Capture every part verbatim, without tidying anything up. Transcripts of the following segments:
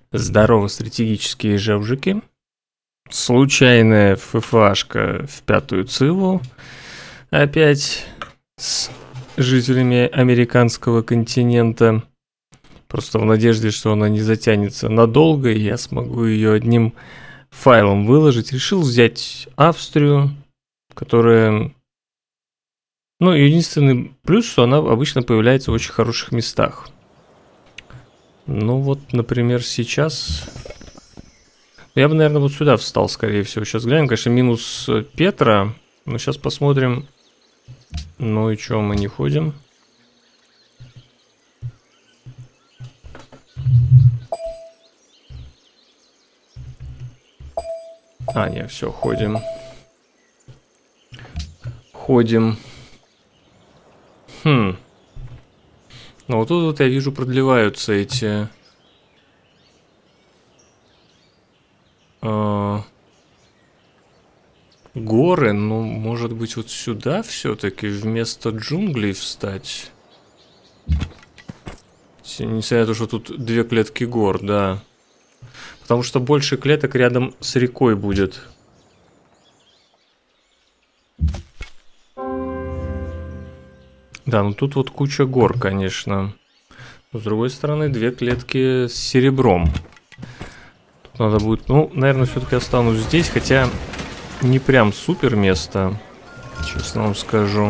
Здорово, стратегические жевжики. Случайная ФФАшка в пятую циву. Опять с жителями американского континента. Просто в надежде, что она не затянется надолго, и я смогу ее одним файлом выложить. Решил взять Австрию, которая... Ну, единственный плюс, что она обычно появляется в очень хороших местах. Ну вот, например, сейчас... Я бы, наверное, вот сюда встал, скорее всего. Сейчас глянем, конечно, минус Петра. Но сейчас посмотрим. Ну и что, мы не ходим? А, не, все, ходим. Ходим. Хм. Ну вот тут вот я вижу, продлеваются эти... Э, горы, ну, может быть, вот сюда все-таки вместо джунглей встать. Несмотря на то, что тут две клетки гор, да. Потому что больше клеток рядом с рекой будет. Да, ну тут вот куча гор, конечно. Но с другой стороны, две клетки с серебром. Тут надо будет... Ну, наверное, все-таки останусь здесь, хотя не прям супер место, честно вам скажу.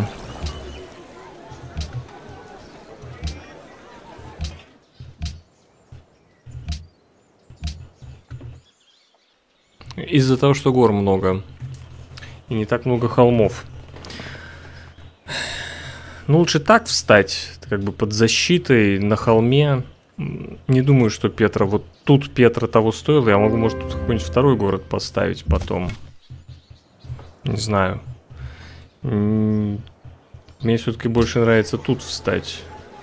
Из-за того, что гор много. И не так много холмов. Ну, лучше так встать, как бы под защитой на холме. Не думаю, что Петра... Вот тут Петра того стоило. Я могу, может, тут какой-нибудь второй город поставить потом. Не знаю. Мне все-таки больше нравится тут встать,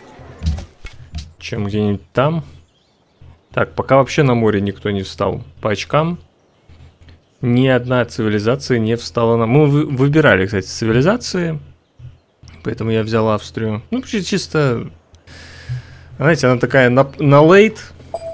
чем где-нибудь там. Так, пока вообще на море никто не встал. По очкам. Ни одна цивилизация не встала на... Мы вы выбирали, кстати, цивилизации. Поэтому я взял Австрию. Ну, чисто... Знаете, она такая на, на лейт.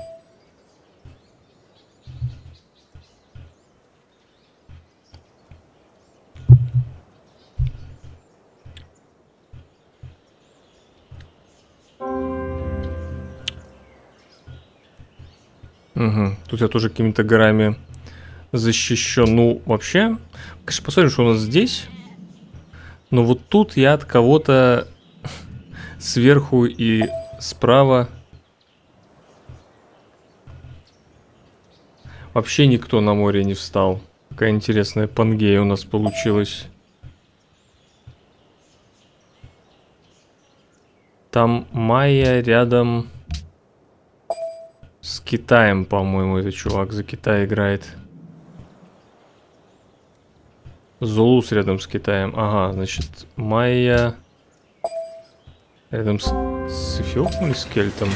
Угу. Тут я тоже какими-то горами защищен. Ну, вообще... Конечно, посмотрим, что у нас здесь. Но вот тут я от кого-то сверху и справа вообще никто на море не встал. Какая интересная Пангея у нас получилась. Там Майя рядом с Китаем, по-моему, этот чувак за Китай играет. Зулус рядом с Китаем. Ага, значит, Майя рядом с, с Эфиопом или с Кельтом?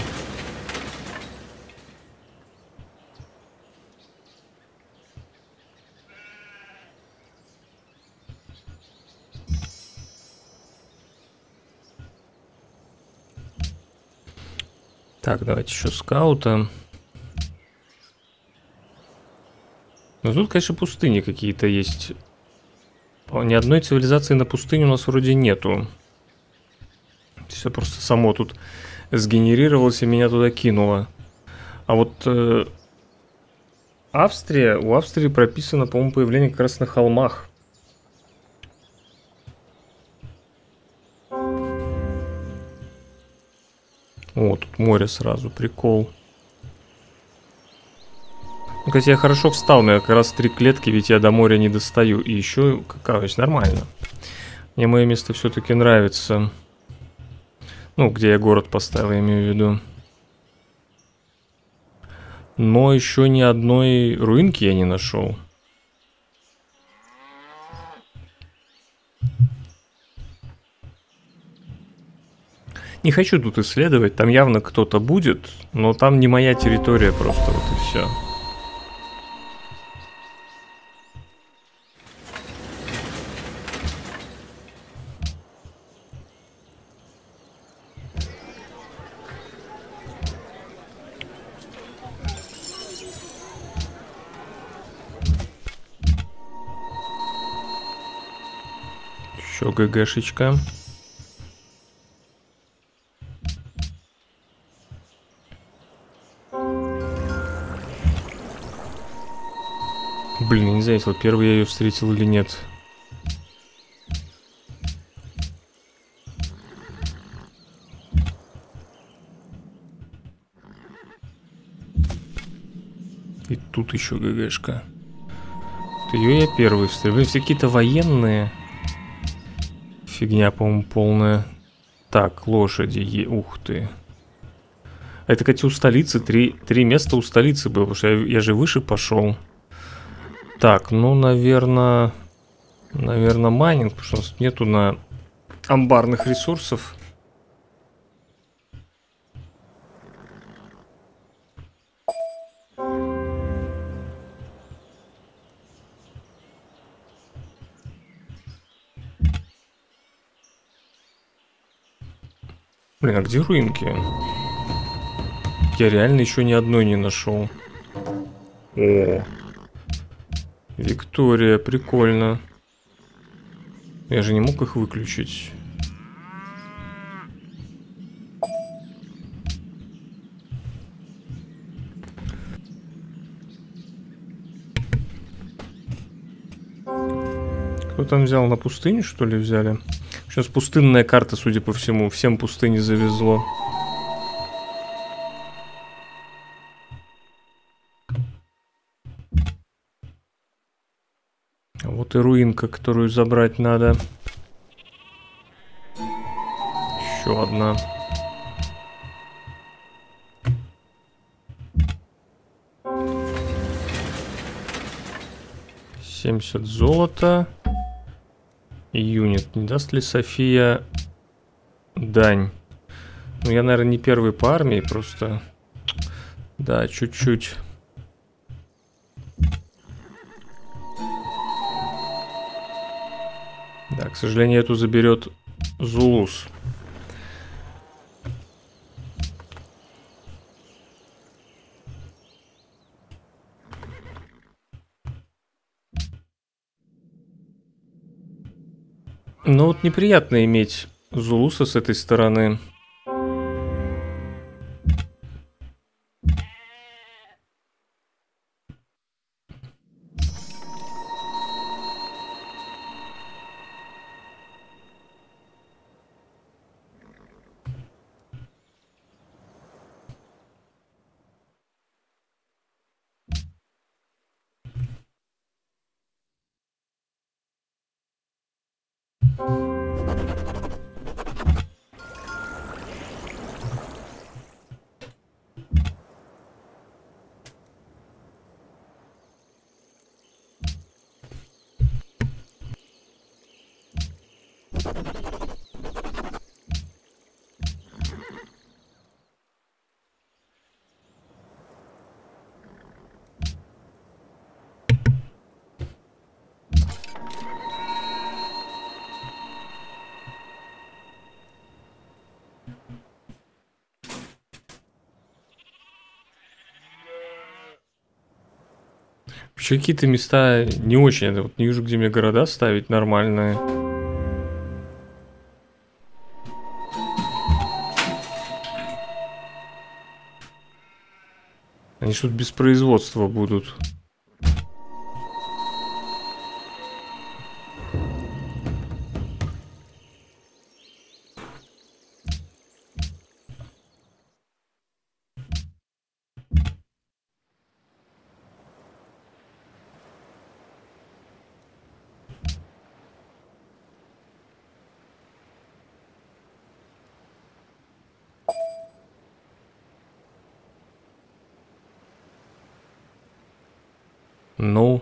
Так, давайте еще скаута. Ну, тут, конечно, пустыни какие-то есть. Ни одной цивилизации на пустыне у нас вроде нету. Все просто само тут сгенерировалось и меня туда кинуло. А вот э, Австрия, у Австрии прописано, по-моему, появление как раз на холмах. О, тут море сразу, прикол. Ну, кстати, я хорошо встал, у меня как раз три клетки, ведь я до моря не достаю. И еще, короче, нормально. Мне мое место все-таки нравится. Ну, где я город поставил, я имею в виду. Но еще ни одной руинки я не нашел. Не хочу тут исследовать, там явно кто-то будет, но там не моя территория просто, вот и все. Еще ГГшечка. Блин, я не заметил, первый я ее встретил или нет. И тут еще ГГшка. Ее я первый встретил. Все какие-то военные. Фигня, по-моему, полная. Так, лошади. Е... Ух ты. Это, кстати, у столицы. Три, три места у столицы было, потому что я, я же выше пошел. Так, ну, наверное... Наверное, майнинг, потому что у нас нету на амбарных ресурсов. Блин, а где руинки? Я реально еще ни одной не нашел. О, Виктория, прикольно. Я же не мог их выключить. Кто там взял? На пустыню, что ли, взяли? Сейчас пустынная карта, судя по всему. Всем пустыни завезло. А вот и руинка, которую забрать надо. Еще одна. семьдесят золота. Юнит. Не даст ли София дань? Ну, я, наверное, не первый по армии, просто... Да, чуть-чуть. Да, к сожалению, эту заберет Зулус. Ну вот неприятно иметь Зулуса с этой стороны. Вообще какие-то места не очень. Я вот не вижу, где мне города ставить нормальные. Они что-то без производства будут. Ну.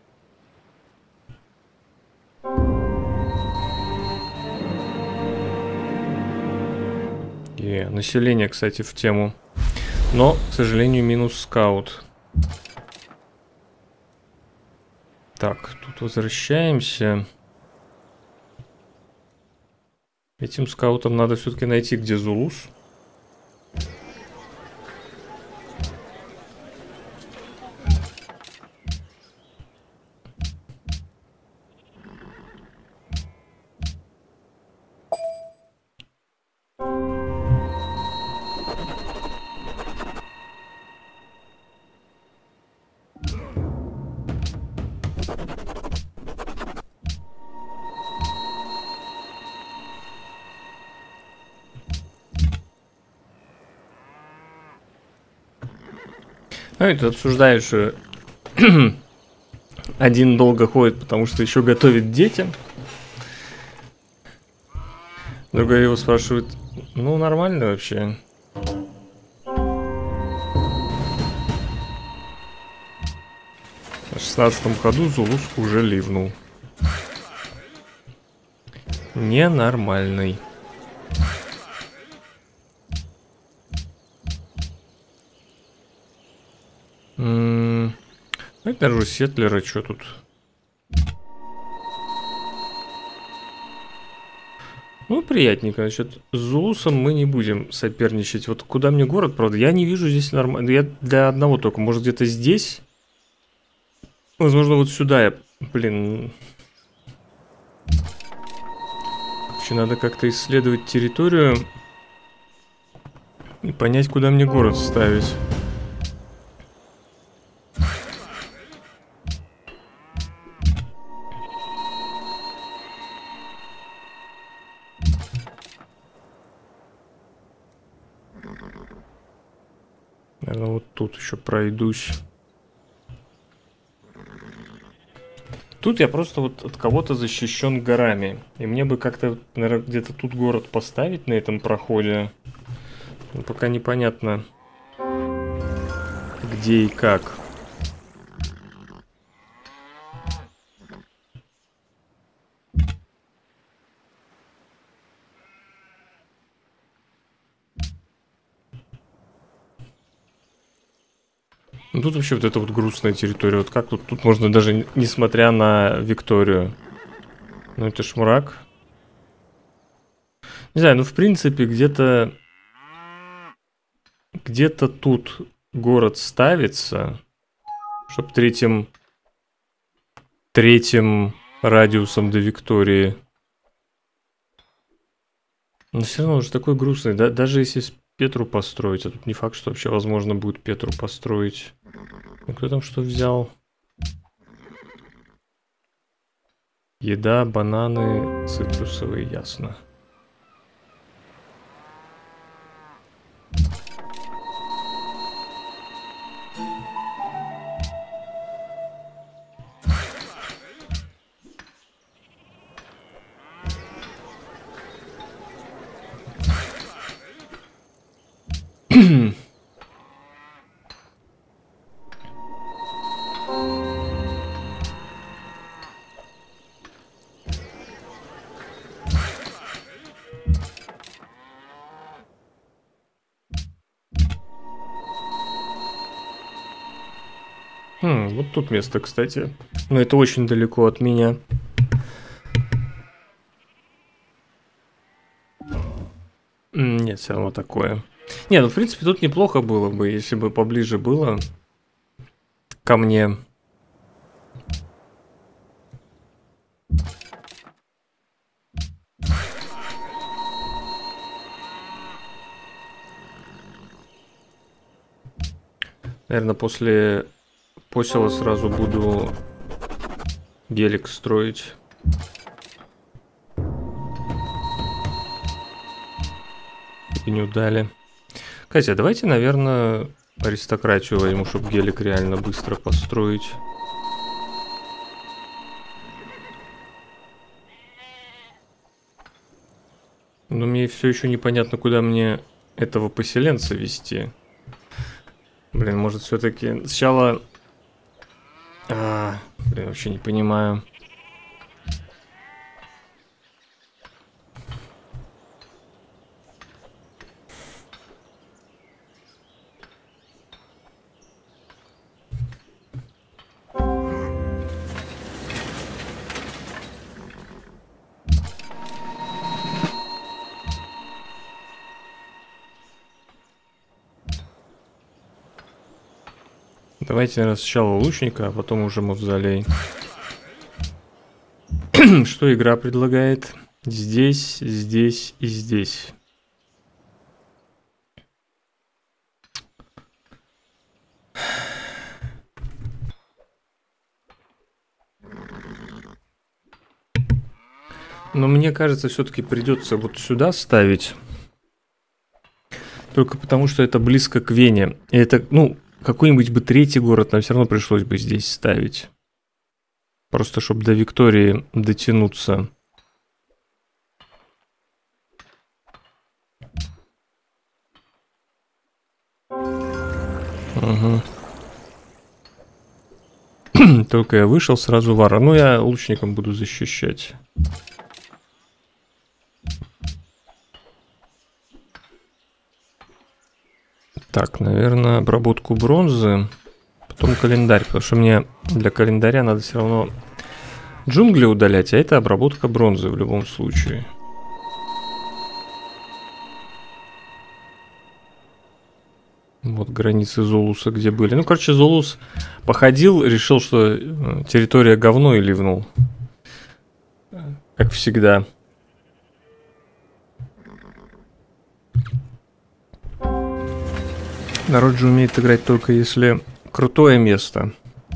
И население, кстати, в тему. Но, к сожалению, минус скаут. Так, тут возвращаемся. Этим скаутам надо все-таки найти, где Зулус. Ну, это обсуждают, что один долго ходит, потому что еще готовит детям. Другой его спрашивает, ну, нормально вообще. На шестнадцатом ходу Зулус уже ливнул. Ненормальный. М-м- Давайте даже Сетлера, что тут? Ну, приятненько. Значит, с Зулусом мы не будем соперничать. Вот куда мне город, правда, я не вижу здесь нормально. Я для одного только. Может, где-то здесь? Возможно, вот сюда я... Блин. Вообще, надо как-то исследовать территорию. И понять, куда мне город ставить. Наверное, вот тут еще пройдусь. Тут я просто вот от кого-то защищен горами. И мне бы как-то, наверное, где-то тут город поставить на этом проходе. Но пока непонятно, где и как. Ну, тут вообще вот эта вот грустная территория. Вот как тут? Тут можно даже, несмотря на Викторию. Ну, это ж мрак. Не знаю, ну, в принципе, где-то... Где-то тут город ставится, чтобы третьим... Третьим радиусом до Виктории. Но все равно уже такой грустный. Да, даже если Петру построить, а тут не факт, что вообще возможно будет Петру построить. Ну, кто там что взял? Еда, бананы, цитрусовые, ясно. Хм, вот тут место, кстати. Но это очень далеко от меня. Нет, все равно такое. Не, ну в принципе тут неплохо было бы, если бы поближе было ко мне. Наверное, после посела сразу буду гелик строить. Не удали. Катя, давайте, наверное, аристократию возьму, чтобы гелик реально быстро построить. Но мне все еще непонятно, куда мне этого поселенца вести. Блин, может все-таки сначала... А, блин, вообще не понимаю. Давайте, наверное, сначала лучника, а потом уже мавзолей. Что игра предлагает? Здесь, здесь и здесь. Но мне кажется, все-таки придется вот сюда ставить. Только потому, что это близко к Вене. И это, ну, какой-нибудь бы третий город нам все равно пришлось бы здесь ставить. Просто чтобы до Виктории дотянуться. Угу. Только я вышел, сразу вара. Ну, я лучником буду защищать. Так, наверное, обработку бронзы. Потом календарь, потому что мне для календаря надо все равно джунгли удалять, а это обработка бронзы в любом случае. Вот границы Золуса где были. Ну, короче, Золус походил, решил, что территория говно, и ливнул. Как всегда. Народ же умеет играть только если крутое место.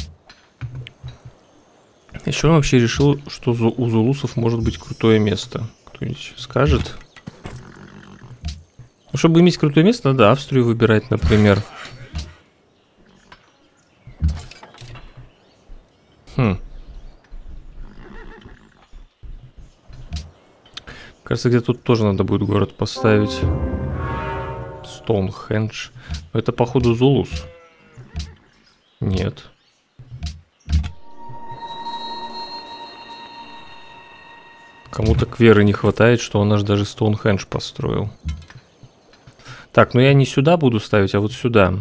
Еще он вообще решил, что у зулусов может быть крутое место. Кто-нибудь скажет? Ну, чтобы иметь крутое место, надо Австрию выбирать, например. Хм. Кажется, где тут тоже надо будет город поставить. Стоунхендж. Это, походу, Зулус. Нет. Кому-то кверы не хватает, что он аж даже Стоунхендж построил. Так, ну я не сюда буду ставить, а вот сюда.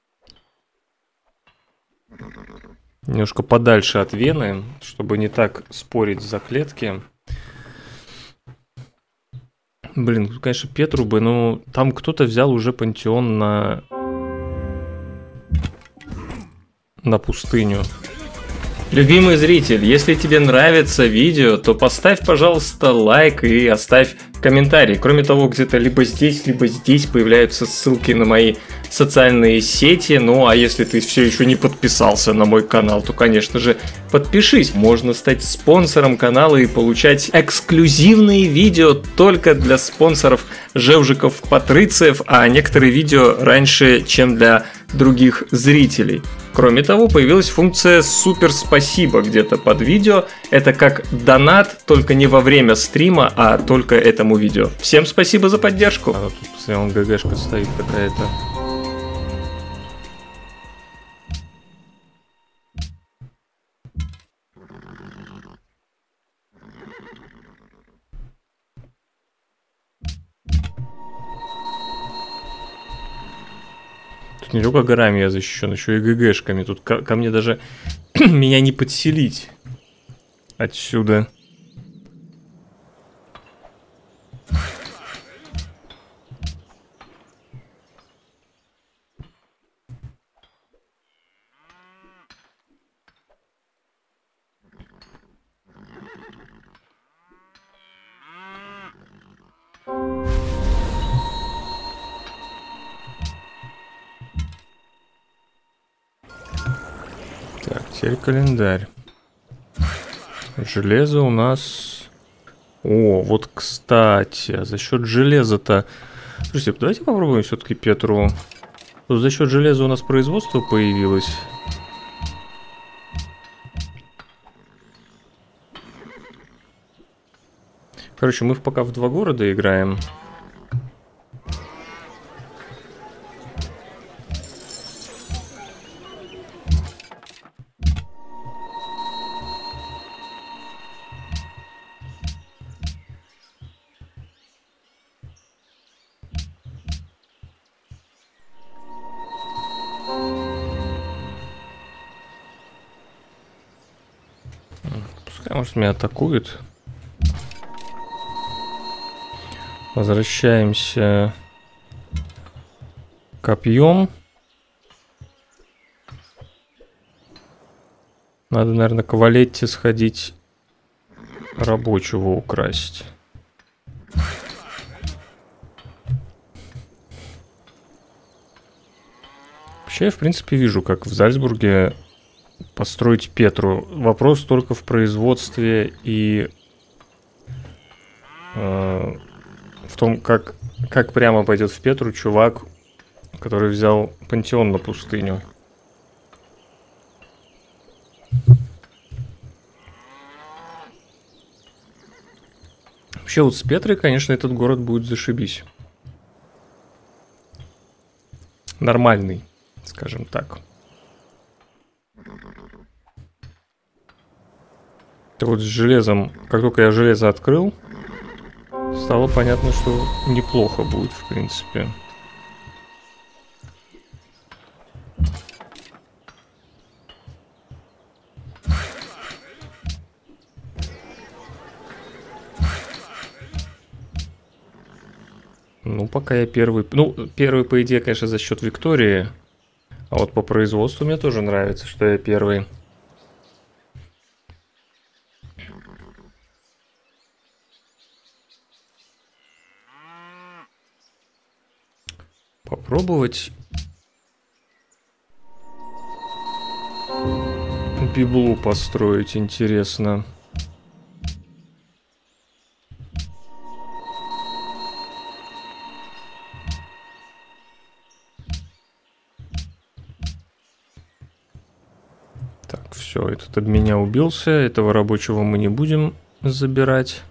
Немножко подальше от Вены, чтобы не так спорить за клетки. Блин, конечно, Петру бы, но там кто-то взял уже пантеон на... на пустыню. Любимый зритель, если тебе нравится видео, то поставь, пожалуйста, лайк и оставь комментарий. Кроме того, где-то либо здесь, либо здесь появляются ссылки на мои социальные сети. Ну, а если ты все еще не подписался на мой канал, то, конечно же, подпишись. Можно стать спонсором канала и получать эксклюзивные видео только для спонсоров Жевжиков-Патрициев, а некоторые видео раньше, чем для других зрителей. Кроме того, появилась функция «Супер спасибо» где-то под видео. Это как донат, только не во время стрима, а только этому видео. Всем спасибо за поддержку. А тут, посмотрел, ГГшка стоит какая-то. Не только горами я защищен, еще и ГГшками. Тут ко, ко мне даже меня не подселить отсюда. Теперь календарь. Железо у нас... О, вот кстати, за счет железа-то... Слушайте, давайте попробуем все-таки Петру. Тут за счет железа у нас производство появилось. Короче, мы пока в два города играем. Может, меня атакует. Возвращаемся копьем. Надо, наверное, к Валетте сходить, рабочего украсть. Вообще, я, в принципе, вижу, как в Зальцбурге построить Петру. Вопрос только в производстве и э, в том, как, как прямо пойдет в Петру чувак, который взял пантеон на пустыню. Вообще вот с Петрой, конечно, этот город будет зашибись. Нормальный, скажем так. Это вот с железом, как только я железо открыл, стало понятно, что неплохо будет, в принципе. Ну, пока я первый... Ну, первый, по идее, конечно, за счет Виктории. А вот по производству мне тоже нравится, что я первый. Попробовать библу построить, интересно. Так, все, этот об меня убился. Этого рабочего мы не будем забирать.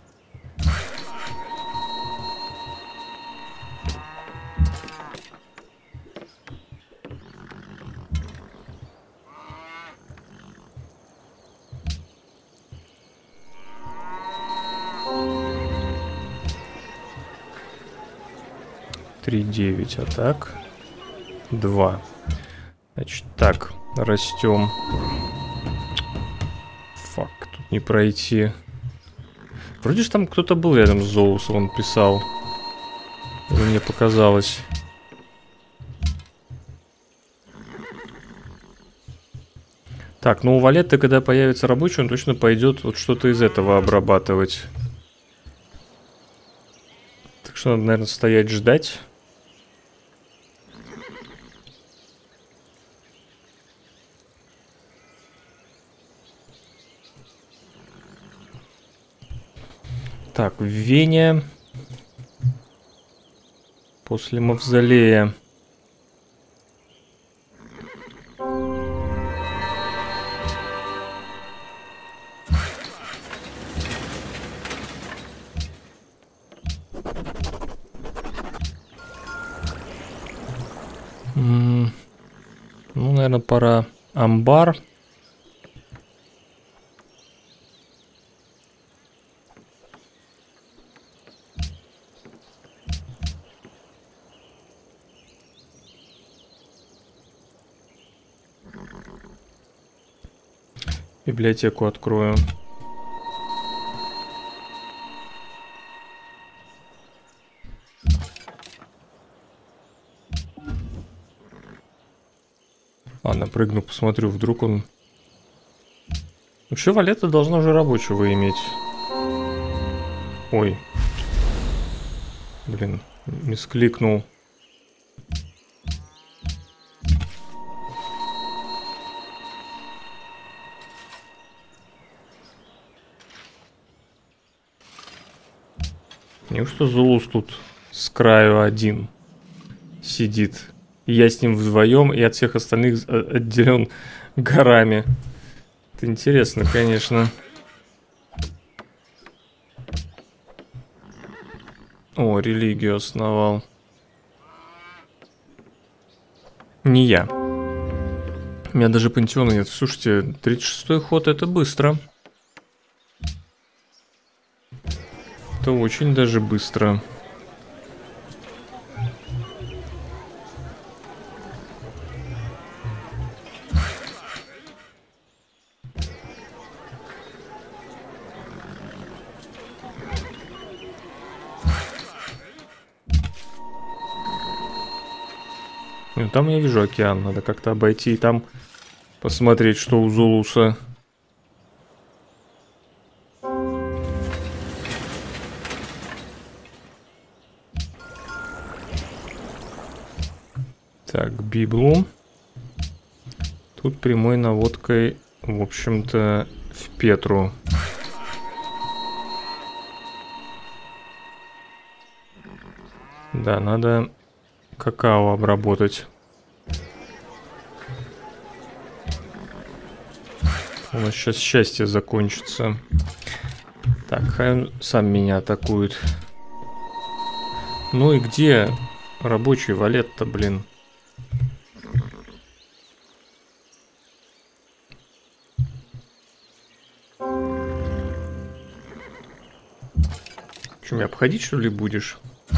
три девять, а так два. Значит, так, растем. Фак, тут не пройти. Вроде же там кто-то был рядом с Зоусом, он писал. Или мне показалось. Так, ну у Валетты, когда появится рабочий, он точно пойдет вот что-то из этого обрабатывать. Так что надо, наверное, стоять ждать. Так, в Вене после мавзолея. М-м, ну, наверное, пора амбар. Библиотеку открою. Ладно, прыгну, посмотрю, вдруг он... Вообще Валетта должна уже рабочего иметь. Ой. Блин, мискликнул. Неужто Зулус тут с краю один сидит? И я с ним вдвоем, и от всех остальных отделен горами. Это интересно, конечно. О, религию основал. Не я. У меня даже пантеона нет. Слушайте, тридцать шестой ход — это быстро. Это очень даже быстро. Ну, там я вижу океан. Надо как-то обойти и там посмотреть, что у Зулуса. Так, Библу. Тут прямой наводкой, в общем-то, в Петру. Да, надо какао обработать. У нас сейчас счастье закончится. Так, хай он сам меня атакует. Ну и где рабочий валет-то, блин? Что, меня обходить, что ли, будешь?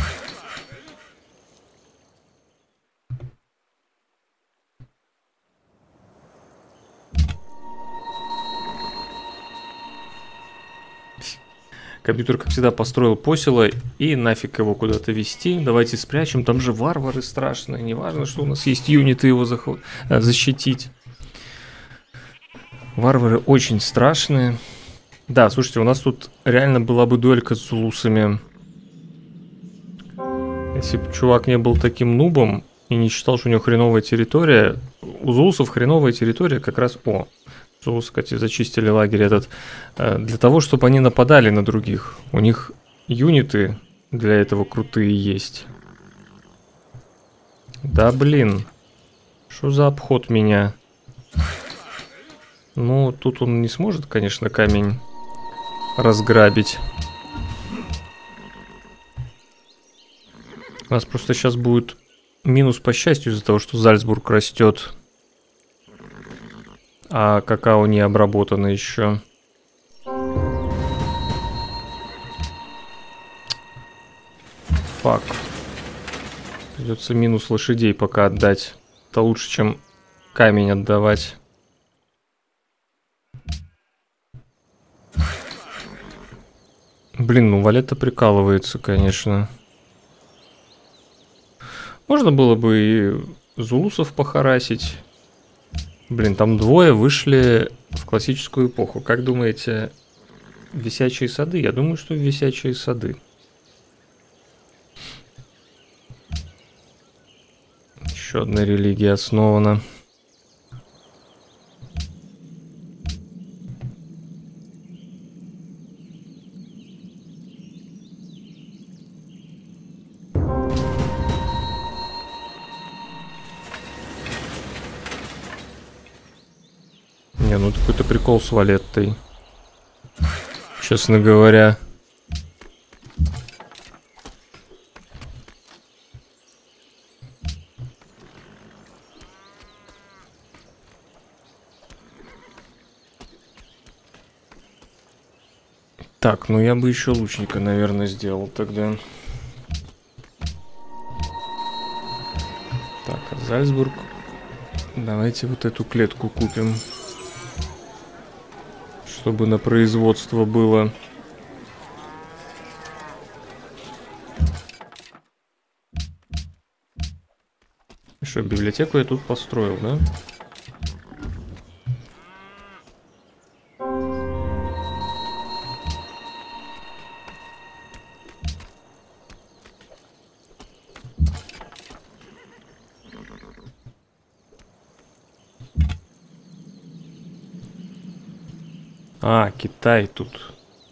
Компьютер, как всегда, построил посело и нафиг его куда-то вести. Давайте спрячем, там же варвары страшные. Неважно, что у нас есть юниты его заход... защитить. Варвары очень страшные. Да, слушайте, у нас тут реально была бы дуэлька с зулусами. Если бы чувак не был таким нубом и не считал, что у него хреновая территория. У зулусов хреновая территория как раз... О, зулусы, кстати, зачистили лагерь этот. Для того, чтобы они нападали на других. У них юниты для этого крутые есть. Да блин. Что за обход меня? Ну, тут он не сможет, конечно, камень разграбить. У нас просто сейчас будет минус по счастью из-за того, что Зальцбург растет. А какао не обработано еще. Фак. Придется минус лошадей пока отдать. Это лучше, чем камень отдавать. Блин, ну Валета прикалывается, конечно. Можно было бы и зулусов похарасить. Блин, там двое вышли в классическую эпоху. Как думаете, висячие сады? Я думаю, что висячие сады. Еще одна религия основана. Не, ну это какой-то прикол с Валеттой. Честно говоря. Так, ну я бы еще лучника, наверное, сделал тогда. Так, а Зальцбург. Давайте вот эту клетку купим. Чтобы на производство было. Что, библиотеку я тут построил, да? А, Китай тут.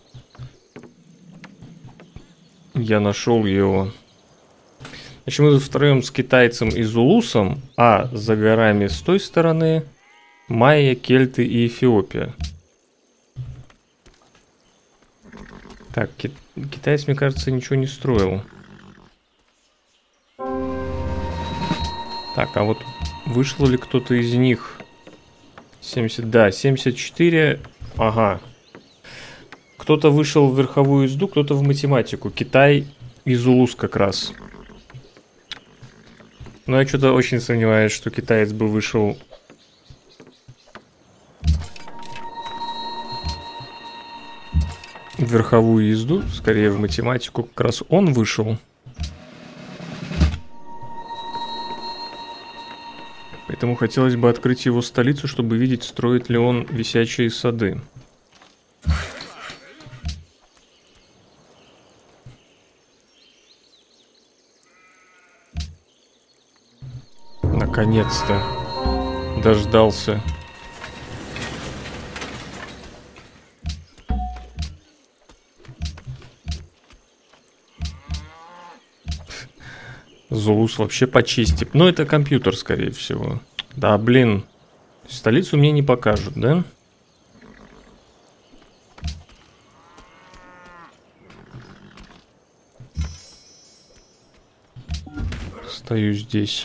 Я нашел его. Значит, мы тут втроем с китайцем и зулусом, а за горами с той стороны майя, кельты и Эфиопия. Так, ки китаец, мне кажется, ничего не строил. Так, а вот вышел ли кто-то из них? семьдесят, да, семьдесят четыре. Ага. Кто-то вышел в верховую езду, кто-то в математику. Китай и зулус как раз. Но я что-то очень сомневаюсь, что китаец бы вышел. В верховую езду, скорее в математику. Как раз он вышел. Поэтому хотелось бы открыть его столицу, чтобы видеть, строит ли он висячие сады. Наконец-то дождался. Зулус вообще почистит. Но это компьютер, скорее всего. Да, блин. Столицу мне не покажут, да? Стою здесь.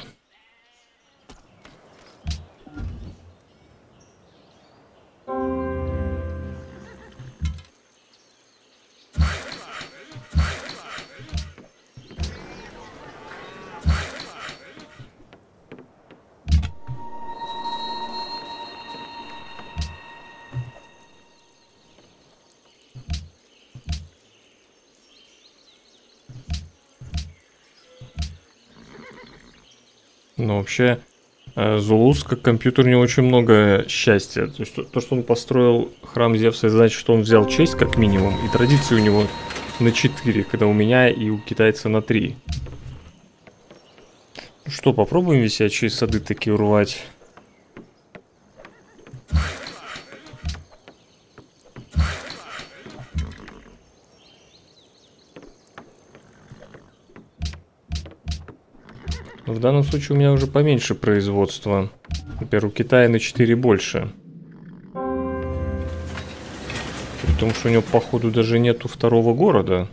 Но вообще, Зулус как компьютер, у него очень много счастья. То есть то, то, что он построил храм Зевса, это значит, что он взял честь как минимум, и традиции у него на четыре, когда у меня и у китайца на три. Ну что, попробуем висячие сады такие урвать? В данном случае у меня уже поменьше производства. Например, у Китая на четыре больше. Потому что у него, походу, даже нету второго города.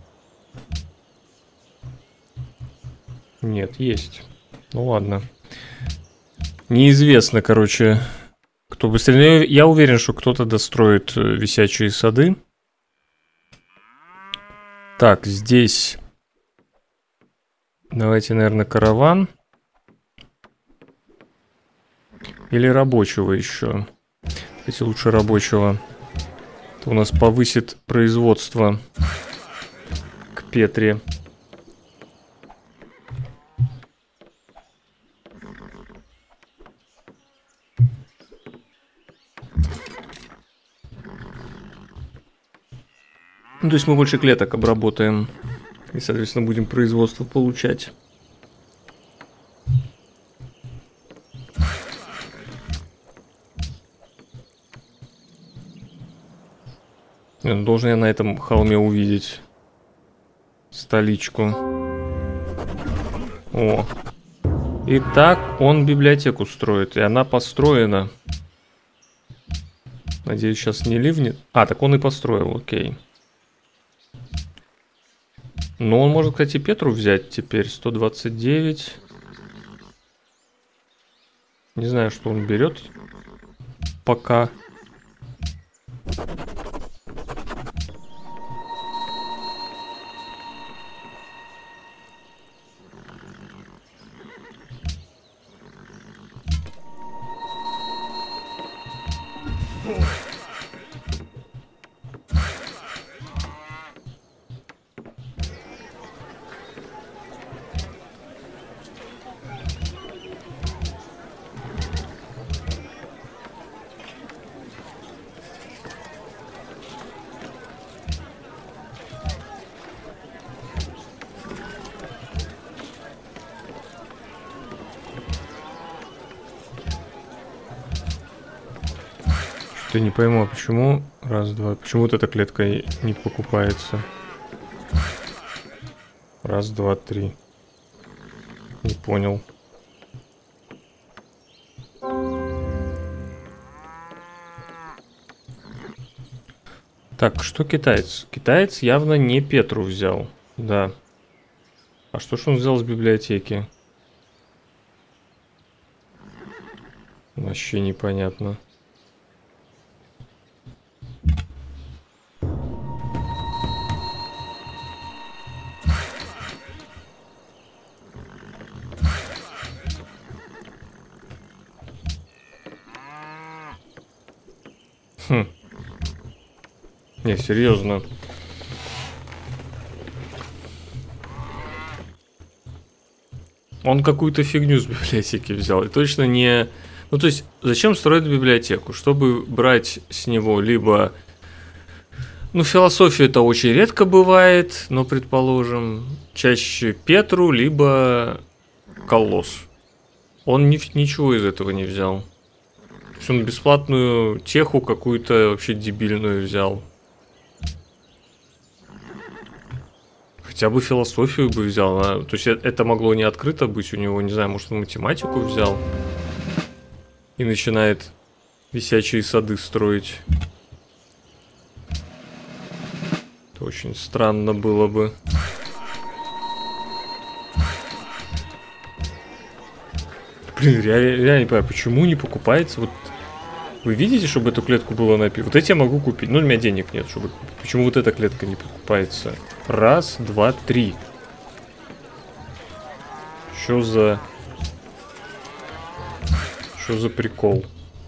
Нет, есть. Ну ладно. Неизвестно, короче, кто быстрее. Я уверен, что кто-то достроит висячие сады. Так, здесь... Давайте, наверное, караван. Или рабочего еще. Давайте лучше рабочего. Это у нас повысит производство к Петре. Ну, то есть мы больше клеток обработаем. И, соответственно, будем производство получать. Должен я на этом холме увидеть столичку. О. Итак, он библиотеку строит, и она построена. Надеюсь, сейчас не ливнет. А, так он и построил, окей. Но он может, кстати, Петру взять теперь. сто двадцать девять. Не знаю, что он берет. Пока. Что-то не пойму, а почему... Раз, два... Почему вот эта клетка не покупается? Раз, два, три. Не понял. Так, что китаец? Китаец явно не Петру взял. Да. А что ж он взял с библиотеки? Вообще непонятно. Хм. Не, серьезно. Он какую-то фигню с библиотеки взял. И точно не... Ну, то есть, зачем строить библиотеку? Чтобы брать с него либо... Ну, философию это очень редко бывает, но, предположим, чаще Петру, либо Колосс. Он ни, ничего из этого не взял. То есть он бесплатную теху какую-то вообще дебильную взял. Хотя бы философию бы взял. А? То есть это могло не открыто быть у него. Не знаю, может он математику взял. И начинает висячие сады строить. Это очень странно было бы. Блин, я, я не понимаю, почему не покупается вот... Вы видите, чтобы эту клетку было написано? Вот эти я могу купить. Ну, у меня денег нет, чтобы... Почему вот эта клетка не покупается? Раз, два, три. Что за... Что за прикол?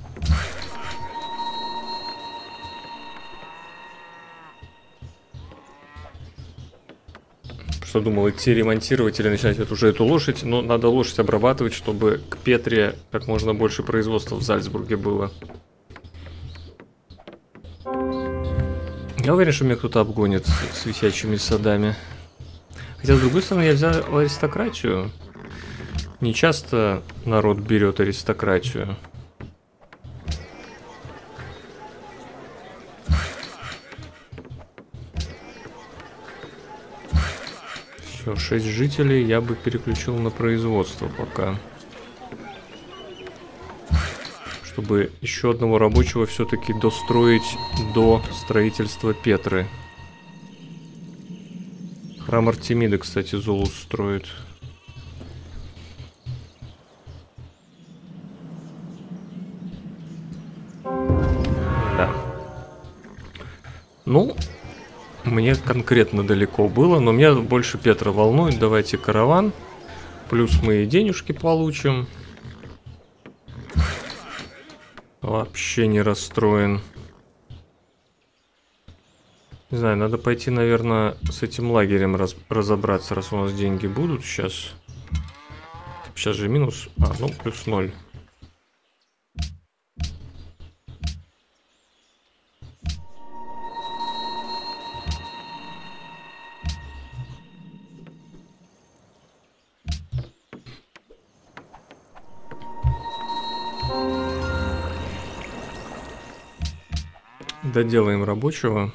Что думал, идти ремонтировать или начать вот уже эту лошадь? Но надо лошадь обрабатывать, чтобы к Петре как можно больше производства в Зальцбурге было. Я уверен, что меня кто-то обгонит с висячими садами. Хотя, с другой стороны, я взял аристократию. Не часто народ берет аристократию. Все, шесть жителей я бы переключил на производство пока. Чтобы еще одного рабочего все-таки достроить до строительства Петры. Храм Артемиды, кстати, Золус строит. Да. Ну, мне конкретно далеко было, но меня больше Петра волнует. Давайте караван. Плюс мы и денежки получим. Вообще не расстроен. Не знаю, надо пойти, наверное, с этим лагерем раз разобраться, раз у нас деньги будут сейчас. Сейчас же минус... А, ну, плюс ноль. Доделаем рабочего.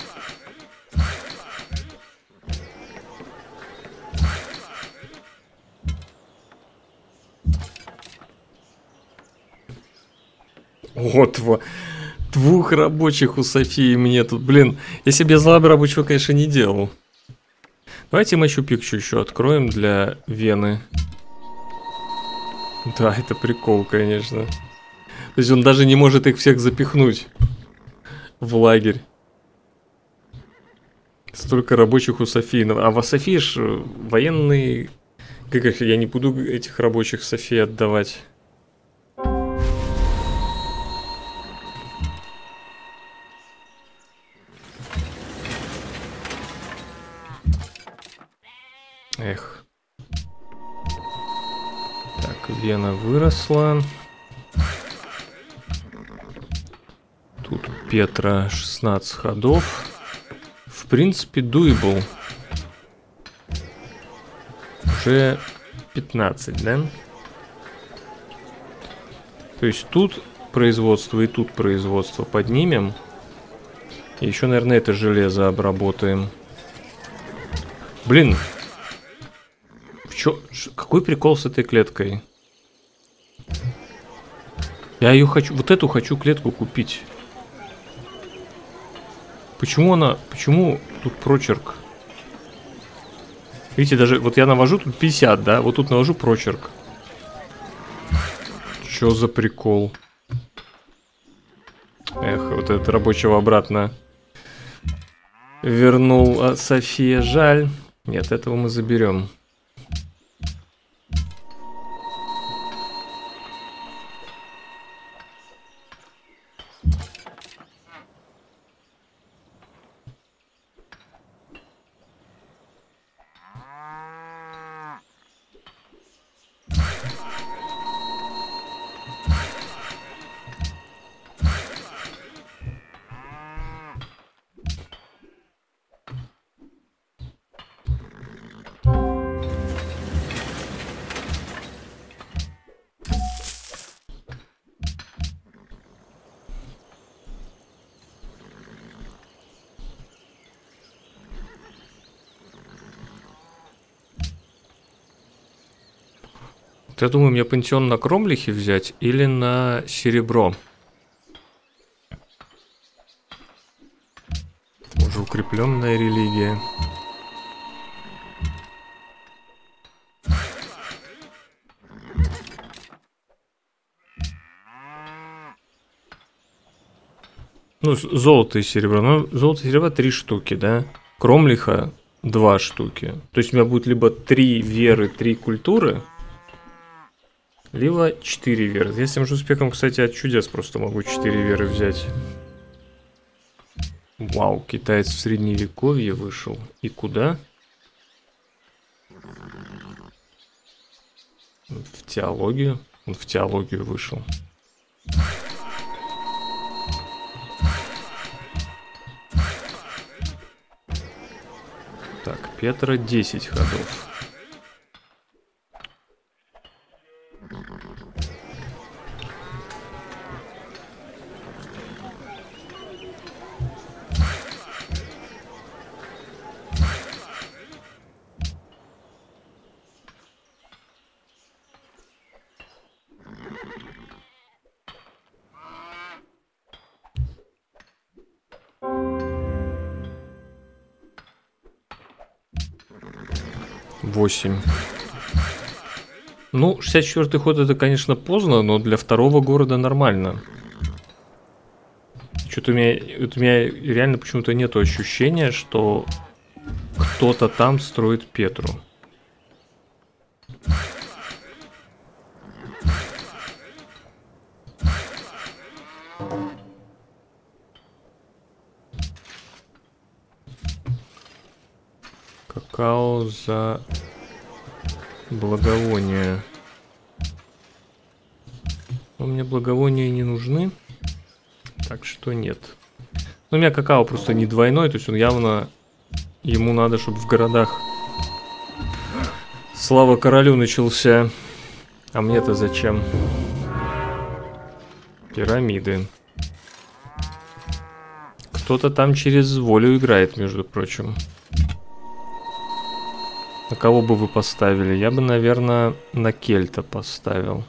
Вот, во. Двух рабочих у Софии мне тут, блин. Я себе зла бы рабочего, конечно, не делал. Давайте Мачу Пикчу еще откроем для Вены. Да, это прикол, конечно. То есть он даже не может их всех запихнуть в лагерь. Столько рабочих у Софии. А в Софии ж военные... Как их? Я не буду этих рабочих Софии отдавать. Эх. Так, Вена выросла. Тут Петра шестнадцать ходов. В принципе, дуэбл. Уже пятнадцать, да? То есть тут производство и тут производство поднимем. И еще, наверное, это железо обработаем. Блин. Чё? Какой прикол с этой клеткой? Я ее хочу... Вот эту хочу клетку купить. Почему она... Почему тут прочерк? Видите, даже... Вот я навожу тут пятьдесят, да? Вот тут навожу прочерк. Чё за прикол? Эх, вот этот рабочего обратно вернул а, София. Жаль. Нет, этого мы заберем. Я думаю, мне пантеон на Кромлихе взять или на серебро. Уже укрепленная религия. Ну, золото и серебро. Ну, золото и серебро три штуки, да? Кромлиха два штуки. То есть у меня будет либо три веры, три культуры, либо четыре веры. Я с тем же успехом, кстати, от чудес просто могу четыре веры взять. Вау, китаец в средневековье вышел. И куда? В теологию. Он в теологию вышел. Так, Петра десять ходов. восемь. Ну, шестьдесят четвёртый ход это, конечно, поздно, но для второго города нормально. Что-то у меня, вот у меня реально почему-то нет ощущения, что кто-то там строит Петру. Какао за благовония. Но мне благовония не нужны, так что нет. Но у меня какао просто не двойной, то есть он явно... Ему надо, чтобы в городах слава королю начался. А мне-то зачем? Пирамиды. Кто-то там через волю играет, между прочим. На кого бы вы поставили? Я бы, наверное, на Кельта поставил.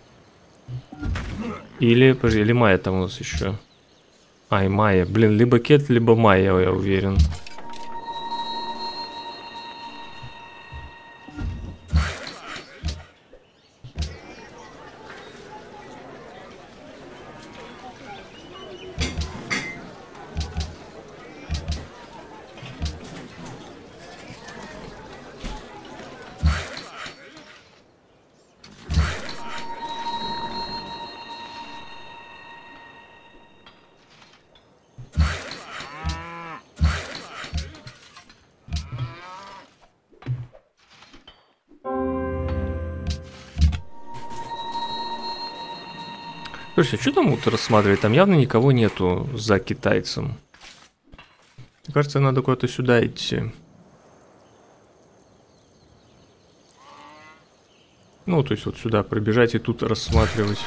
Или, или Майя там у нас еще. Ай, Майя. Блин, либо Кельт, либо Майя, я уверен. Слушай, а что там вот рассматривать? Там явно никого нету за китайцем. Мне кажется, надо куда-то сюда идти. Ну, то есть вот сюда пробежать и тут рассматривать.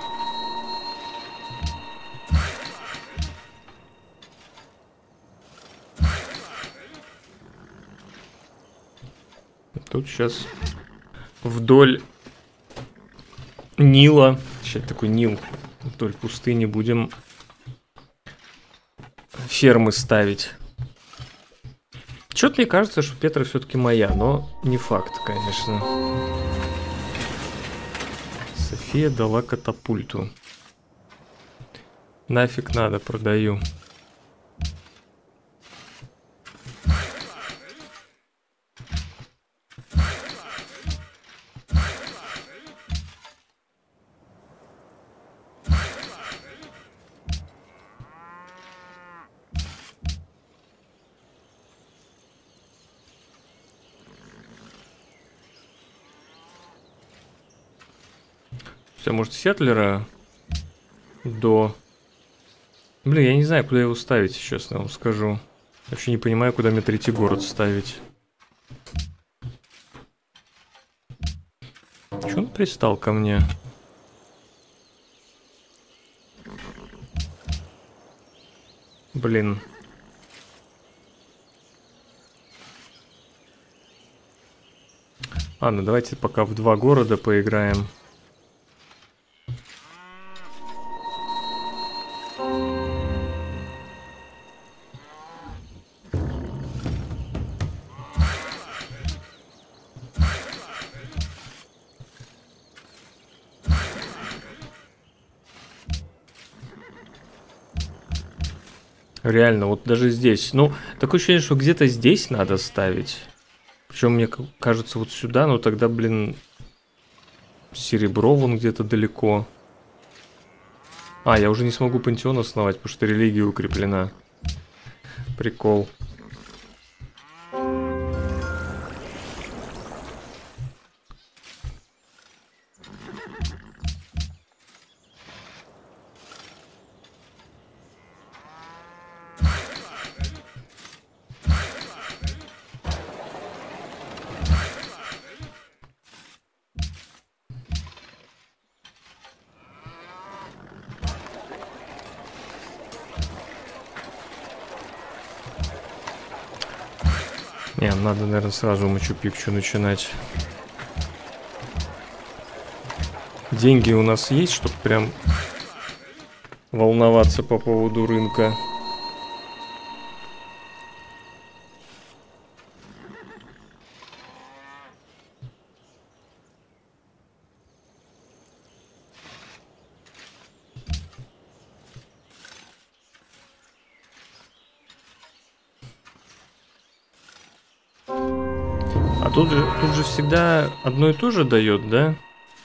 Тут сейчас вдоль Нила, сейчас такой Нил, вдоль пустыни будем фермы ставить. Чё-то мне кажется, что Петра все-таки моя, но не факт, конечно. София дала катапульту. Нафиг надо, продаю. Все, может, Сетлера до... Блин, я не знаю, куда его ставить, честно вам скажу. Вообще не понимаю, куда мне третий город ставить. Чё он пристал ко мне? Блин. Ладно, давайте пока в два города поиграем. Реально, вот даже здесь. Ну, такое ощущение, что где-то здесь надо ставить. Причем мне кажется, вот сюда, но тогда, блин, серебро вон где-то далеко. А, я уже не смогу пантеон основать, потому что религия укреплена. Прикол. Не, надо, наверное, сразу Мачу-Пикчу начинать. Деньги у нас есть, чтобы прям волноваться по поводу рынка. А тут же, тут же всегда одно и то же дает, да?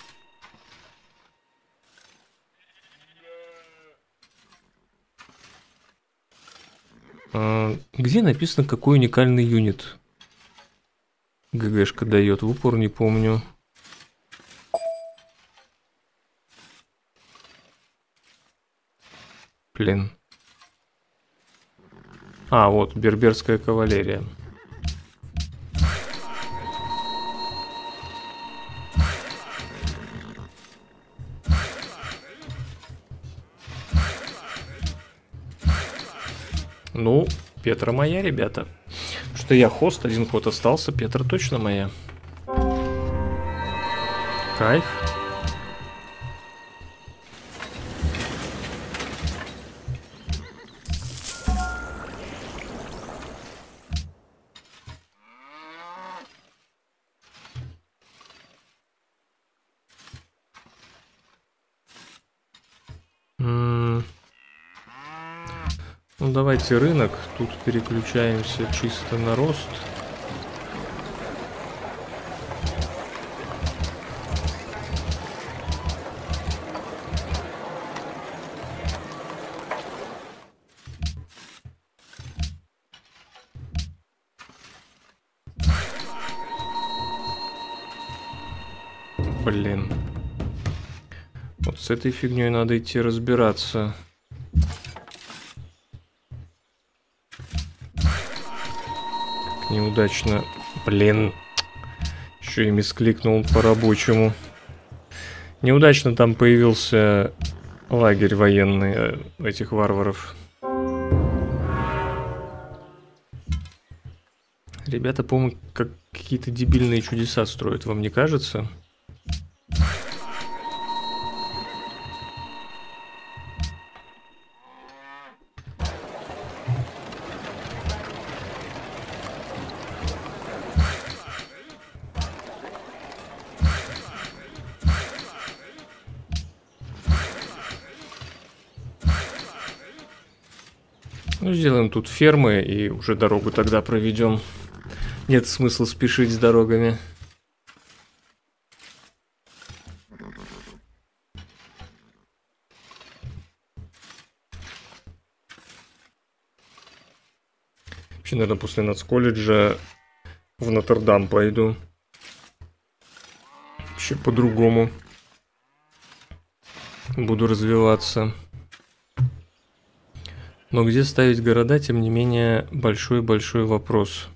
А, где написано, какой уникальный юнит ГГшка дает? В упор не помню. Блин. А, вот, берберская кавалерия. Ну, Петра моя, ребята. Что я хост, один ход остался, Петра точно моя. Кайф. М-м. Ну, давайте рынок. Тут переключаемся чисто на рост. Блин. Вот с этой фигней надо идти разбираться. Как неудачно. Блин. Еще и мискликнул по-рабочему. Неудачно там появился лагерь военный этих варваров. Ребята, по-моему, как какие-то дебильные чудеса строят, вам не кажется? Ну, сделаем тут фермы и уже дорогу тогда проведем. Нет смысла спешить с дорогами. Вообще, наверное, после нацколледжа в Нотр-Дам пойду. Вообще по-другому буду развиваться. Но где ставить города, тем не менее, большой-большой вопрос.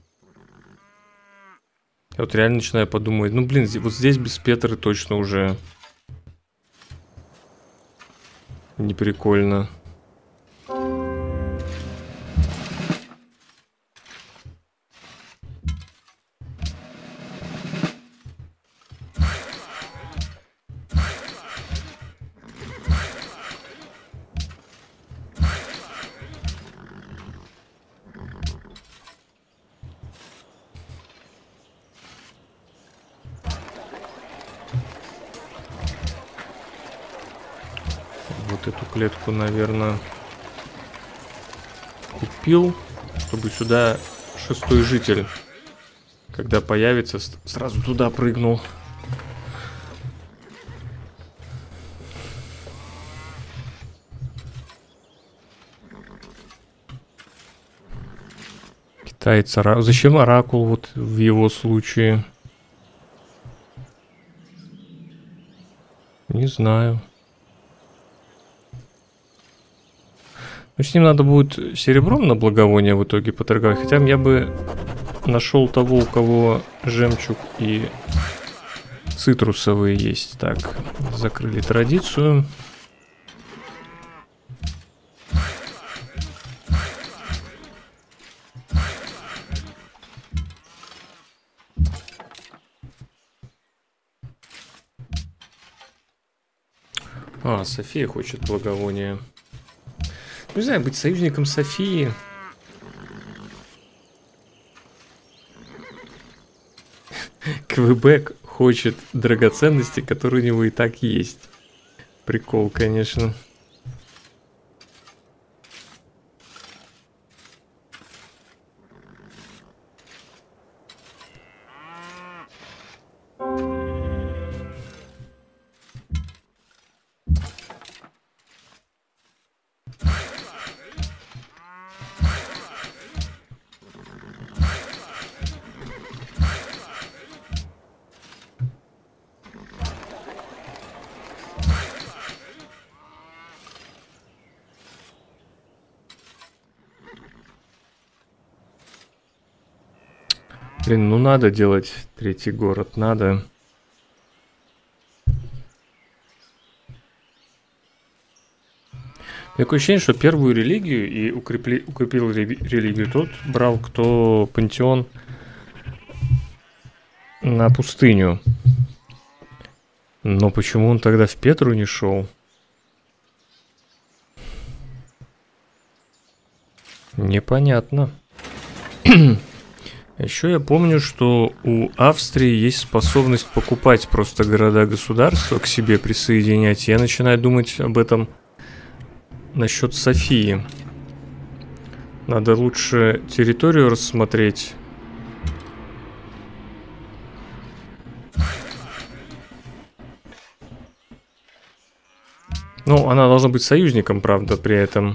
Я вот реально начинаю подумать, ну блин, вот здесь без Петры точно уже не прикольно. Вот эту клетку, наверное, купил, чтобы сюда шестой житель, когда появится, сразу туда прыгнул. Китаец, ора... Зачем оракул вот в его случае? Не знаю. Ну, с ним надо будет серебром на благовоние в итоге поторговать. Хотя я бы нашел того, у кого жемчуг и цитрусовые есть. Так, закрыли традицию. А, София хочет благовоние. Не знаю, быть союзником Софии. Квебек хочет драгоценности, которые у него и так есть. Прикол, конечно. Блин, ну надо делать третий город, надо. Такое ощущение, что первую религию и укрепли, укрепил религию тот брал, кто пантеон на пустыню. Но почему он тогда в Петру не шел? Непонятно. Еще я помню, что у Австрии есть способность покупать просто города-государства, к себе присоединять. Я начинаю думать об этом насчет Софии. Надо лучше территорию рассмотреть. Ну, она должна быть союзником, правда, при этом.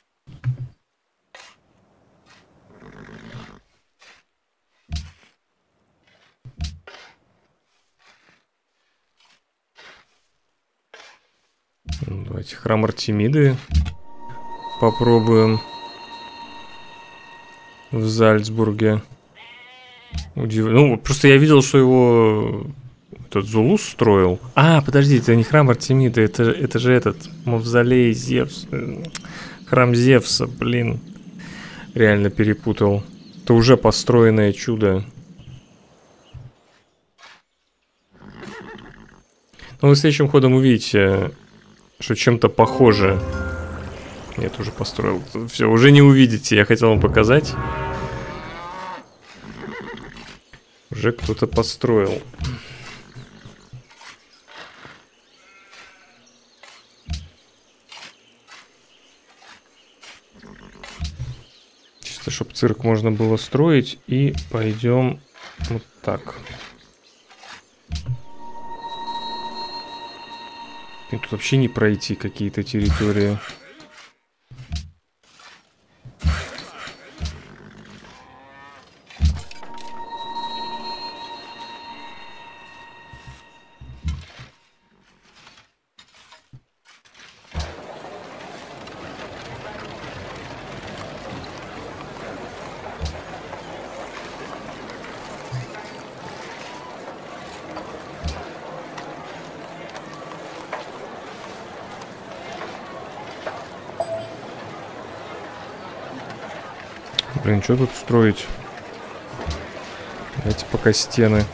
Давайте храм Артемиды попробуем в Зальцбурге. Удив... Ну, просто я видел, что его этот Зулус строил. А, подождите, это не храм Артемиды, это, это же этот мавзолей Зевс. Храм Зевса, блин. Реально перепутал. Это уже построенное чудо. Ну, вы следующим ходом увидите, что чем-то похоже. Нет, уже построил. Все, уже не увидите. Я хотел вам показать. Уже кто-то построил. Чисто, чтобы цирк можно было строить. И пойдем вот так. И тут вообще не пройти какие-то территории. Блин, что тут строить? Давайте пока стены.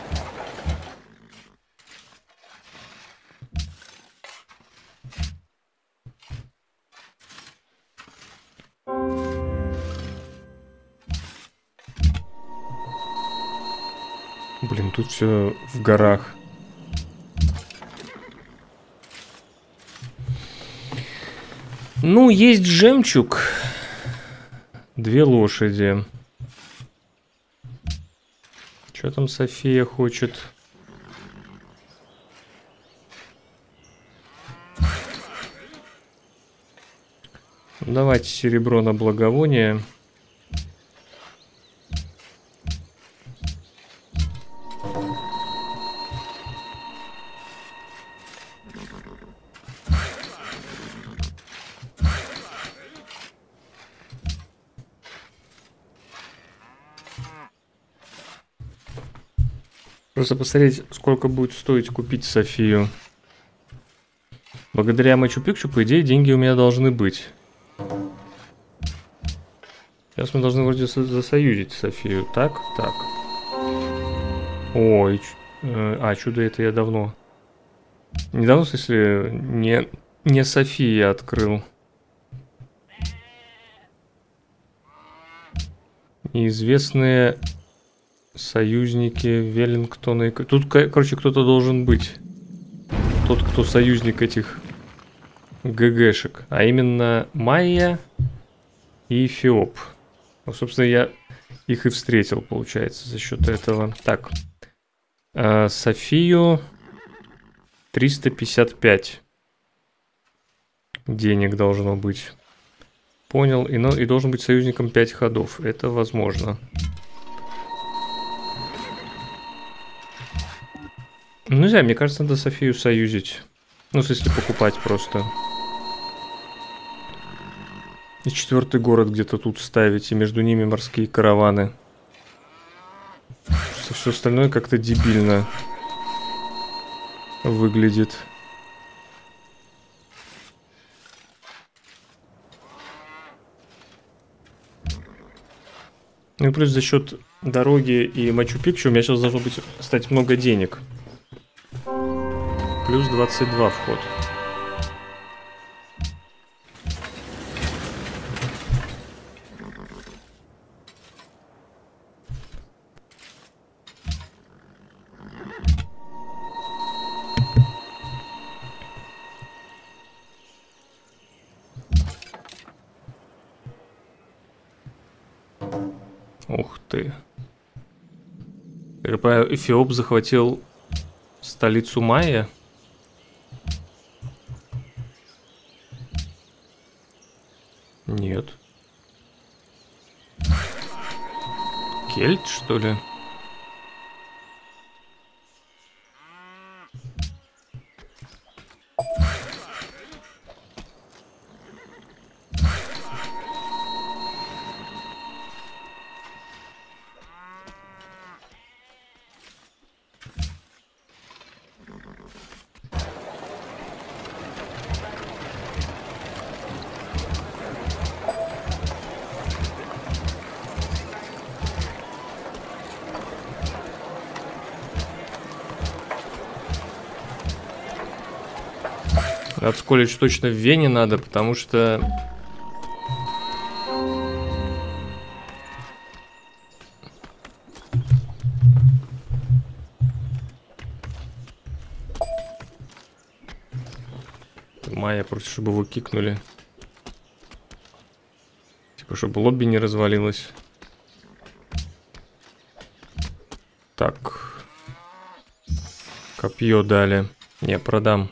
Блин, тут все в горах. Ну, есть жемчуг. Две лошади. Что там София хочет? Давайте серебро на благовоние. Просто посмотреть, сколько будет стоить купить Софию. Благодаря Мачу-Пикчу, по идее, деньги у меня должны быть. Сейчас мы должны вроде засоюзить Софию. Так, так. Ой, э, а, чудо это я давно. Недавно, в смысле, не, не София открыл. Неизвестные союзники Веллингтона и... Тут, короче, кто-то должен быть. Тот, кто союзник этих ГГшек. А именно Майя и Эфиоп. Ну, собственно, я их и встретил, получается, за счет этого. Так. А, Софию триста пятьдесят пять денег должно быть. Понял. И, ну, и должен быть союзником пять ходов. Это возможно. Ну, не знаю, мне кажется, надо Софию союзить. Ну, в смысле, покупать просто. И четвертый город где-то тут ставить, и между ними морские караваны. Просто все остальное как-то дебильно выглядит. Ну и плюс за счет дороги и Мачу-Пикчу у меня сейчас должно быть стать много денег. Плюс двадцать два вход. Ух ты. Эфиоп захватил столицу Майя. Нет. Кельт, что ли? Отсколить точно в Вене надо, потому что... Майя просит, чтобы его кикнули. Типа, чтобы лобби не развалилось. Так. Копье дали. Не, продам.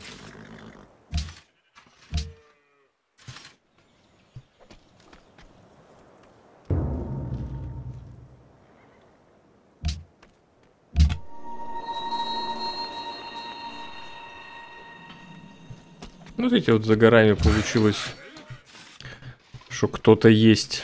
Ну, видите, вот за горами получилось, что кто-то есть.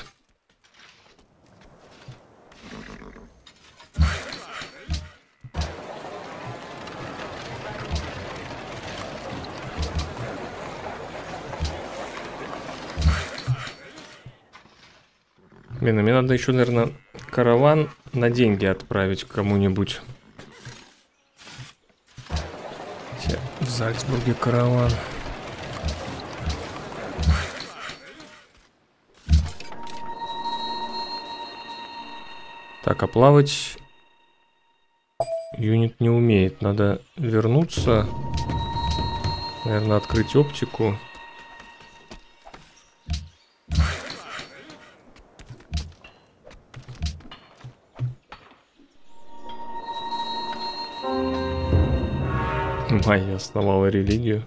Блин, а мне надо еще, наверное, караван на деньги отправить кому-нибудь. В Зальцбурге караван. Так, а плавать юнит не умеет. Надо вернуться. Наверное, открыть оптику. Майя основала религию.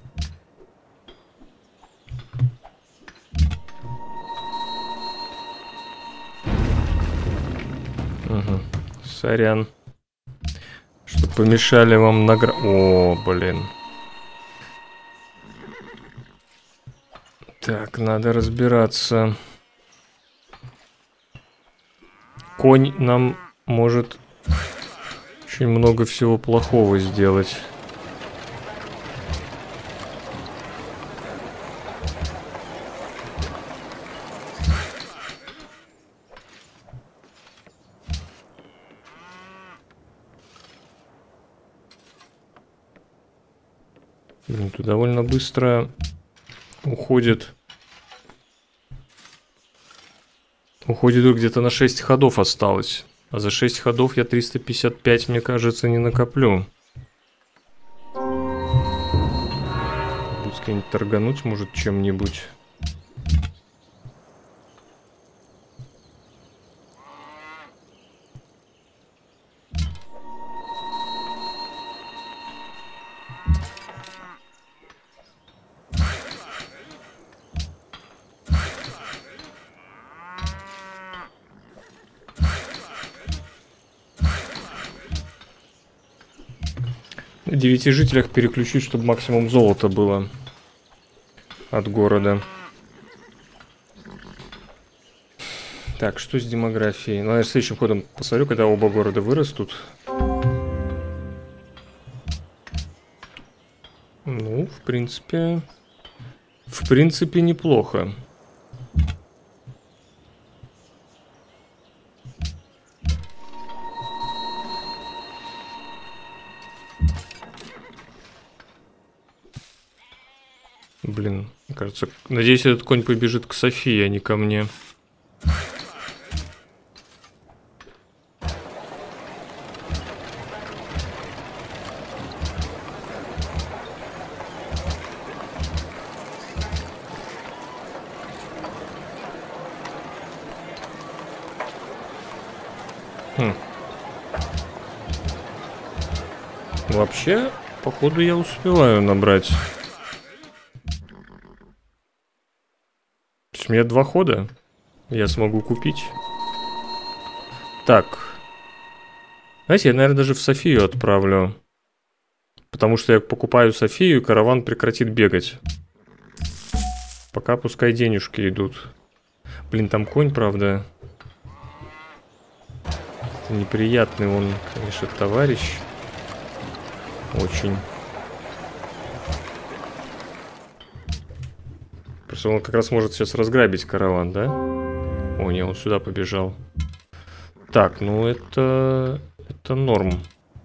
Угу. Сорян. Что помешали вам награ... О, блин. Так, надо разбираться. Конь нам может очень много всего плохого сделать. Блин, тут довольно быстро уходит. Уходит где-то на шесть ходов осталось. А за шесть ходов я триста пятьдесят пять, мне кажется, не накоплю. Будет как-нибудь торгануть, может, чем-нибудь. На девяти жителях переключить, чтобы максимум золота было от города. Так, что с демографией? Ну, я следующим ходом посмотрю, когда оба города вырастут. Ну, в принципе... В принципе, неплохо. Блин, кажется, надеюсь, этот конь побежит к Софии, а не ко мне. Хм. Вообще, походу, я успеваю набрать. У меня два хода. Я смогу купить. Так. Знаете, я, наверное, даже в Софию отправлю. Потому что я покупаю Софию, и караван прекратит бегать. Пока пускай денежки идут. Блин, там конь, правда. Это неприятный он, конечно, товарищ. Очень. Просто он как раз может сейчас разграбить караван, да? О, не, он сюда побежал. Так, ну это... Это норм.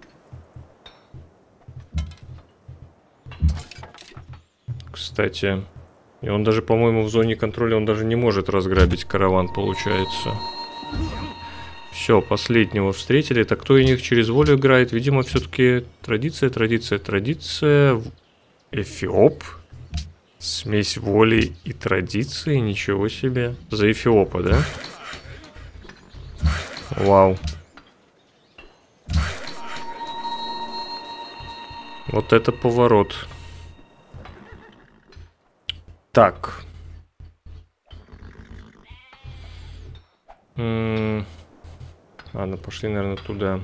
Кстати. И он даже, по-моему, в зоне контроля он даже не может разграбить караван, получается. Все, последнего встретили. Так кто у них через волю играет? Видимо, все-таки традиция, традиция, традиция. Эфиоп. Смесь воли и традиции. Ничего себе. За Эфиопа, да? Вау. Вот это поворот. Так. М-м- Ладно, пошли, наверное, туда.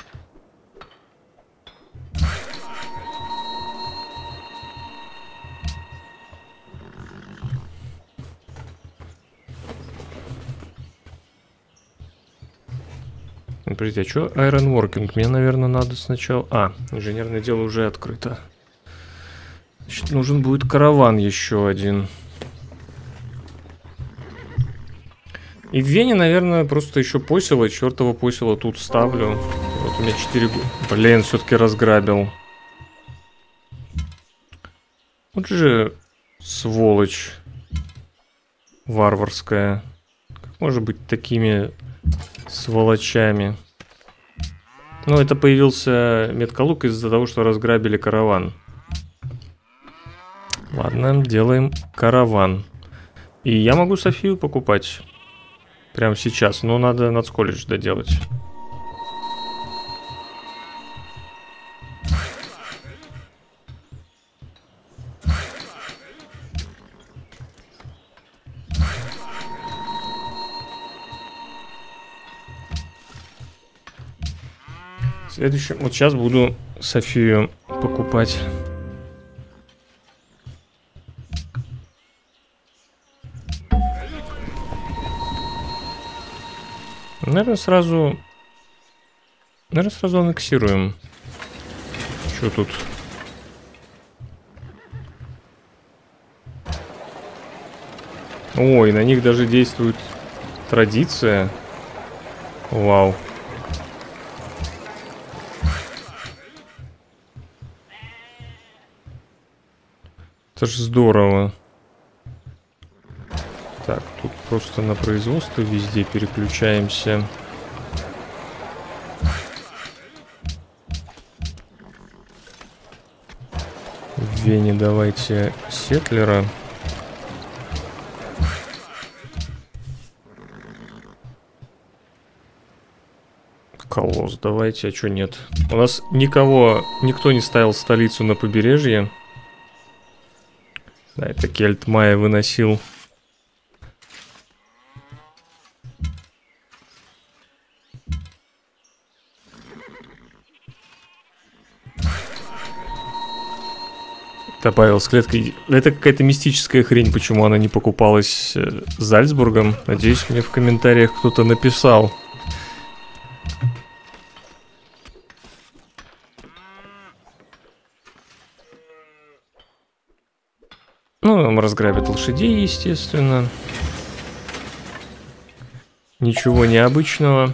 Подождите, а что Ironworking? Мне, наверное, надо сначала... А, инженерное дело уже открыто. Значит, нужен будет караван еще один. И в Вене, наверное, просто еще посело. Чертово посело тут ставлю. Вот у меня четыре... Блин, все-таки разграбил. Вот же сволочь варварская. Как может быть такими сволочами? Ну, это появился меткалук из-за того, что разграбили караван. Ладно, делаем караван. И я могу Софию покупать прямо сейчас, но надо нацколледж доделать. Следующий... Вот сейчас буду Софию покупать. Наверное, сразу... Наверное, сразу аннексируем. Что тут? Ой, на них даже действует традиция. Вау. Это ж здорово. Так, тут просто на производство везде переключаемся. В Вене давайте сетлера. Колосс давайте, а чё нет? У нас никого, никто не ставил столицу на побережье. Да, это Кельт Майя выносил. Добавил с клеткой. Это какая-то мистическая хрень, почему она не покупалась Зальцбургом. Надеюсь, мне в комментариях кто-то написал. Ну, нам разграбят лошадей, естественно. Ничего необычного.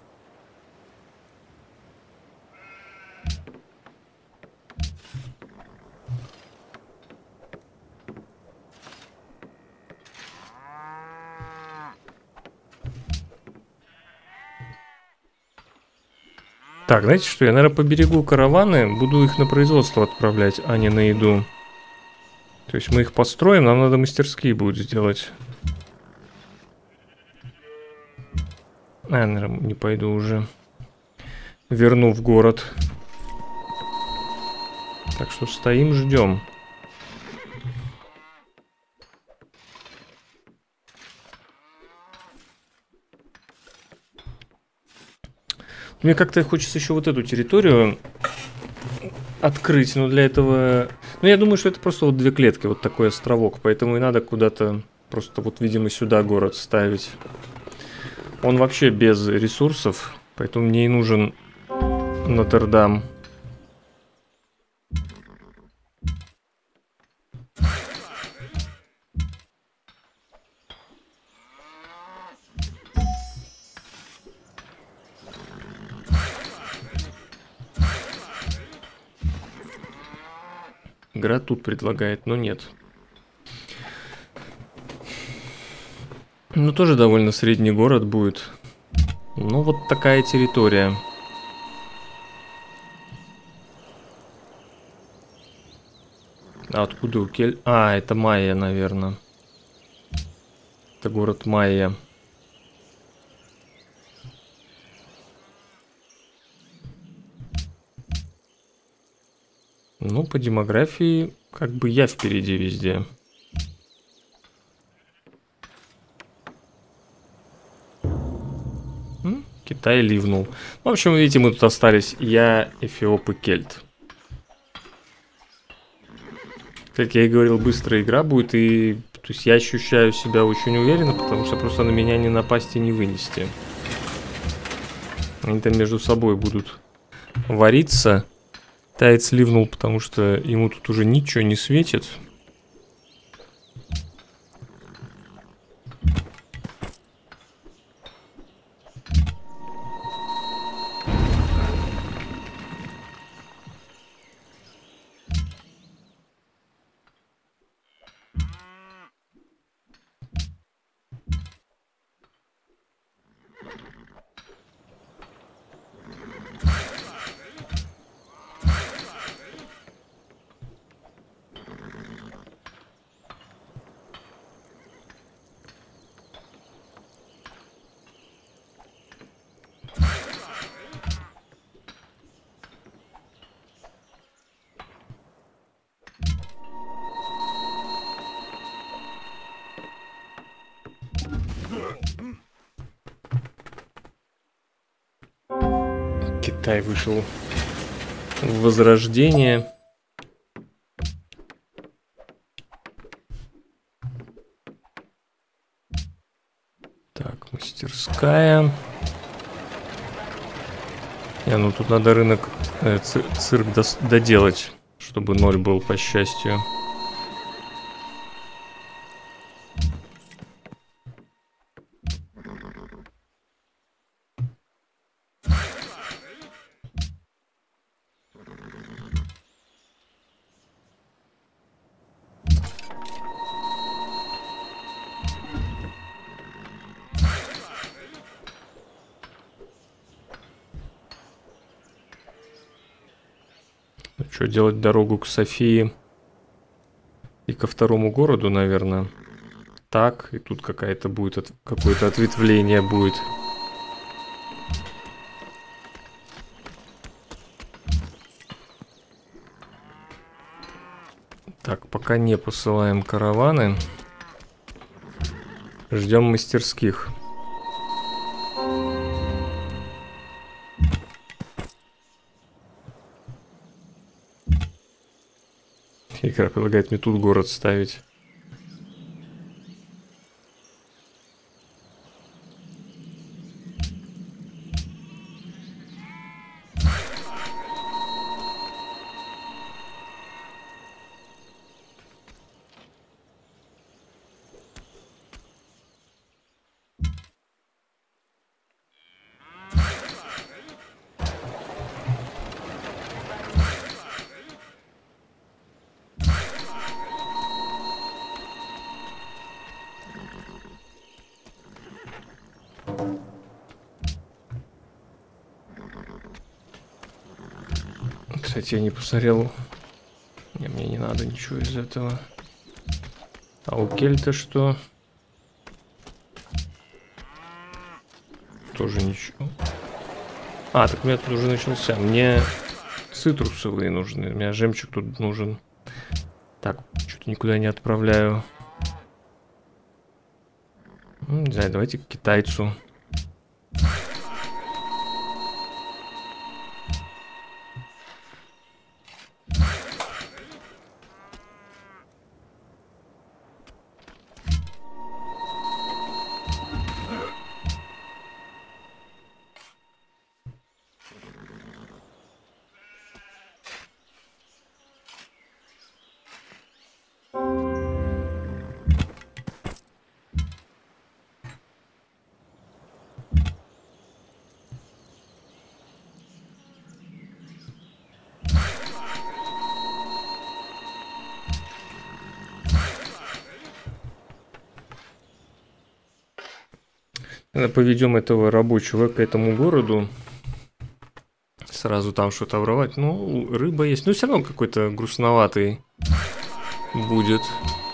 Так, знаете что, я, наверное, поберегу караваны, буду их на производство отправлять, а не на еду. То есть мы их построим, нам надо мастерские будет сделать. А, наверное, не пойду уже. Верну в город. Так что стоим, ждем. Мне как-то хочется еще вот эту территорию открыть, но для этого... Ну, я думаю, что это просто вот две клетки, вот такой островок, поэтому и надо куда-то просто вот, видимо, сюда город ставить. Он вообще без ресурсов, поэтому мне и нужен Нотр-Дам. Игра тут предлагает, но нет. Ну, тоже довольно средний город будет. Ну, вот такая территория. А откуда у Кель... А, это Майя, наверное. Это город Майя. Ну, по демографии, как бы я впереди везде. М? Китай ливнул. В общем, видите, мы тут остались я, Эфиоп и Кельт. Как я и говорил, быстрая игра будет, и то есть я ощущаю себя очень уверенно, потому что просто на меня не напасть и не вынести. Они там между собой будут вариться. Таец ливнул, потому что ему тут уже ничего не светит. Китай вышел в возрождение. Так, мастерская. Не, ну тут надо рынок, э, цирк доделать, чтобы ноль был, по счастью. Что, делать дорогу к Софии и ко второму городу, наверное. Так, и тут какая-то будет, от... какое-то ответвление будет. Так, пока не посылаем караваны. Ждем мастерских. Игра предлагает мне тут город ставить. Кстати, я не посмотрел. Не, мне не надо ничего из этого. А у Кельта что? Тоже ничего. А, так у меня тут уже начался. Мне цитрусовые нужны. У меня жемчуг тут нужен. Так, что-то никуда не отправляю. Ну, не знаю, давайте к китайцу. Поведем этого рабочего к этому городу. Сразу там что-то воровать. Ну, рыба есть. Но все равно какой-то грустноватый будет.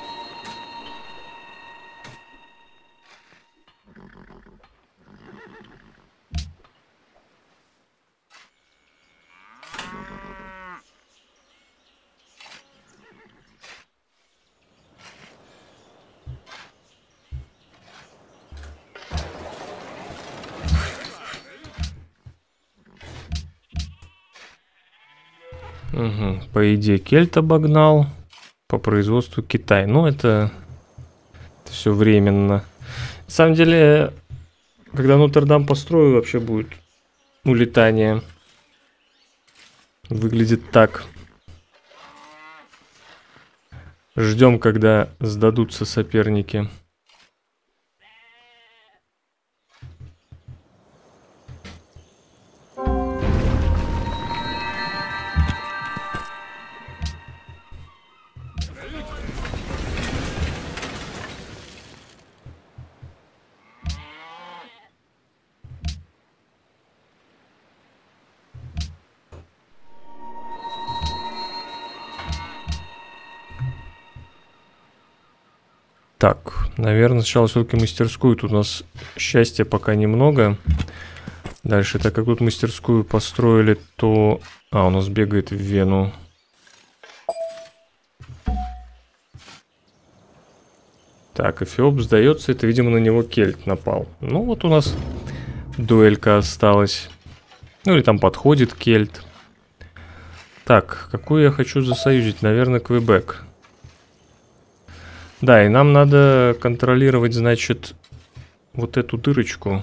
Угу. По идее, Кельт обогнал. По производству Китай. Ну, это, это все временно. На самом деле, когда Нотр-Дам построю, вообще будет улетание. Выглядит так. Ждем, когда сдадутся соперники. Так, наверное, сначала все-таки мастерскую. Тут у нас счастья пока немного. Дальше, так как тут мастерскую построили, то... А, у нас бегает в Вену. Так, Эфиоп сдается. Это, видимо, на него Кельт напал. Ну, вот у нас дуэлька осталась. Ну или там подходит кельт. Так, какую я хочу засоюзить? Наверное, Квебек. Да, и нам надо контролировать, значит, вот эту дырочку.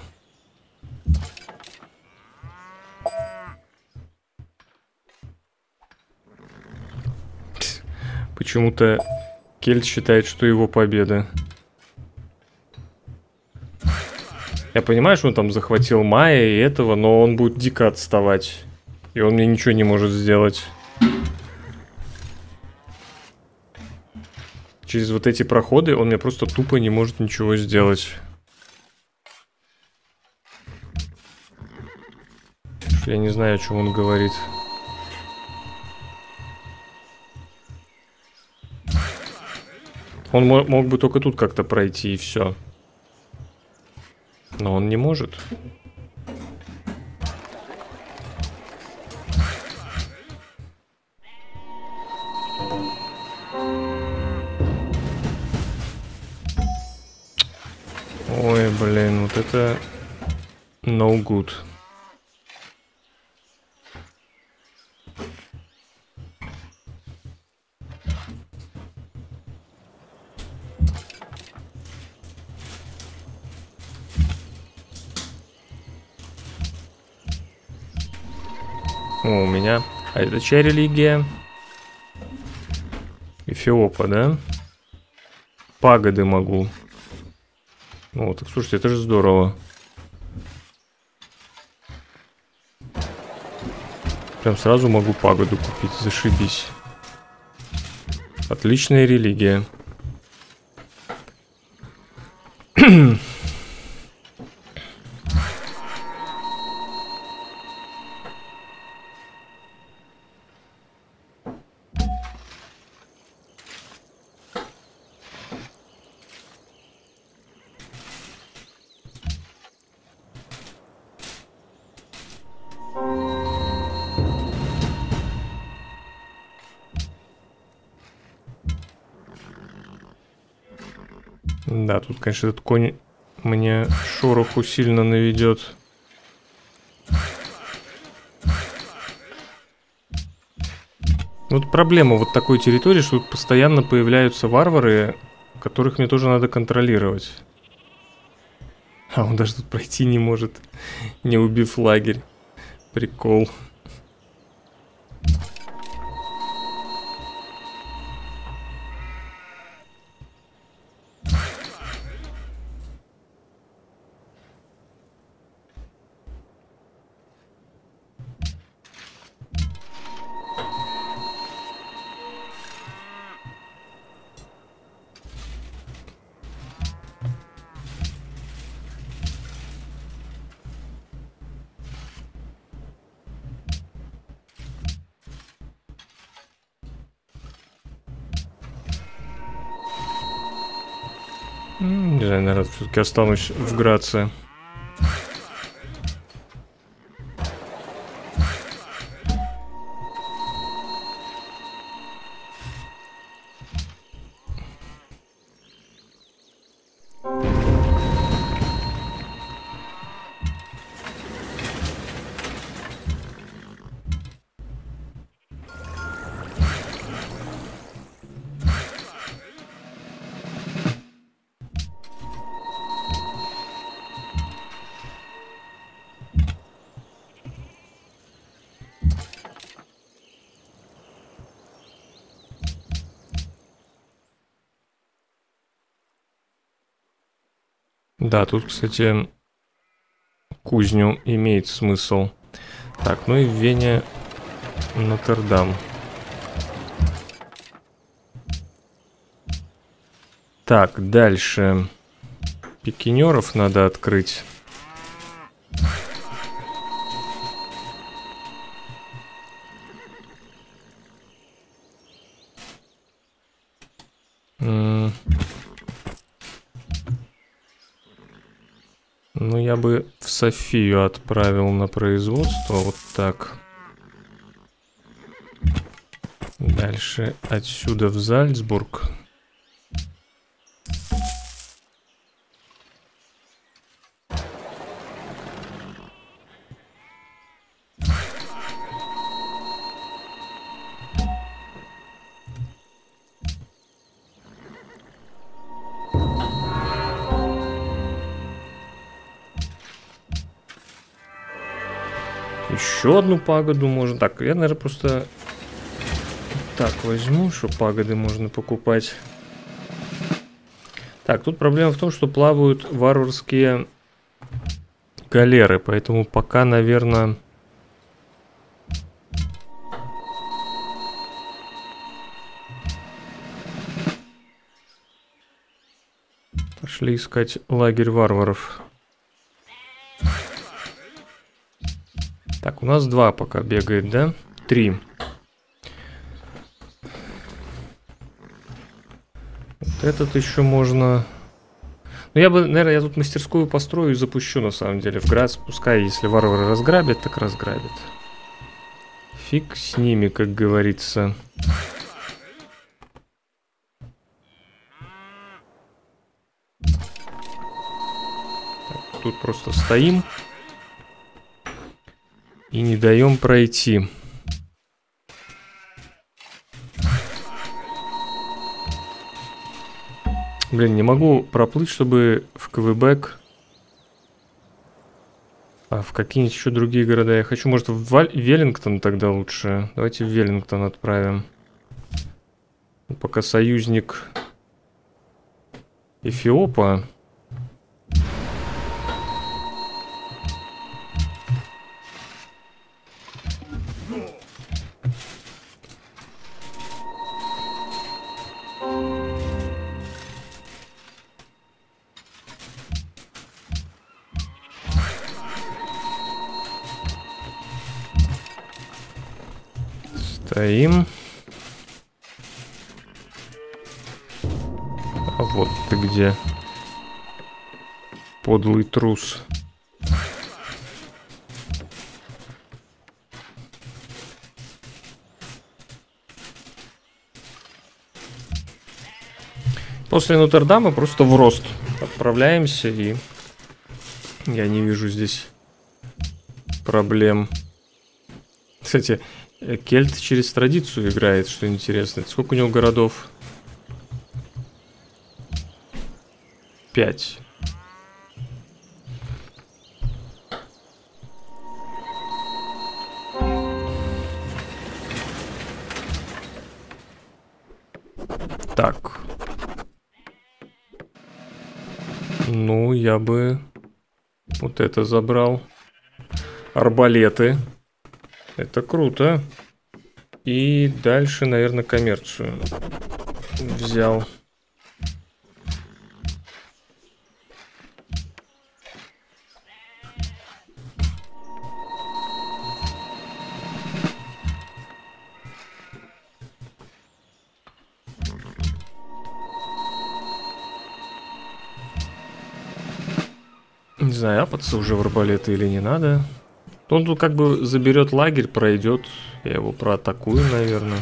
Почему-то кельт считает, что его победа. Я понимаю, что он там захватил Майя и этого, но он будет дико отставать. И он мне ничего не может сделать. Через вот эти проходы он мне просто тупо не может ничего сделать. Я не знаю, о чем он говорит. Он мог бы только тут как-то пройти и все. Но он не может. Ой, блин, вот это no good. О, у меня... А это чья религия? Эфиопа, да? Пагоды могу. О, так слушайте, это же здорово. Прям сразу могу пагоду купить, зашибись. Отличная религия. Да, тут, конечно, этот конь мне шороху сильно наведет. Вот проблема вот такой территории, что тут постоянно появляются варвары, которых мне тоже надо контролировать. А он даже тут пройти не может, не убив лагерь. Прикол. Не знаю, наверное, все-таки останусь в Граце. Да, тут, кстати, кузню имеет смысл. Так, ну и в Вене Нотр-Дам. Так, дальше. Пикинеров надо открыть. М- Ну, я бы в Софию отправил на производство. Вот так. Дальше отсюда в Зальцбург. Еще одну пагоду можно. Так, я, наверное, просто так возьму, что пагоды можно покупать. Так, тут проблема в том, что плавают варварские галеры, поэтому пока, наверное... Пошли искать лагерь варваров. Так, у нас два пока бегает, да? Три. Вот этот еще можно... Ну, я бы, наверное, я тут мастерскую построю и запущу, на самом деле, в Грац. Пускай, если варвары разграбят, так разграбят. Фиг с ними, как говорится. Так, тут просто стоим. И не даем пройти. Блин, не могу проплыть, чтобы в Квебек. А в какие-нибудь еще другие города я хочу. Может, в Валь... Веллингтон тогда лучше. Давайте в Веллингтон отправим. Пока союзник Эфиопа. Стоим. А вот ты где, подлый трус. После Нотр-Дама просто в рост отправляемся, и я не вижу здесь проблем. Кстати, Кельт через традицию играет, что интересно. Сколько у него городов? Пять. Так. Ну, я бы вот это забрал. Арбалеты. Это круто. И дальше, наверное, коммерцию взял. Не знаю, апаться уже в арбалеты или не надо. Он тут как бы заберет лагерь, пройдет. Я его проатакую, наверное.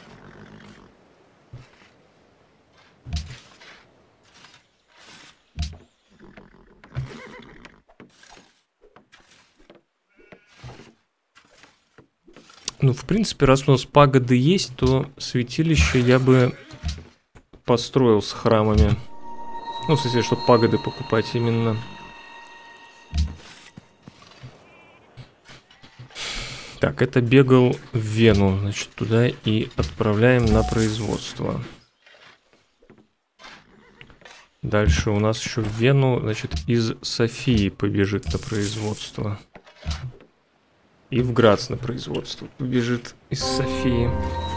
Ну, в принципе, раз у нас пагоды есть, то святилище я бы построил с храмами. Ну, в смысле, чтобы пагоды покупать именно. Так, это бегал в Вену. Значит, туда и отправляем на производство. Дальше у нас еще в Вену, значит, из Софии побежит на производство. И в Грац на производство побежит из Софии.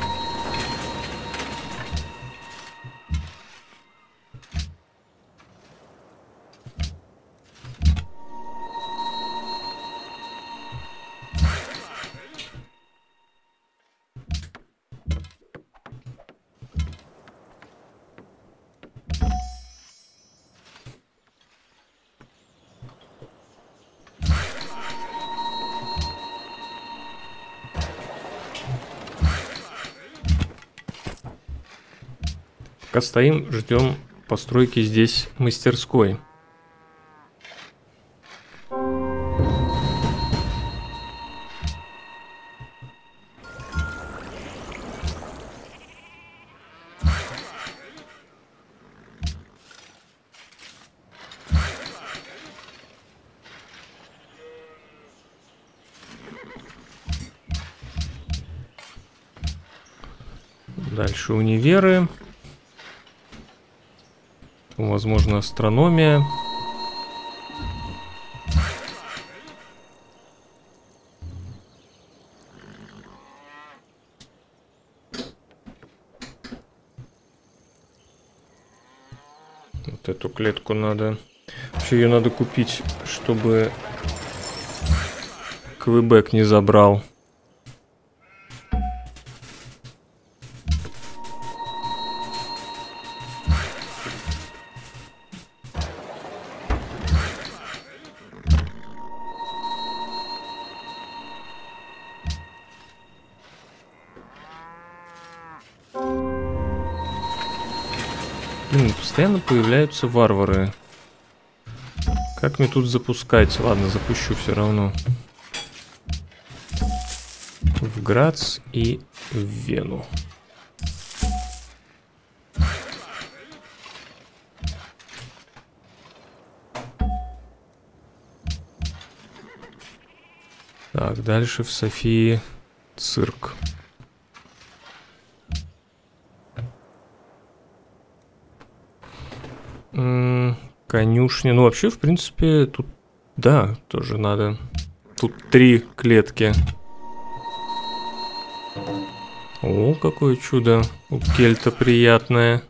Пока стоим, ждем постройки здесь мастерской. Дальше универы. Возможно, астрономия. Вот эту клетку надо... Вообще ее надо купить, чтобы Квебек не забрал. Блин, постоянно появляются варвары. Как мне тут запускать? Ладно, запущу все равно. В Грац и в Вену. Так, дальше в Софии цирк. М-м, конюшня. Ну, вообще, в принципе, тут, да, тоже надо. Тут три клетки. О, какое чудо. У Кельта приятное.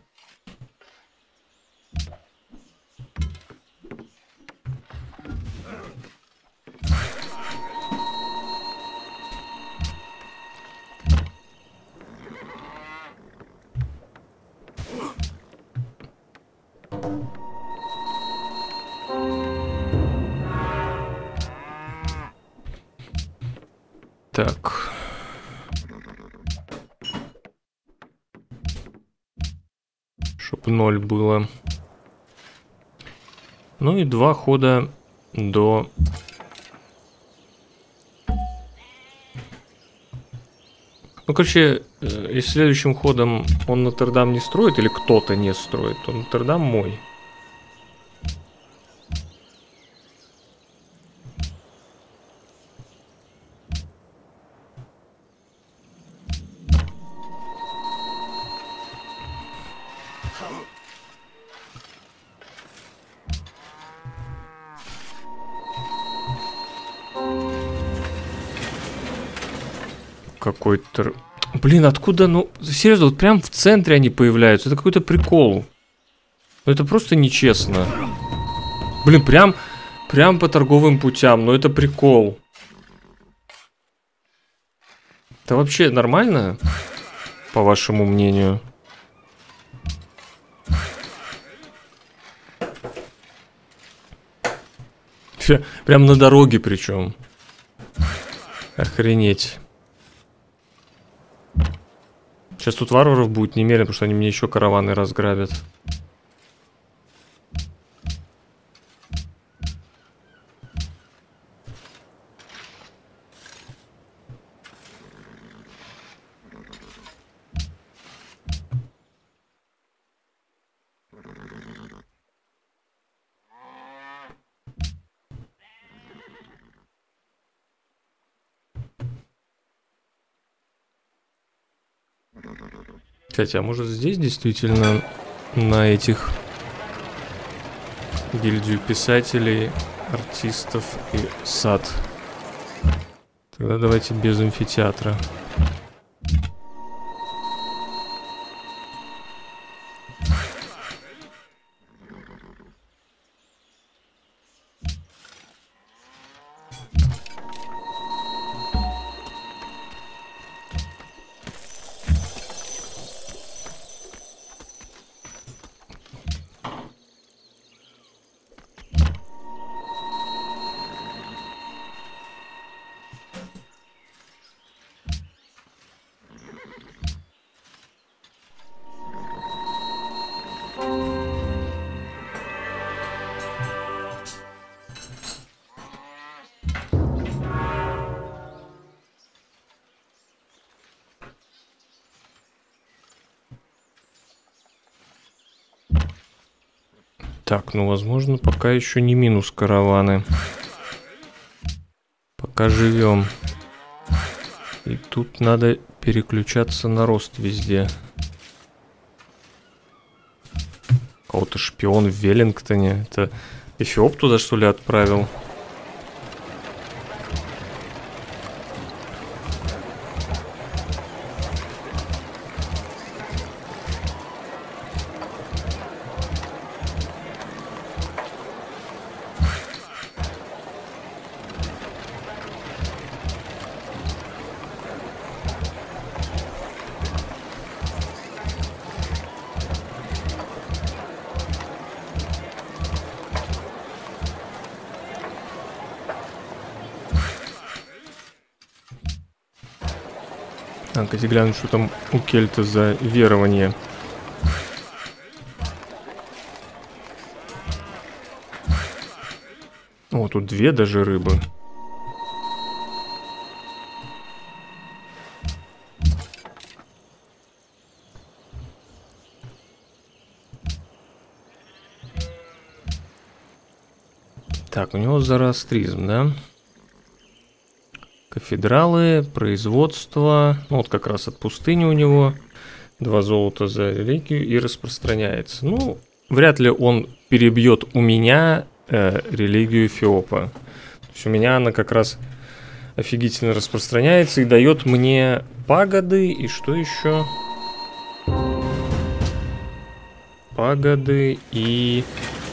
Так. Чтоб ноль было. Ну и два хода до... Ну, короче, если следующим ходом он Нотр-Дам не строит, или кто-то не строит, то Нотр-Дам мой. Какой-то... Блин, откуда, ну, серьезно, вот прям в центре они появляются. Это какой-то прикол. Это просто нечестно. Блин, прям, прям по торговым путям, но это прикол. Это вообще нормально, по вашему мнению? Прям на дороге причем. Охренеть. Сейчас тут варваров будет немерено, потому что они мне еще караваны разграбят. Кстати, а может здесь действительно на этих гильдию писателей, артистов и сад? Тогда давайте без амфитеатра. Так, ну возможно пока еще не минус караваны. Пока живем. И тут надо переключаться на рост везде. Кого-то шпион в Веллингтоне. Это Эфиоп туда, что ли, отправил? Так, иди глянуть, что там у Кельта за верование. О, тут две даже рыбы. Так, у него зороастризм, да? Кафедралы, производство. Ну, вот как раз от пустыни у него. Два золота за религию и распространяется. Ну, вряд ли он перебьет у меня э, религию Эфиопа. То есть у меня она как раз офигительно распространяется и дает мне пагоды. И что еще? Пагоды и...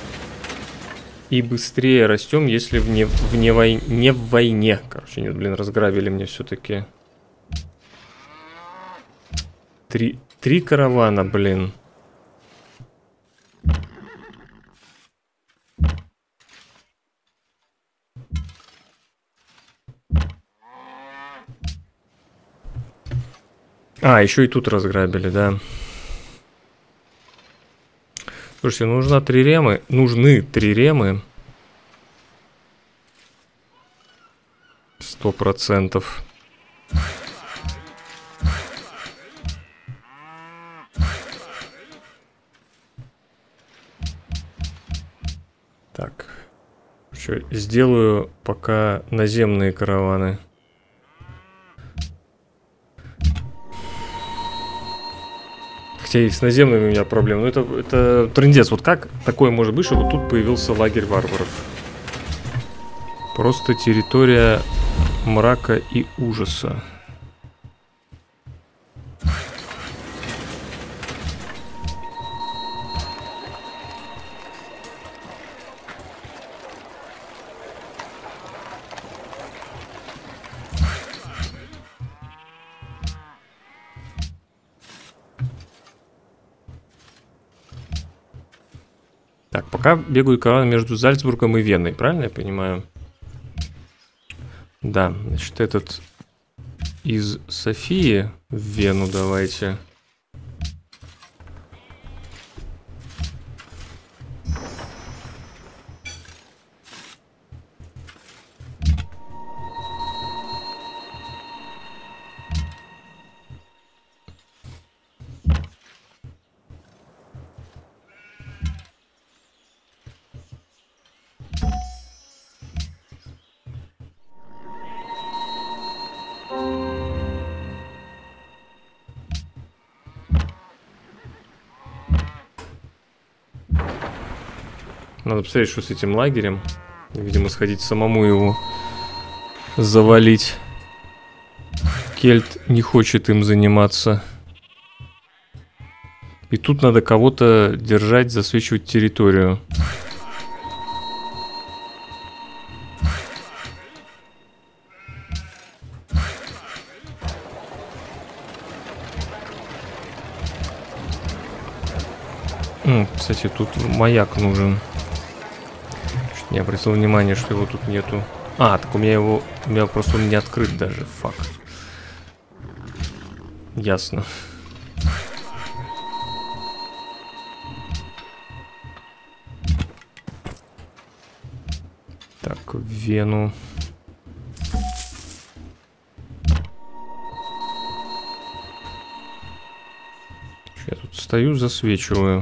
И быстрее растем, если вне, вне вой... не в войне. Короче, нет, блин, разграбили мне все-таки. Три, три каравана, блин. А, еще и тут разграбили, да. Слушайте, нужна три ремы. Нужны три ремы. Сто процентов. Так. Что, сделаю пока наземные караваны. Хотя и с наземными у меня проблемы. Но это, это трындец. Вот как такое может быть, что вот тут появился лагерь варваров? Просто территория мрака и ужаса. Так, пока бегаю караван между Зальцбургом и Веной, правильно я понимаю? Да, значит, этот из Софии в Вену давайте. Надо посмотреть, что с этим лагерем. Видимо, сходить самому его завалить. Кельт не хочет им заниматься. И тут надо кого-то держать, засвечивать территорию. М, кстати, тут маяк нужен. Я обратил внимание, что его тут нету. А, так у меня его... У меня просто он не открыт даже. Фак. Ясно. Так, в Вену. Я тут стою, засвечиваю.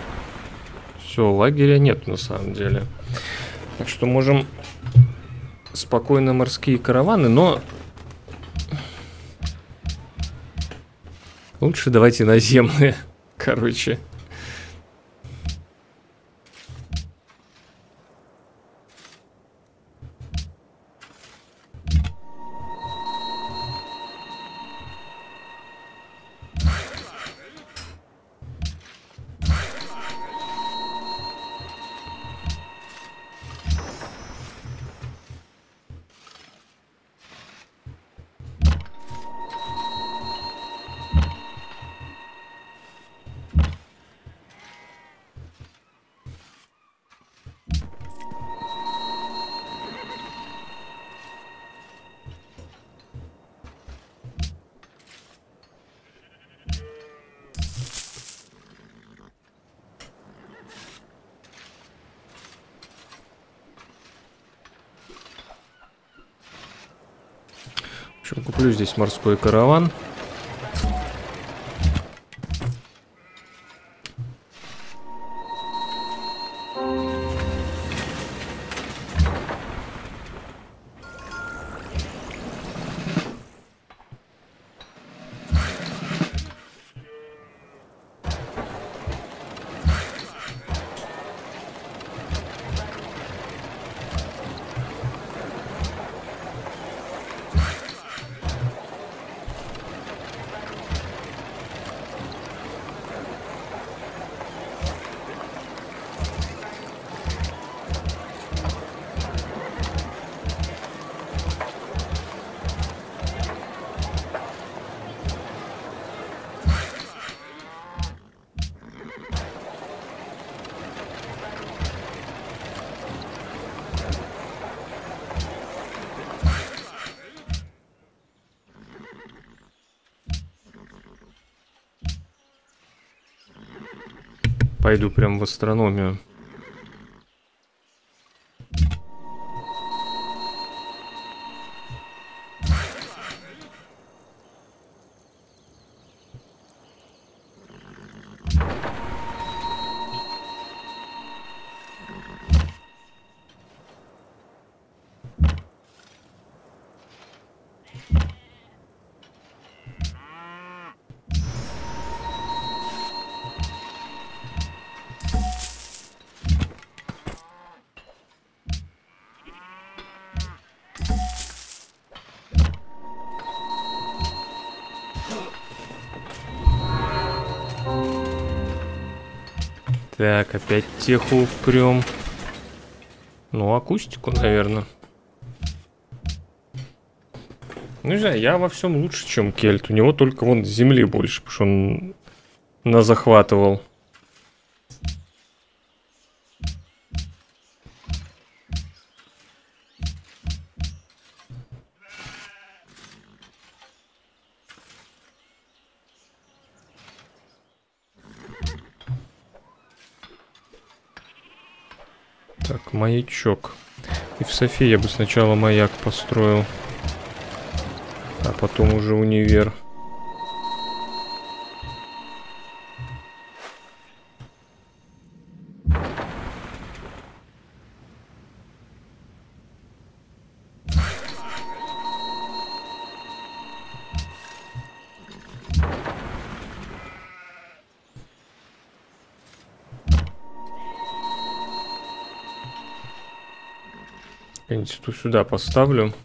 Все, лагеря нет на самом деле. Так что можем спокойно морские караваны, но лучше давайте наземные, короче. В общем, куплю здесь морской караван. Пойду прям в астрономию. Так, опять теху прям. Ну, акустику, наверное. Ну, не знаю, я во всем лучше, чем Кельт. У него только вон земли больше, потому что он назахватывал. Так, маячок. И в Софии я бы сначала маяк построил, а потом уже универ. Институт сюда поставлю.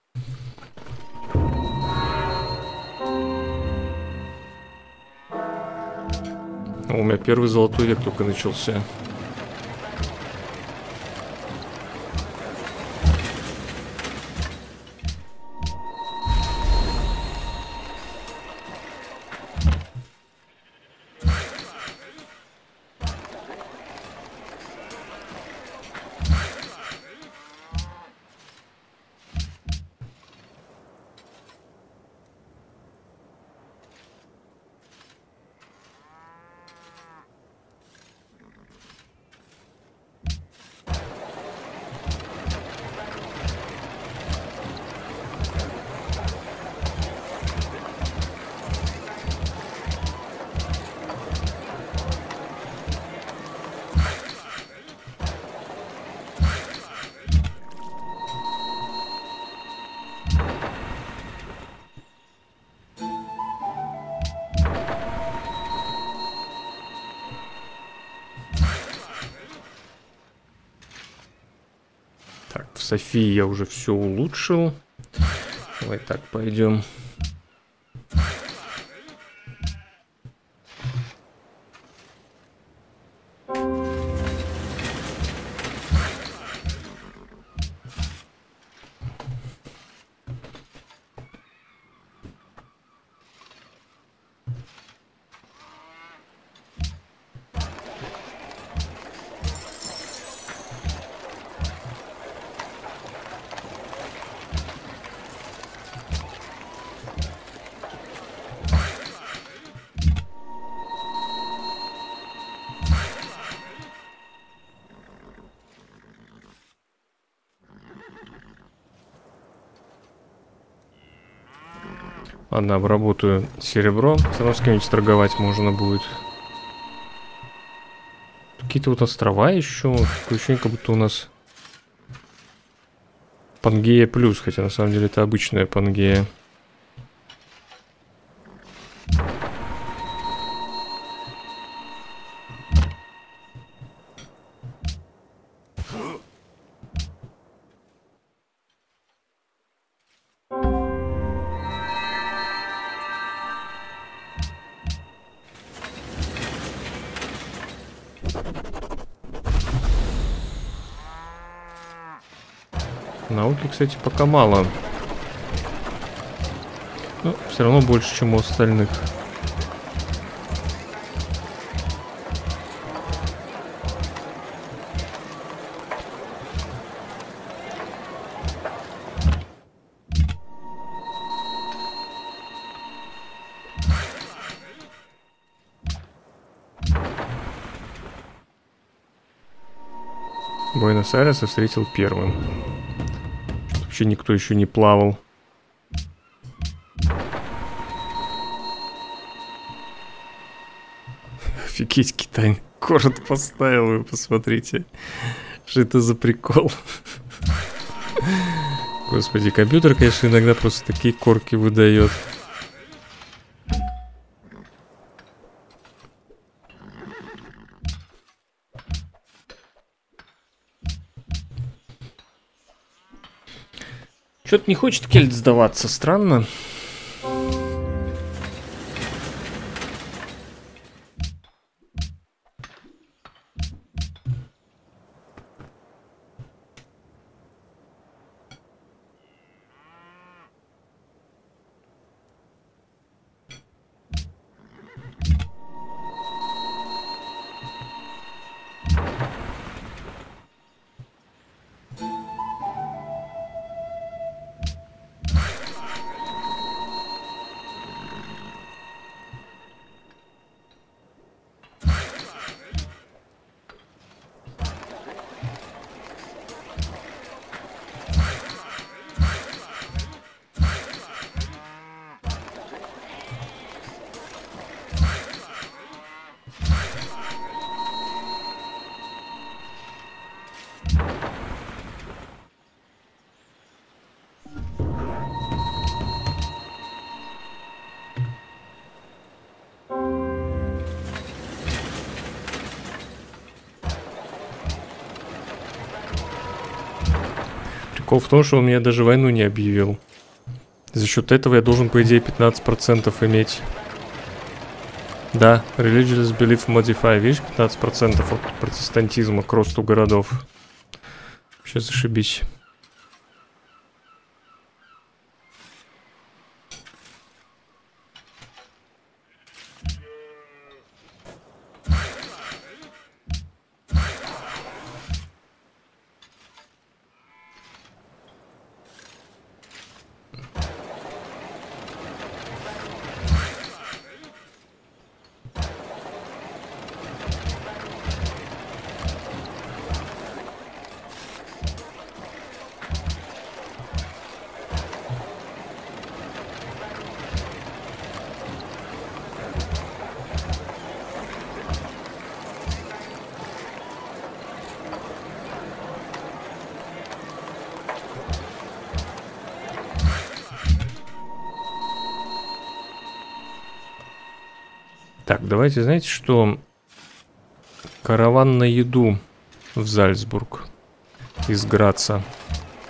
У меня первый золотой век только начался. Софии я уже все улучшил. Давай так пойдем. Ладно, обработаю серебро. Все равно с кем-нибудь торговать можно будет. Какие-то вот острова еще. Такое ощущение, как будто у нас Пангея плюс. Хотя на самом деле это обычная Пангея. Науки, кстати, пока мало. Но все равно больше, чем у остальных. Буэнос-Айреса встретил первым. Вообще никто еще не плавал. Офигеть, Китай город поставил, вы посмотрите. Что это за прикол? Господи, компьютер, конечно, иногда просто такие корки выдает. Что-то не хочет Кельт сдаваться, странно. Прикол в том, что он мне даже войну не объявил. За счет этого я должен, по идее, пятнадцать процентов иметь. Да, Religious Belief Modify, видишь, пятнадцать процентов от протестантизма к росту городов. Сейчас зашибись. Так, давайте, знаете, что? Караван на еду в Зальцбург из Граца.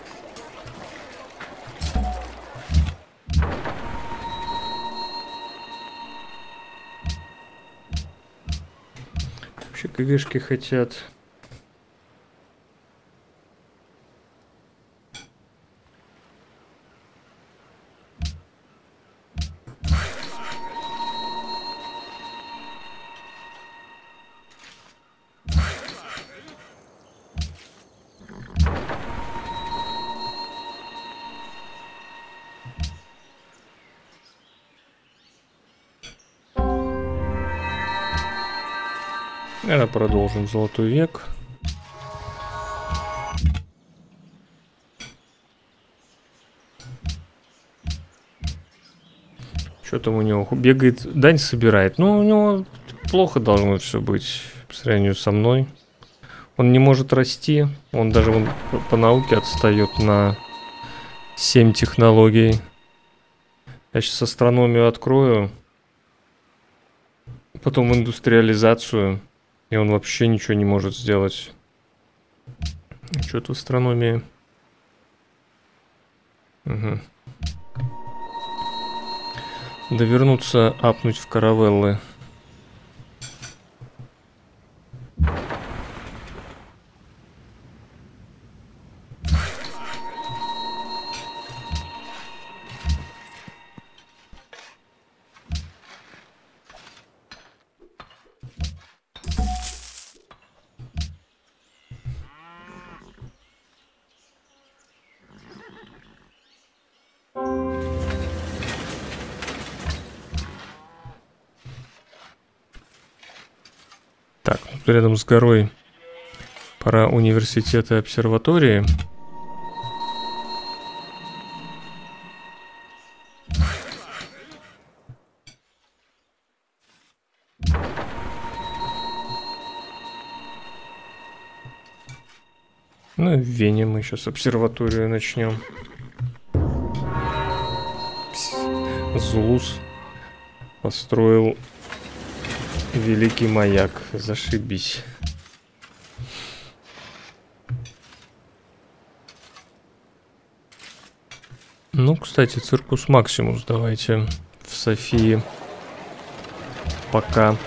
Вообще КГшки хотят. Наверное, продолжим Золотой век. Что там у него? Бегает, дань собирает. Ну, у него плохо должно все быть по сравнению со мной. Он не может расти. Он даже вон, по, по науке отстает на семь технологий. Я сейчас астрономию открою. Потом индустриализацию. И он вообще ничего не может сделать. Что-то в астрономии. Угу. Довернуться, апнуть в каравеллы. Так, тут рядом с горой пора университета и обсерватории. Ну и в Вене мы сейчас обсерваторию начнем. Зулус построил великий маяк. Зашибись. Ну, кстати, Циркус Максимус давайте в Софии пока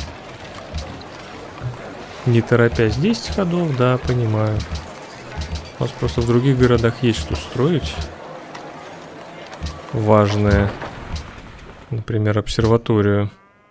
не торопясь. десять ходов, да, понимаю. У нас просто в других городах есть что строить важное. Например, обсерваторию.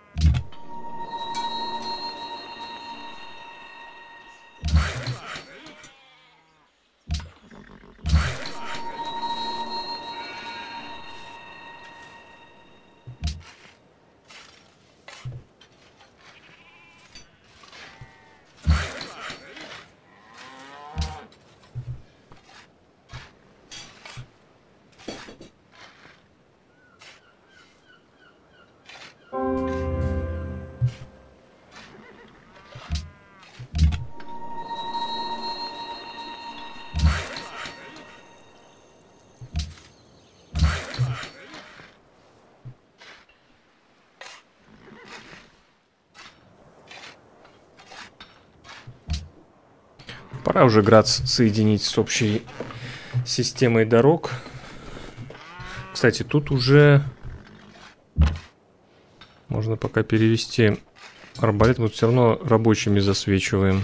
Пора уже Грац соединить с общей системой дорог. Кстати, тут уже можно пока перевести арбалет. Мы все равно рабочими засвечиваем.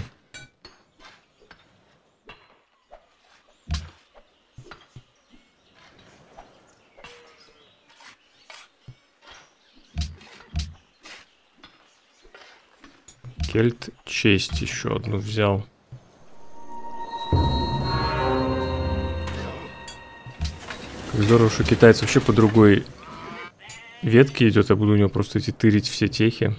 Кельт честь еще одну взял. Как здорово, что китаец вообще по другой ветке идет, я буду у него просто эти тырить все техи.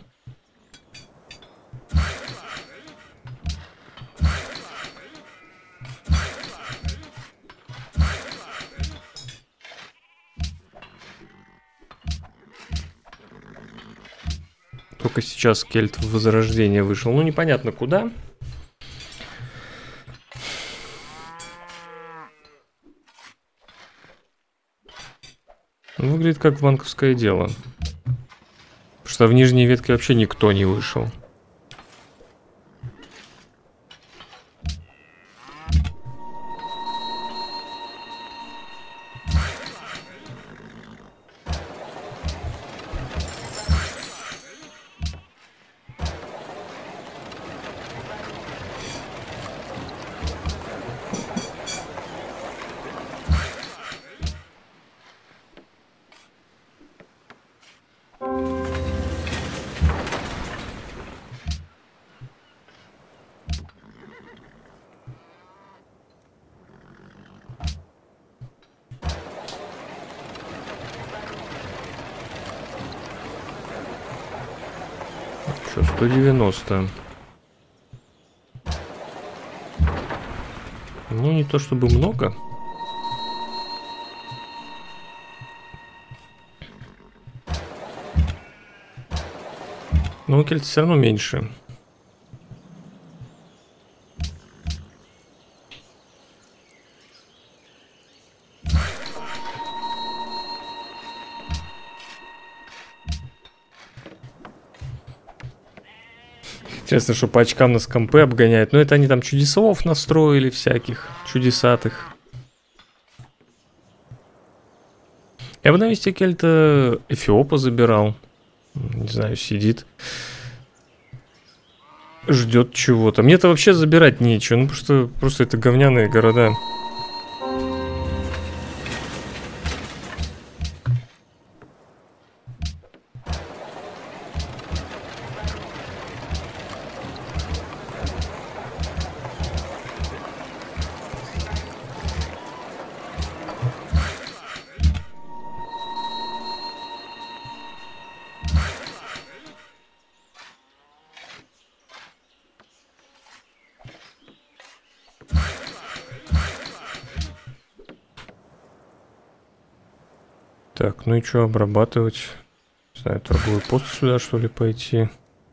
Только сейчас Кельт в возрождение вышел. Ну, непонятно куда. Выглядит как банковское дело. Потому что в нижней ветке вообще никто не вышел. Что, сто девяносто. Ну, не то чтобы много. Но у кельта все равно меньше. Интересно, что по очкам нас компы обгоняют. Но это они там чудесов настроили всяких. Чудесатых. Я бы на месте кельта Эфиопа забирал. Не знаю, сидит. Ждет чего-то. Мне-то вообще забирать нечего. Ну, потому что просто это говняные города. Так, ну и что обрабатывать? Не знаю, торговый пост сюда, что ли, пойти?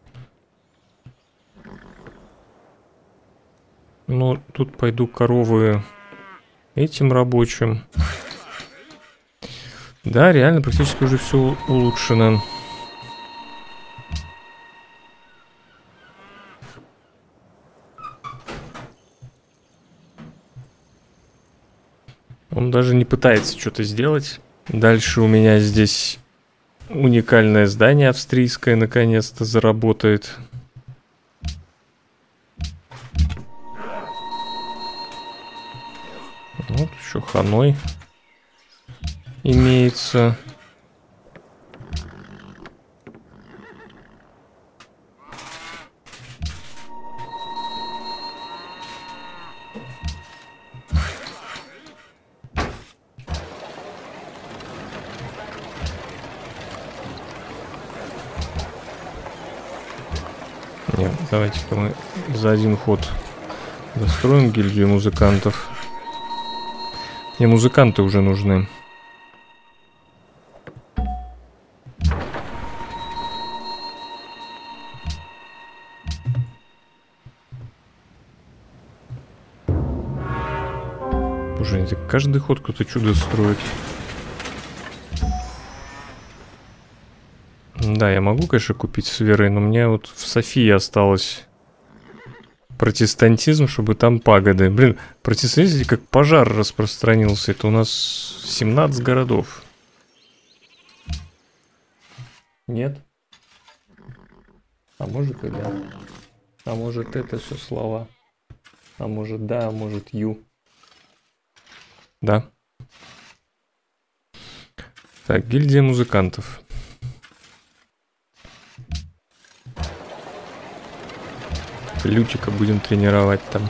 Ну, тут пойду коровы этим рабочим. Да, реально, практически уже все улучшено. Он даже не пытается что-то сделать. Дальше у меня здесь уникальное здание австрийское наконец-то заработает. Вот еще Ханой имеется. Нет, давайте-ка мы за один ход достроим гильдию музыкантов. Мне музыканты уже нужны. Боже, это каждый ход кто-то чудо строит. Да, я могу, конечно, купить с верой, но мне вот в Софии осталось протестантизм, чтобы там пагоды. Блин, протестантизм как пожар распространился. Это у нас семнадцать городов. Нет? А может и да. А может это все слова. А может да, а может ю. Да. Так, гильдия музыкантов. Лютика будем тренировать там.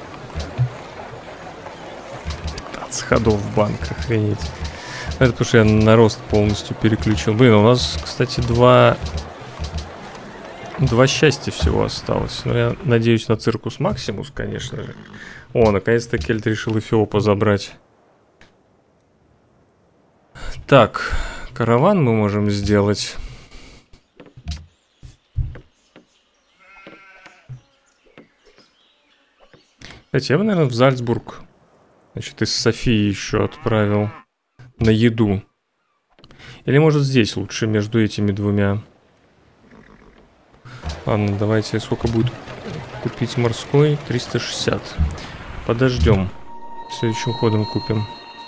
пятнадцать ходов в банк, охренеть. Это потому что я на рост полностью переключил. Блин, у нас, кстати, два... Два счастья всего осталось. Но я надеюсь на Циркус Максимус, конечно же. О, наконец-то Кельт решил Эфиопа забрать. Так, караван мы можем сделать. Кстати, я бы, наверное, в Зальцбург, значит, из Софии еще отправил на еду. Или, может, здесь лучше, между этими двумя. Ладно, давайте, сколько будет купить морской? триста шестьдесят. Подождем. Следующим ходом купим.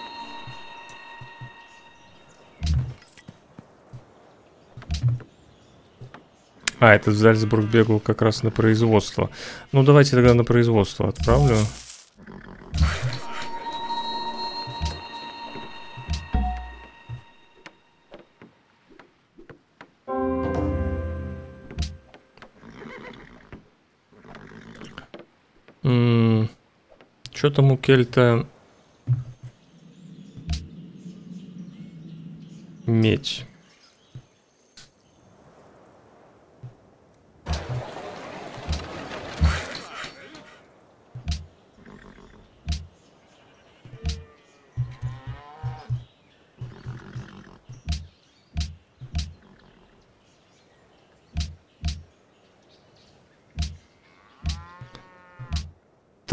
А, этот в Зальцбург бегал как раз на производство. Ну, давайте тогда на производство отправлю. М-м, что там у Кельта? Медь.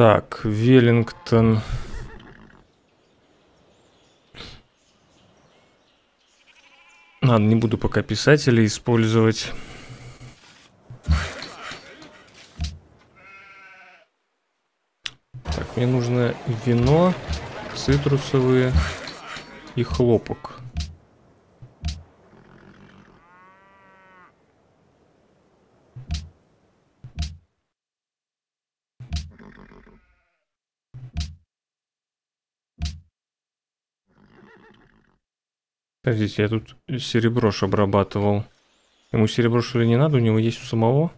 Так, Веллингтон. Ладно, не буду пока писателей использовать. Так, мне нужно вино, цитрусовые и хлопок. Подождите, я тут серебро ж обрабатывал. Ему серебро что ли не надо? У него есть у самого?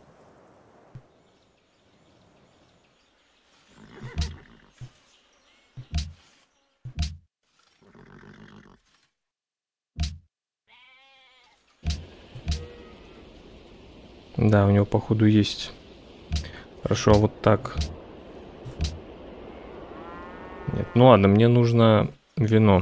Да, у него походу есть. Хорошо, а вот так. Нет, ну ладно, мне нужно вино.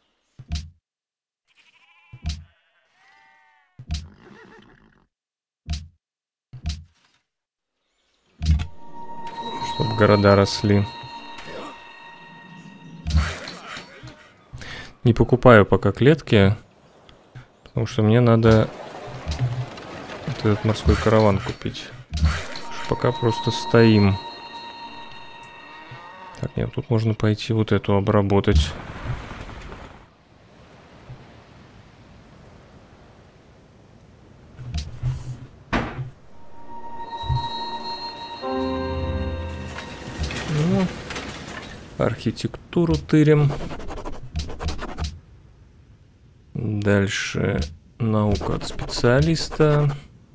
Чтобы города росли. Не покупаю пока клетки, потому что мне надо вот этот морской караван купить. Пока просто стоим. Так, нет, тут можно пойти вот эту обработать. Ну, архитектуру тырим. Дальше наука от специалиста.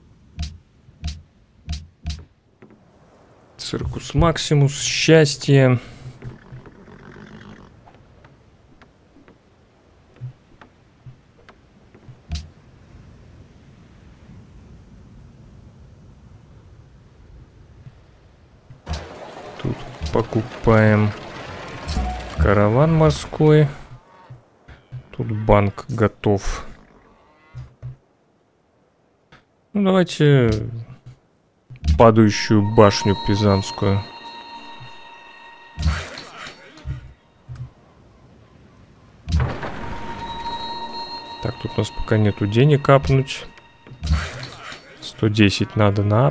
Циркус Максимус, счастье. Тут покупаем караван морской. Тут банк готов. Ну, давайте падающую башню пизанскую. Так, тут у нас пока нету денег апнуть. сто десять надо на ап.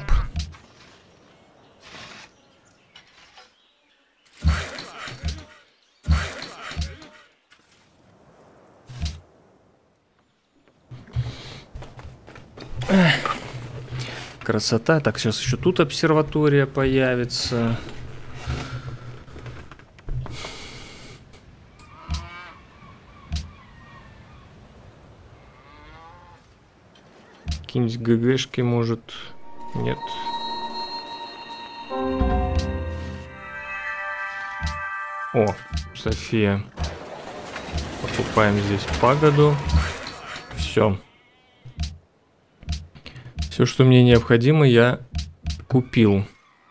Красота. Так, сейчас еще тут обсерватория появится. Какие-нибудь ГГшки, может? Нет. О, София. Покупаем здесь пагоду. Все. Все, что мне необходимо, я купил.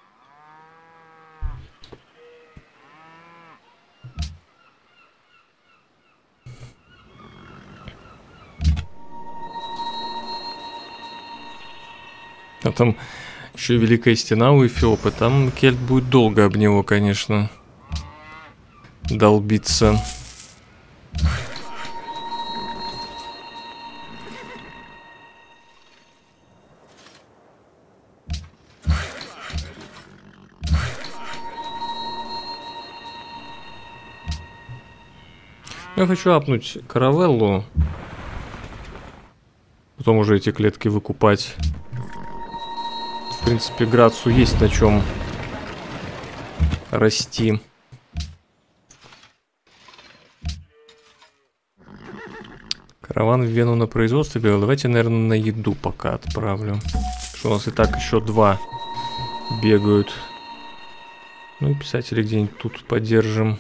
А там еще Великая Стена у Эфиопа. Там Кельт будет долго об него, конечно, долбиться. Я хочу апнуть каравеллу. Потом уже эти клетки выкупать. В принципе, Грацу есть на чем расти. Караван в Вену на производство бегал. Давайте, наверное, на еду пока отправлю. Что у нас и так еще два бегают. Ну и писатели где-нибудь тут поддержим.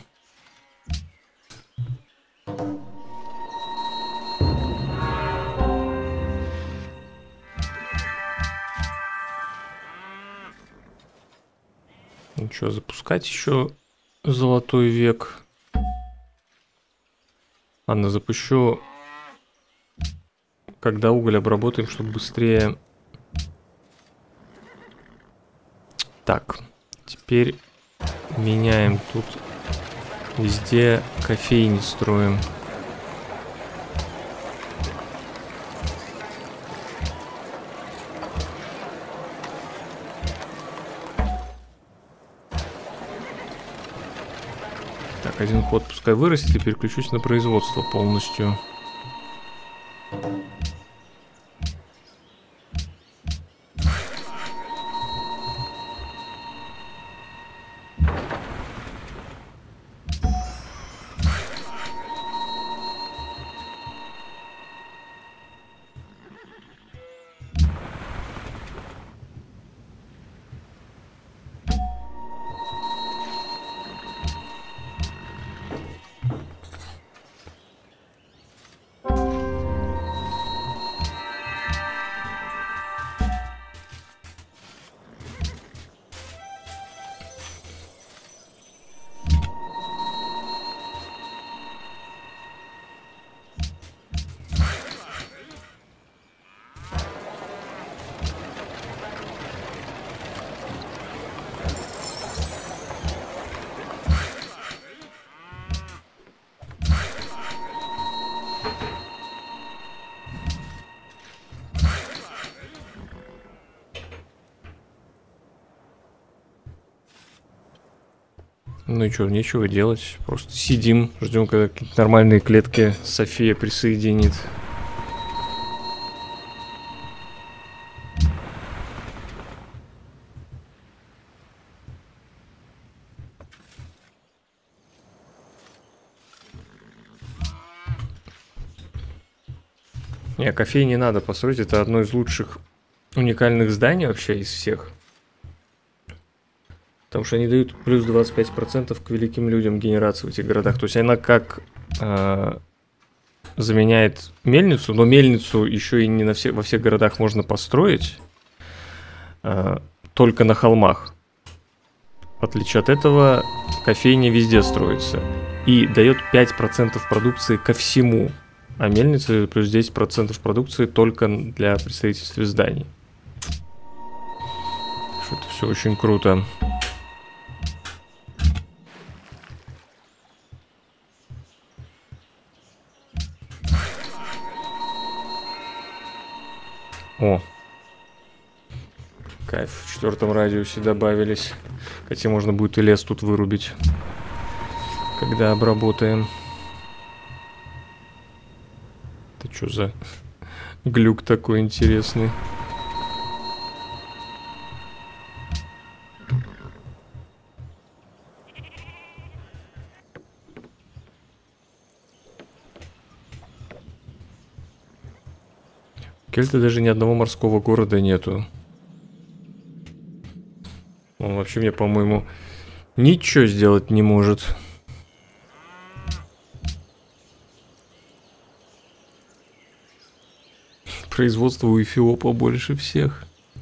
Ну что, запускать еще золотой век. Ладно, запущу, когда уголь обработаем, чтобы быстрее. Так, теперь меняем тут. Везде кофейни строим. Так, один ход пускай вырастет и переключусь на производство полностью. Ну и что, нечего делать. Просто сидим, ждем, когда какие-то нормальные клетки София присоединит. Не, кофейни надо построить. Это одно из лучших уникальных зданий вообще из всех. Потому что они дают плюс двадцать пять процентов к великим людям генерации в этих городах. То есть она как э, заменяет мельницу, но мельницу еще и не на все, во всех городах можно построить, э, только на холмах. В отличие от этого, кофейня везде строится и дает пять процентов продукции ко всему, а мельница плюс десять процентов продукции только для представительства зданий. Что это все очень круто. О, кайф, в четвертом радиусе добавились. Хотя можно будет и лес тут вырубить, когда обработаем. Это что за глюк такой интересный? В Кельте даже ни одного морского города нету. Он вообще мне, по-моему, ничего сделать не может. Производство у Эфиопа больше всех.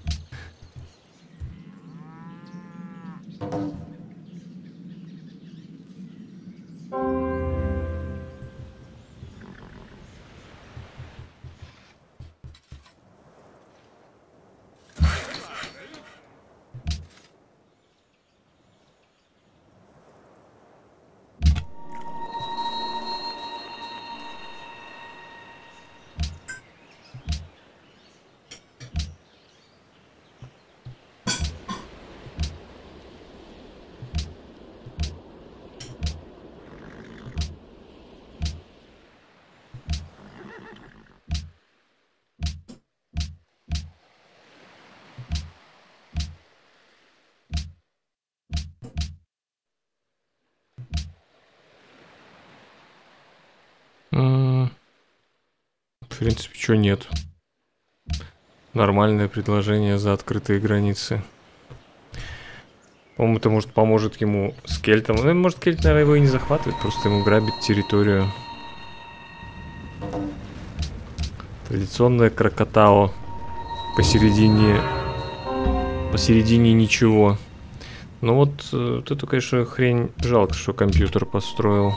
В принципе, чего нет. Нормальное предложение за открытые границы. По-моему, это может поможет ему с Кельтом. Ну, может, Кельт, наверное, его и не захватывает, просто ему грабит территорию. Традиционное Крокотао посередине посередине ничего. Ну вот, вот это, конечно, хрень. Жалко, что компьютер построил.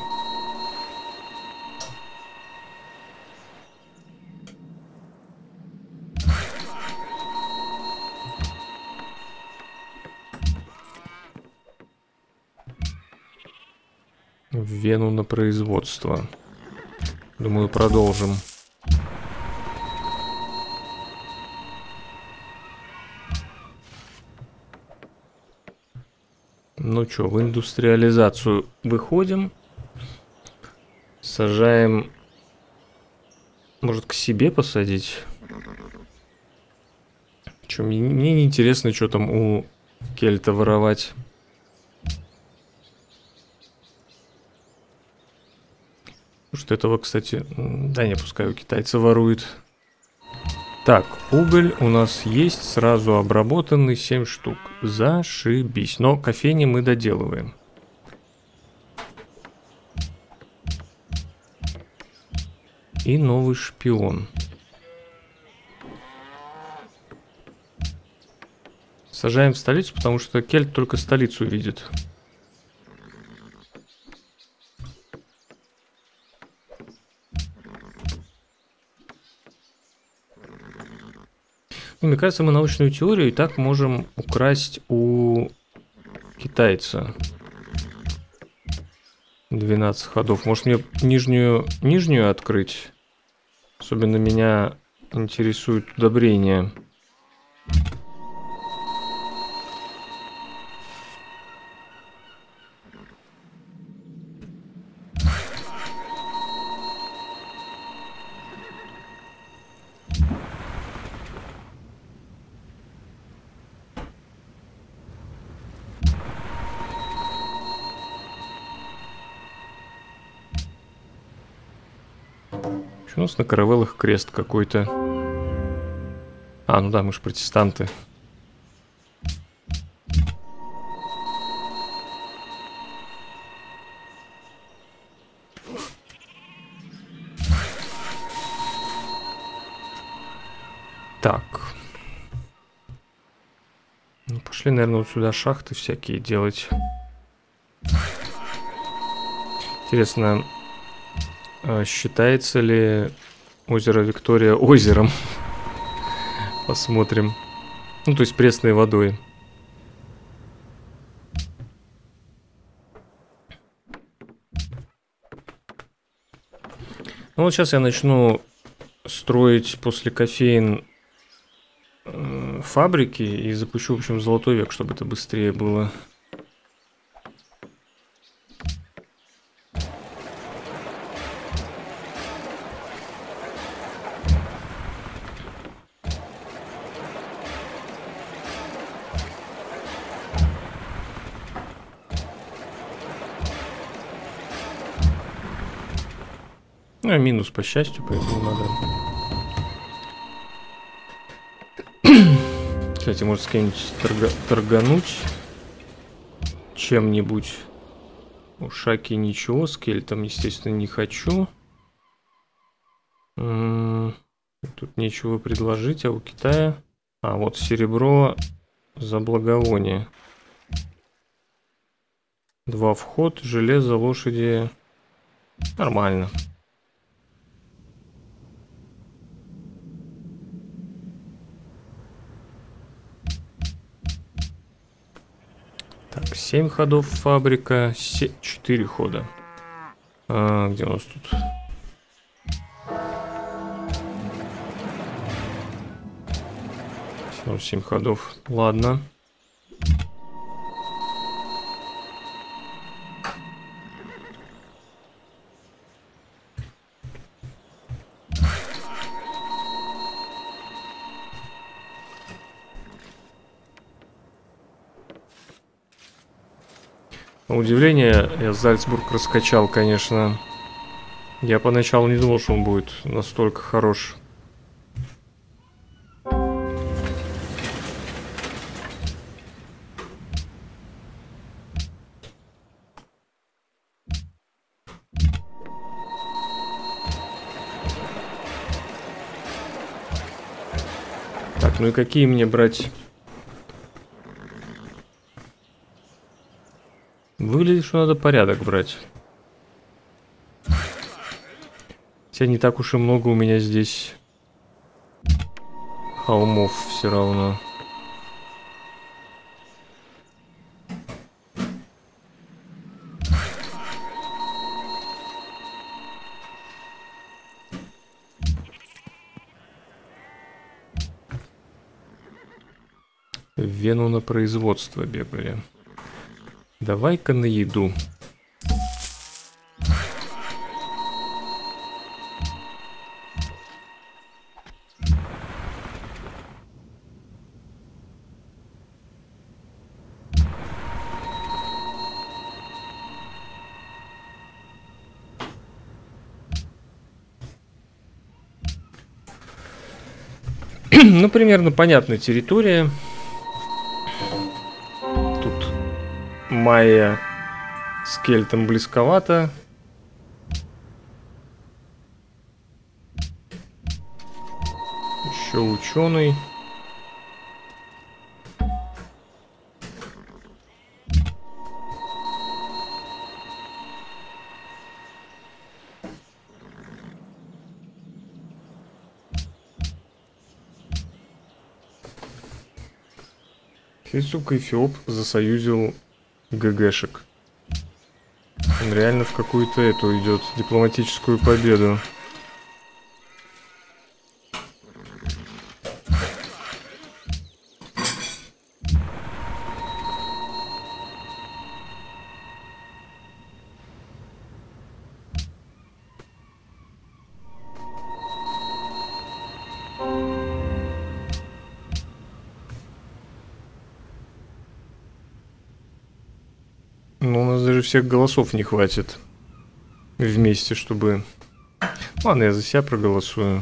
в Вену на производство. Думаю, продолжим. Ну что, в индустриализацию выходим. Сажаем. Может, к себе посадить? Чё, мне, мне не интересно, что там у Кельта воровать. Что этого, кстати... Да не, пускай у китайца ворует. Так, уголь у нас есть, сразу обработанный, семь штук. Зашибись. Но кофейни мы доделываем. И новый шпион. Сажаем в столицу, потому что Кельт только столицу видит. Ну, мне кажется, мы научную теорию и так можем украсть у китайца. двенадцать ходов. Может, мне нижнюю, нижнюю открыть? Особенно меня интересует удобрение. У нас на каравеллах крест какой-то. А, ну да, мы же протестанты. Так. Ну, пошли, наверное, вот сюда шахты всякие делать. Интересно, считается ли озеро Виктория озером? Посмотрим. Ну, то есть пресной водой. Ну, вот сейчас я начну строить после кофеин э, фабрики и запущу, в общем, золотой век, чтобы это быстрее было. Ну, минус по счастью, поэтому надо. Кстати, может с кем-нибудь торга... торгануть чем-нибудь. У Шаки ничего, с Кельтом, естественно, не хочу. М-м- тут нечего предложить, а у Китая... А, вот серебро за благовоние. Два вход, железо, лошади. Нормально. Так, семь ходов фабрика, четыре хода. А, где у нас тут? Всего семь ходов. Ладно. На удивление, я Зальцбург раскачал, конечно. Я поначалу не думал, что он будет настолько хорош. Так, ну и какие мне брать? Выглядит, что надо порядок брать. Хотя не так уж и много у меня здесь холмов все равно. В Вену на производство бегали. Давай-ка на еду. Ну, примерно понятная территория. Тут майя с кельтом близковато. Еще ученый. И, сука, Эфиоп засоюзил ГГшек. Он реально в какую-то эту идет дипломатическую победу. Ну, у нас даже всех голосов не хватит вместе, чтобы... Ладно, я за себя проголосую.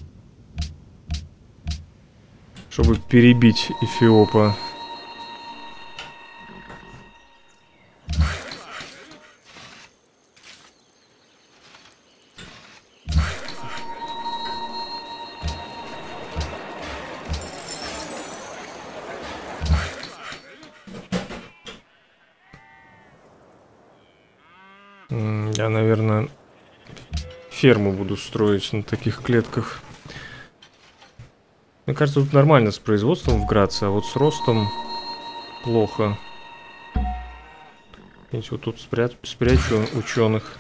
Чтобы перебить Эфиопа. Я, наверное, ферму буду строить на таких клетках. Мне кажется, тут нормально с производством в Граце, а вот с ростом плохо. Видите, вот тут спря... спрячу ученых.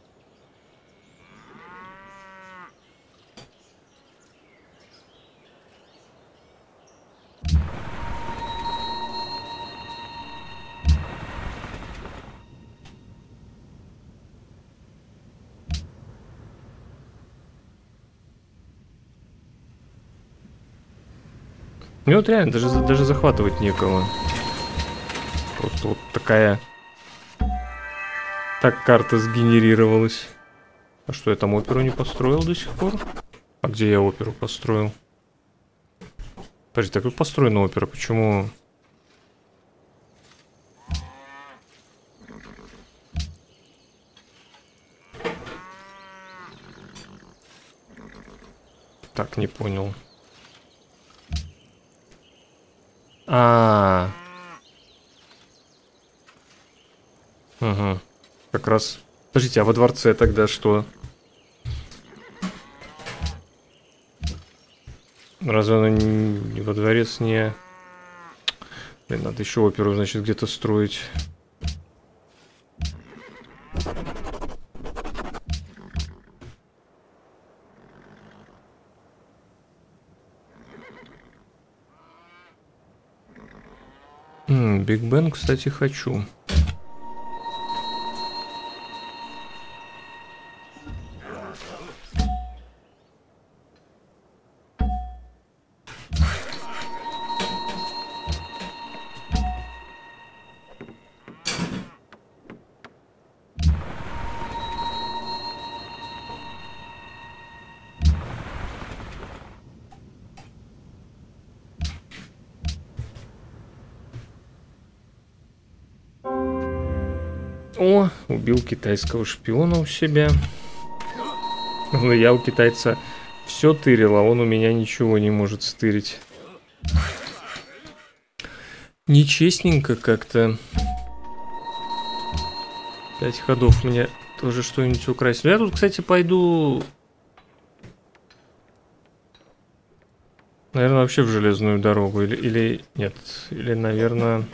Мне вот реально даже, даже захватывать некого. Просто вот такая... Так карта сгенерировалась. А что, я там оперу не построил до сих пор? А где я оперу построил? Подожди, так тут построена опера, почему... Так, не понял. А, -а, -а. Угу. Как раз. Подождите, а во дворце тогда что? Разве она не во дворец не... Блин, надо еще оперу, значит, где-то строить. Биг Бен, кстати, хочу. О, убил китайского шпиона у себя. Но я у китайца все тырил, а он у меня ничего не может стырить. Нечестненько как-то. Пять ходов мне тоже что-нибудь украсть. Но я тут, кстати, пойду... Наверное, вообще в железную дорогу. Или, или... Нет. Или, наверное...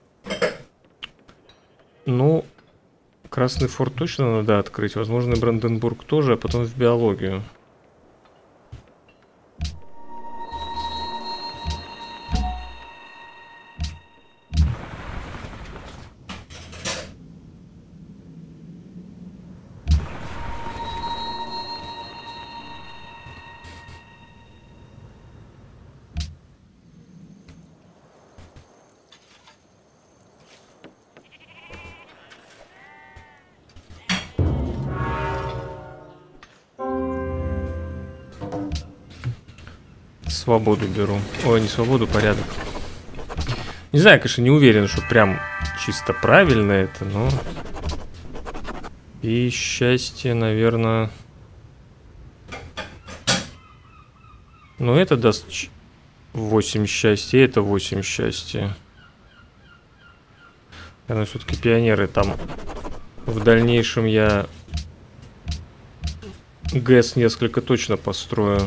Ну... Красный форт точно надо открыть. Возможно, Бранденбург тоже, а потом в биологию. Свободу беру. Ой, не свободу, порядок. Не знаю, конечно, не уверен, что прям чисто правильно это, но... И счастье, наверное... Ну, это даст восемь счастья, это восемь счастья. Наверное, все-таки пионеры там... В дальнейшем я... ГЭС несколько точно построю.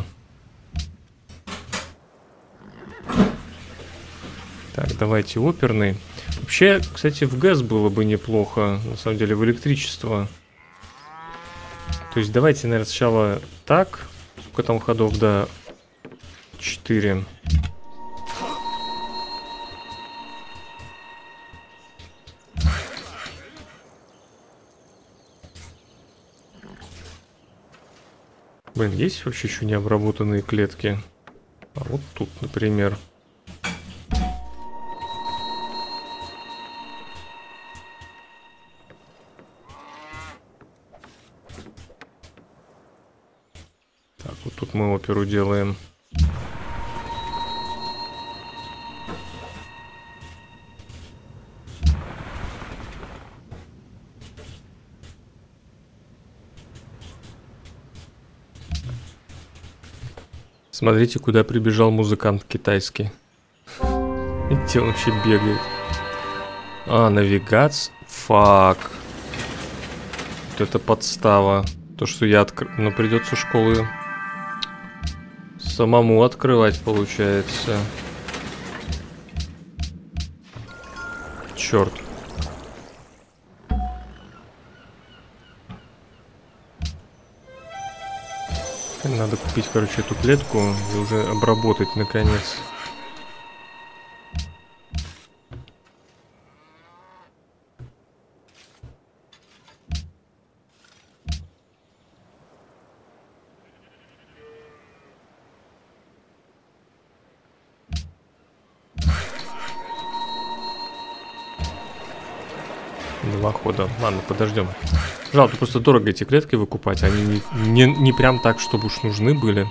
Так, давайте оперный. Вообще, кстати, в ГЭС было бы неплохо, на самом деле, в электричество. То есть давайте, наверное, сначала так. Сколько там ходов? Да, четыре. Блин, есть вообще еще необработанные клетки? А вот тут, например. Так, вот тут мы оперу делаем. Смотрите, куда прибежал музыкант китайский. Где он вообще бегает? А, навигация. Фак. Вот это подстава. То, что я открыл. Но придется школы самому открывать, получается. Черт. Надо купить, короче, эту клетку и уже обработать, наконец. Два хода. Ладно, подождем. Жалко, просто дорого эти клетки выкупать. Они не, не, не прям так, чтобы уж нужны были.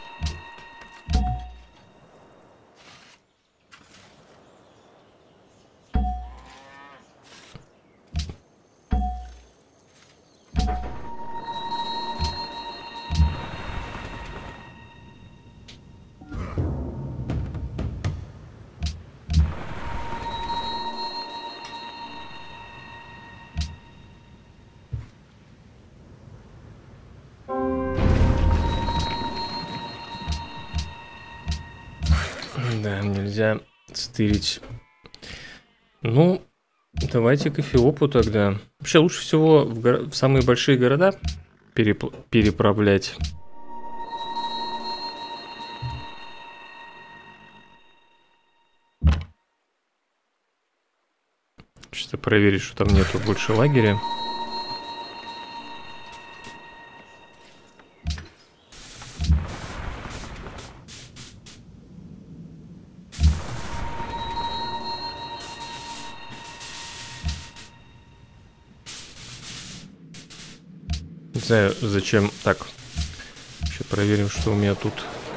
Да, нельзя стырить. Ну, давайте к Эфиопу тогда. Вообще лучше всего в, горо... в самые большие города переп... переправлять. Чисто проверить, что там нету больше лагеря. Не знаю, зачем. Так, еще проверим, что у меня тут.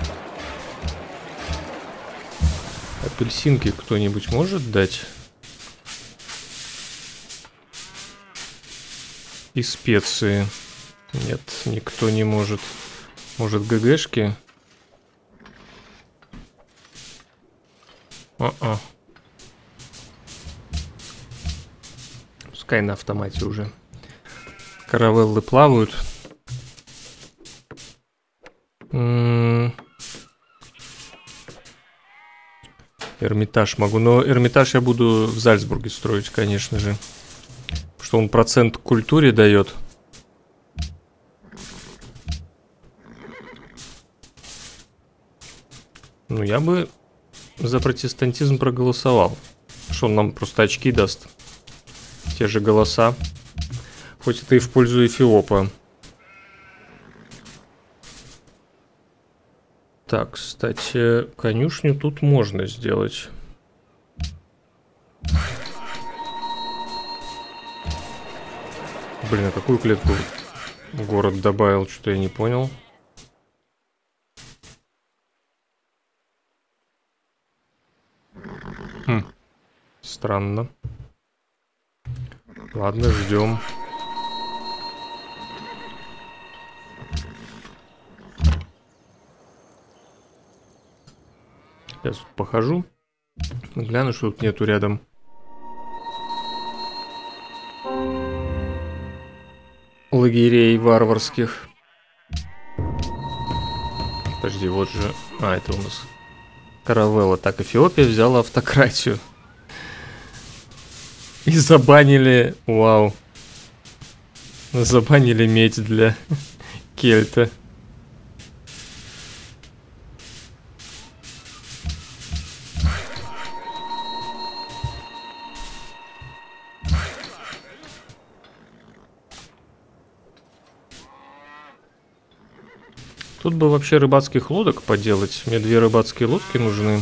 Апельсинки кто-нибудь может дать? И специи. Нет, никто не может. Может, ГГшки? А-а. Пускай на автомате уже. Каравеллы плавают. М-м- Эрмитаж могу. Но Эрмитаж я буду в Зальцбурге строить, конечно же. Потому что он процент к культуре дает. Ну, я бы за протестантизм проголосовал. Что он нам просто очки даст. Те же голоса. Хоть это и в пользу Эфиопа. Так, кстати, конюшню тут можно сделать. Блин, а какую клетку город добавил? Что-то я не понял. Странно. Ладно, ждем. Сейчас похожу. Гляну, что тут нету рядом. Лагерей варварских. Подожди, вот же... А, это у нас каравелла. Так, Эфиопия взяла автократию. И забанили... Вау. Забанили медь для кельта. Тут бы вообще рыбацких лодок поделать. Мне две рыбацкие лодки нужны.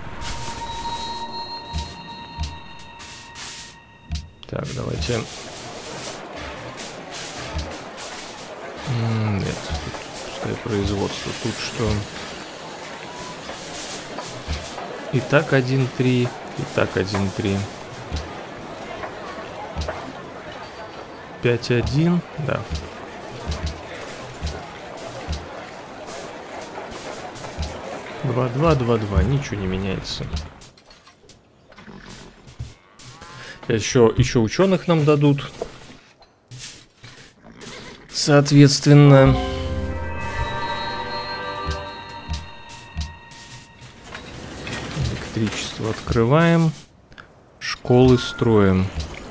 Так, давайте. Нет, тут пускай производство. Тут что? И так один три, и так один три. пять один, да. два два, два два, ничего не меняется. Еще, еще ученых нам дадут. Соответственно. Электричество открываем. Школы строим.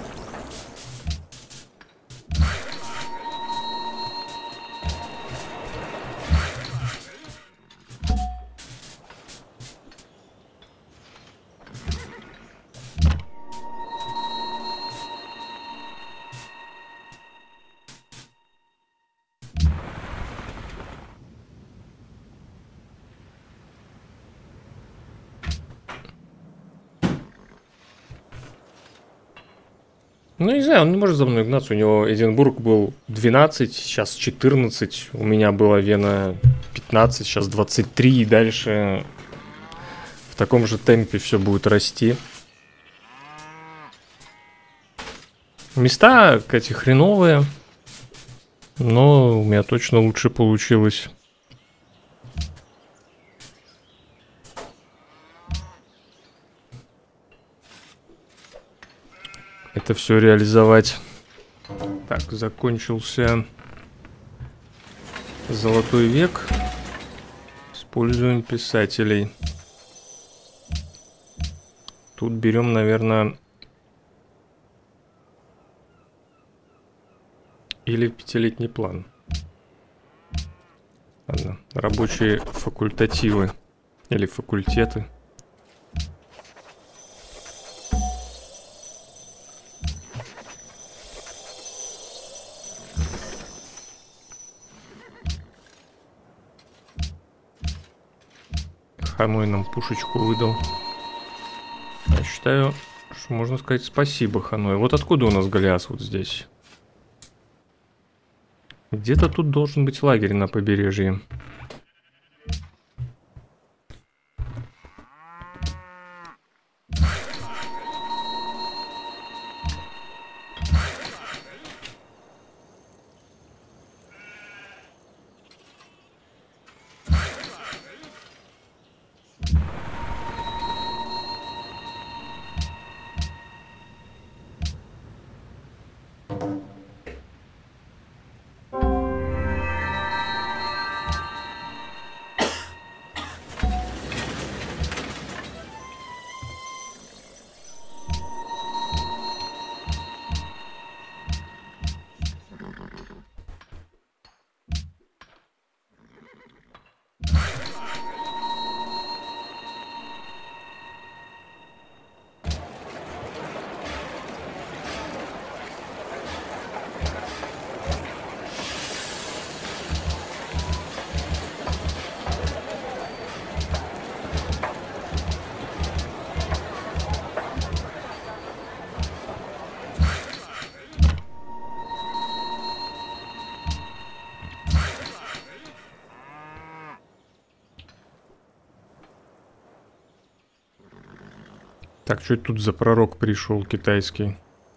Ну, не знаю, он не может за мной гнаться. У него Эдинбург был двенадцать, сейчас четырнадцать. У меня была Вена пятнадцать, сейчас двадцать три. И дальше в таком же темпе все будет расти. Места, кстати, хреновые. Но у меня точно лучше получилось. Это все реализовать. Так, закончился золотой век. Используем писателей. Тут берем, наверное, или пятилетний план. Ладно, рабочие факультативы или факультеты. Ханой нам пушечку выдал. Я считаю, что можно сказать спасибо, Ханой. Вот откуда у нас Голиас вот здесь? Где-то тут должен быть лагерь на побережье. Так, что это тут за пророк пришел китайский?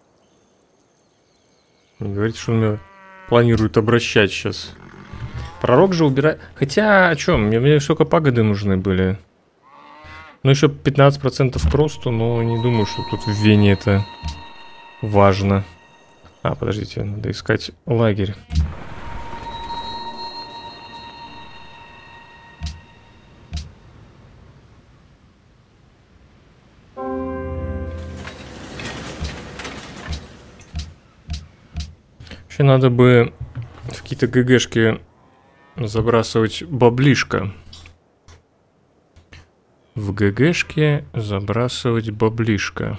Не говорите, что он меня планирует обращать сейчас. Пророк же убирает... Хотя, о чем? Мне, мне столько пагоды нужны были. Ну, еще пятнадцать процентов к росту, но не думаю, что тут в Вене это важно. А, подождите, надо искать лагерь. Вообще надо бы в какие-то ГГшки забрасывать баблишко. В ГГшке забрасывать баблишко.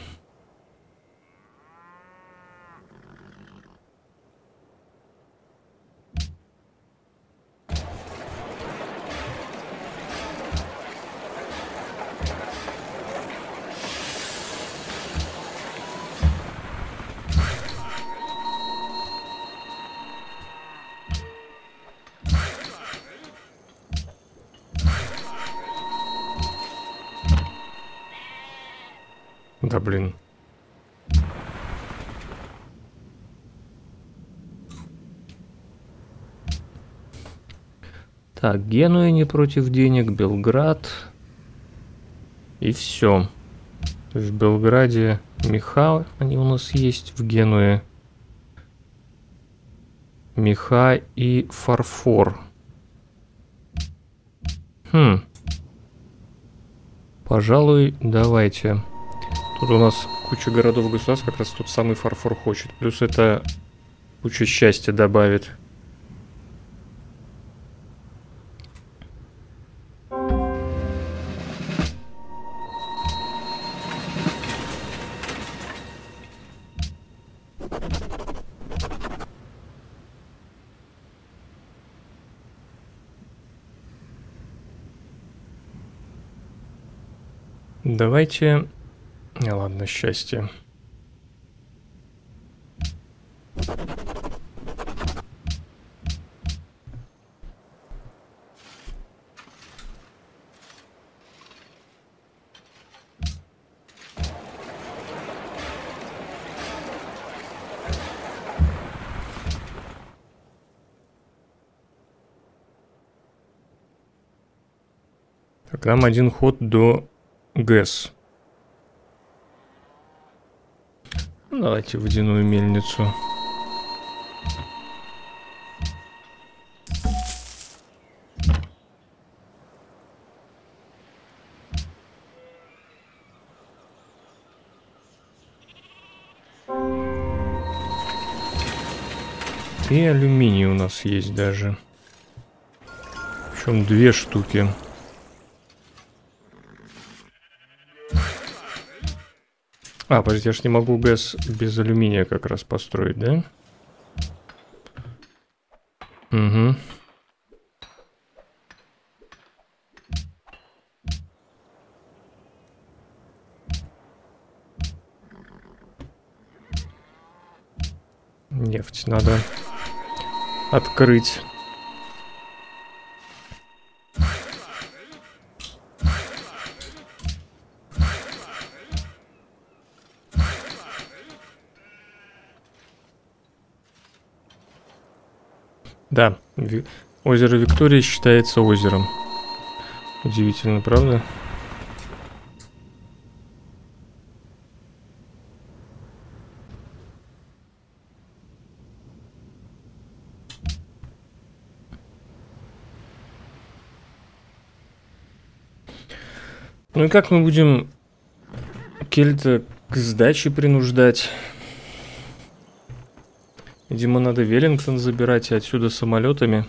Да блин. Так, Генуя не против денег, Белград. И все. В Белграде меха, они у нас есть, в Генуе. Меха и фарфор. Хм. Пожалуй, давайте. Тут у нас куча городов-государств, как раз тот самый фарфор хочет. Плюс это куча счастья добавит. Давайте... Не, ладно, счастье. Так, нам один ход до ГЭС. Давайте водяную мельницу. И алюминий у нас есть даже. Причем две штуки. А, подожди, я ж не могу ГЭС без алюминия как раз построить, да? Угу. Нефть надо открыть. Да, озеро Виктория считается озером. Удивительно, правда? Ну и как мы будем кельта к сдаче принуждать? Видимо, надо Веллингтон забирать и отсюда самолетами.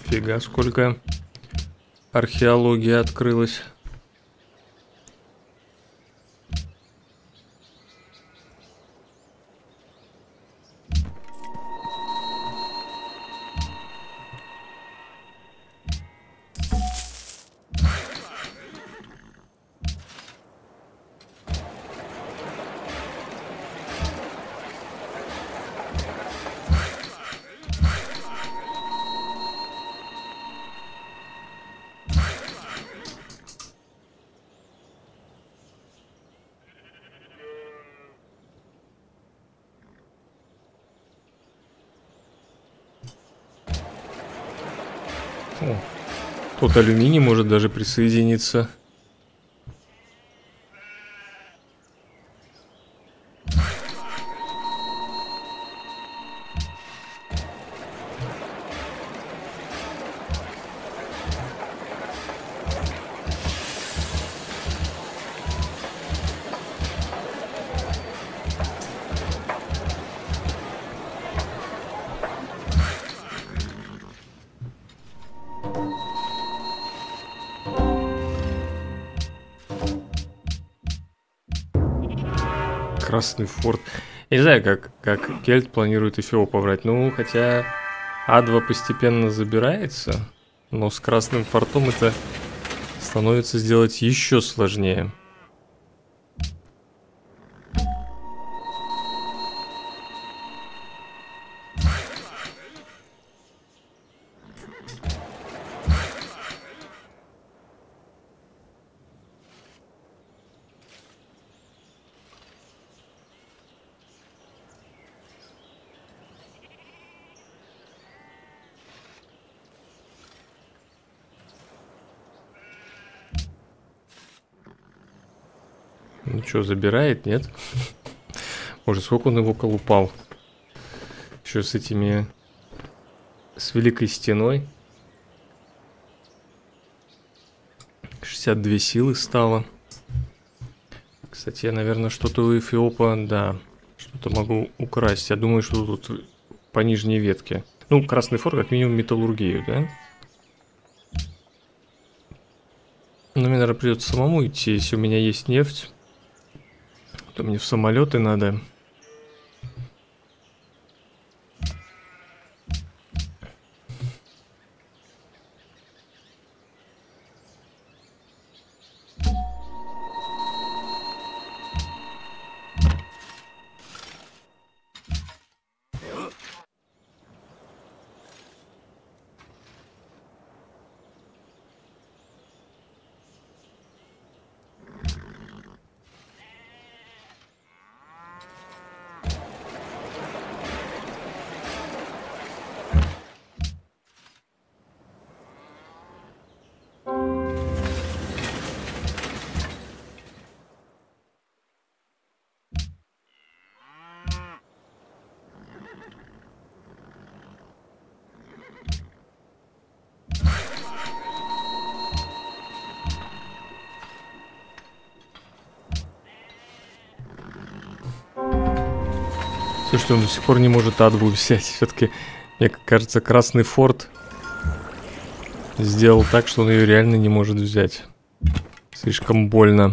Нифига, сколько археологии открылось. О, тут алюминий может даже присоединиться. Красный форт. Я не знаю, как, как Кельт планирует Эфиопа брать. Ну, хотя Адва постепенно забирается, но с Красным фортом это становится сделать еще сложнее. Ну что, забирает, нет? Может, сколько он его колупал? Еще с этими... С Великой Стеной. шестьдесят две силы стало. Кстати, я, наверное, что-то у Эфиопа, да, что-то могу украсть. Я думаю, что тут по нижней ветке. Ну, Красный форт, как минимум, металлургию, да? Но мне, наверное, придется самому идти, если у меня есть нефть. То мне в самолеты надо. Слушайте, он до сих пор не может Адву взять. Все-таки, мне кажется, Красный форт сделал так, что он ее реально не может взять. Слишком больно.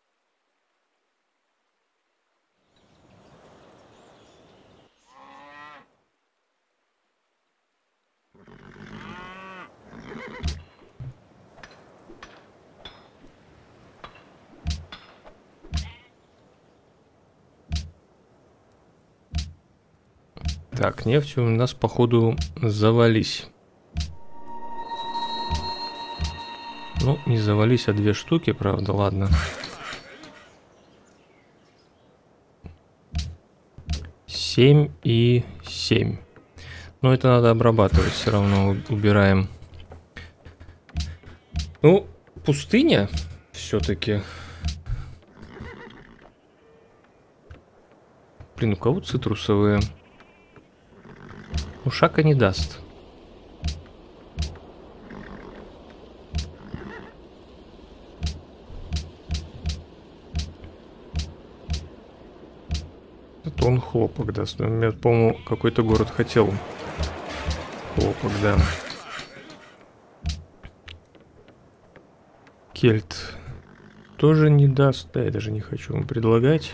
Так, нефть у нас, походу, завались. Ну, не завались, а две штуки, правда, ладно. Семь и семь. Но это надо обрабатывать, все равно убираем. Ну, пустыня все-таки. Блин, у кого цитрусовые? Ну, шака не даст. Это он хлопок даст. Я, по-моему, какой-то город хотел хлопок, да. Кельт тоже не даст. Да, я даже не хочу ему предлагать.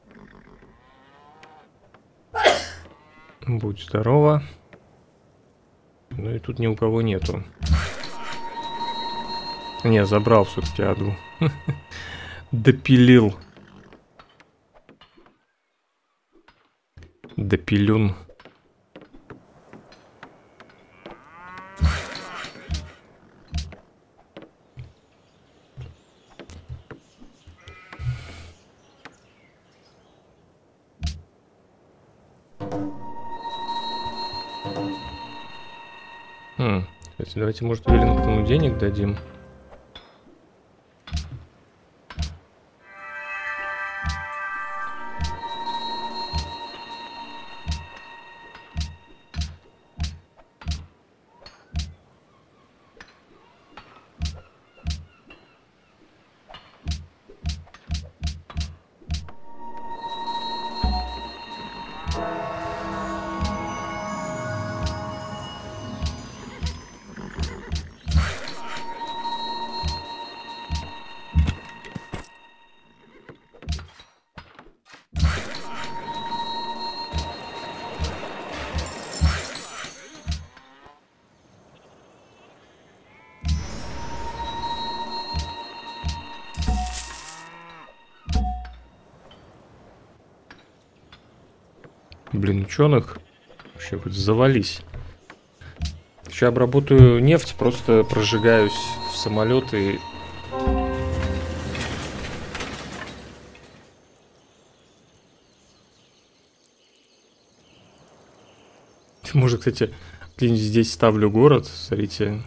Будь здорова. Ну и тут ни у кого нету. Не, забрал все-таки Аду. Допилил. Допилюн. Хм, кстати, давайте, может, Веллингтону денег дадим. Блин, ученых вообще хоть завались. Сейчас обработаю нефть, просто прожигаюсь в самолеты. Может, кстати, где-нибудь здесь ставлю город, смотрите.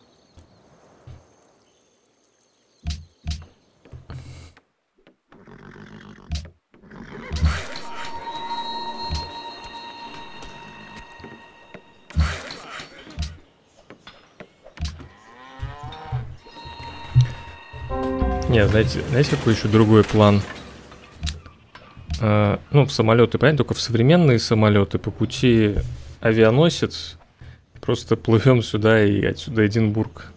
Нет, знаете, знаете, какой еще другой план? А, ну, в самолеты, понятно, только в современные самолеты по пути авианосец. Просто плывем сюда и отсюда Эдинбург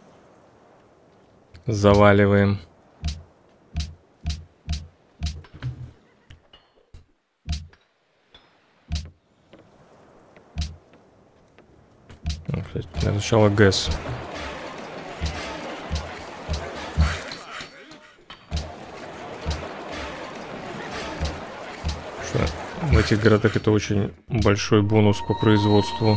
заваливаем. Ну, кстати, для начала ГЭС. В этих городах это очень большой бонус по производству.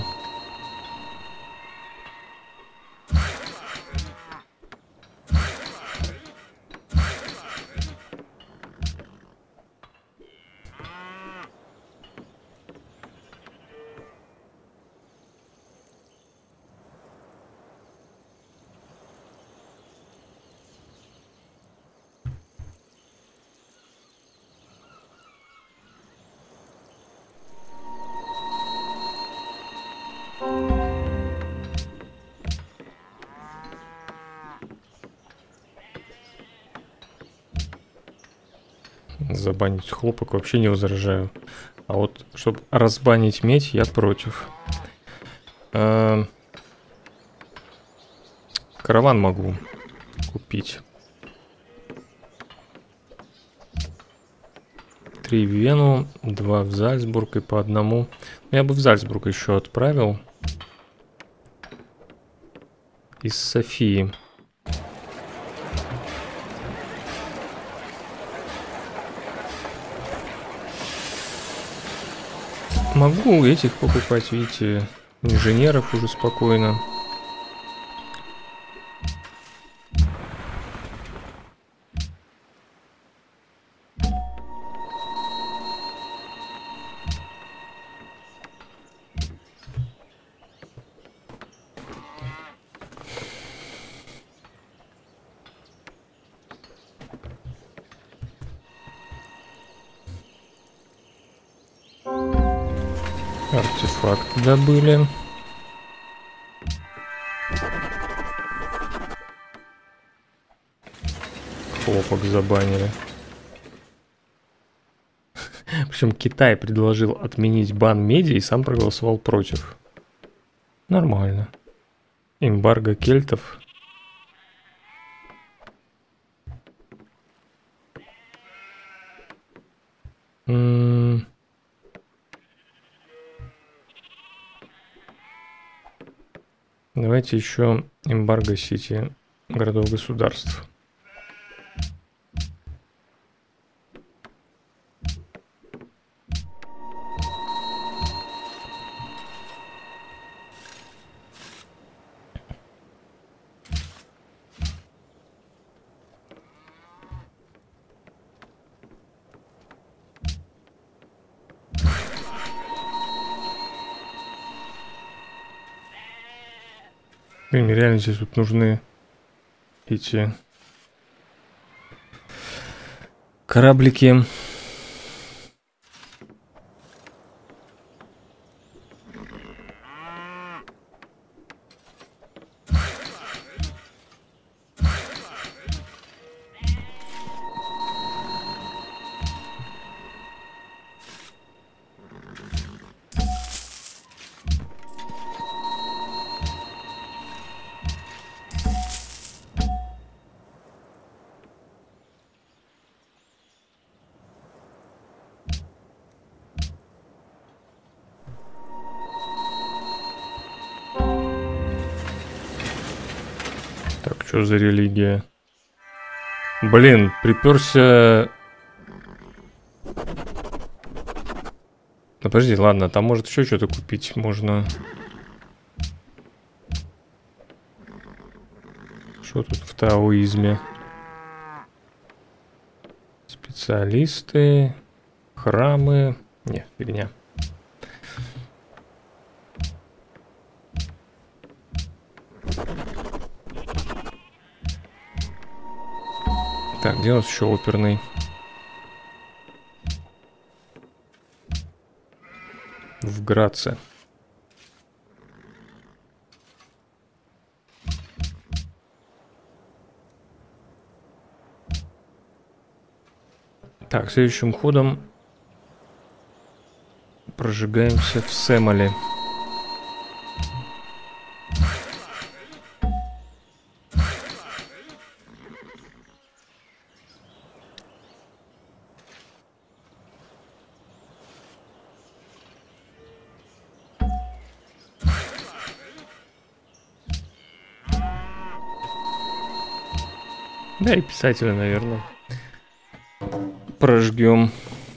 Забанить хлопок вообще не возражаю. А вот, чтобы разбанить медь, я против. А... Караван могу купить. Три в Вену, два в Зальцбург и по одному. Я бы в Зальцбург еще отправил. Из Софии. Могу этих покупать, видите, инженеров уже спокойно. Артефакт добыли. Хлопок забанили. Причем Китай предложил отменить бан меди и сам проголосовал против. Нормально. Эмбарго кельтов. М. Давайте еще эмбарго Сити городов-государств. Блин, мне реально здесь тут нужны эти кораблики. Так, что за религия? Блин, приперся. Ну, подожди, ладно, там может еще что-то купить можно. Что тут в таоизме? Специалисты, храмы. Не, фигня. Так, где у нас еще оперный? В Граце. Так, следующим ходом прожигаемся в Семале. Да и писателя, наверное, прожгем.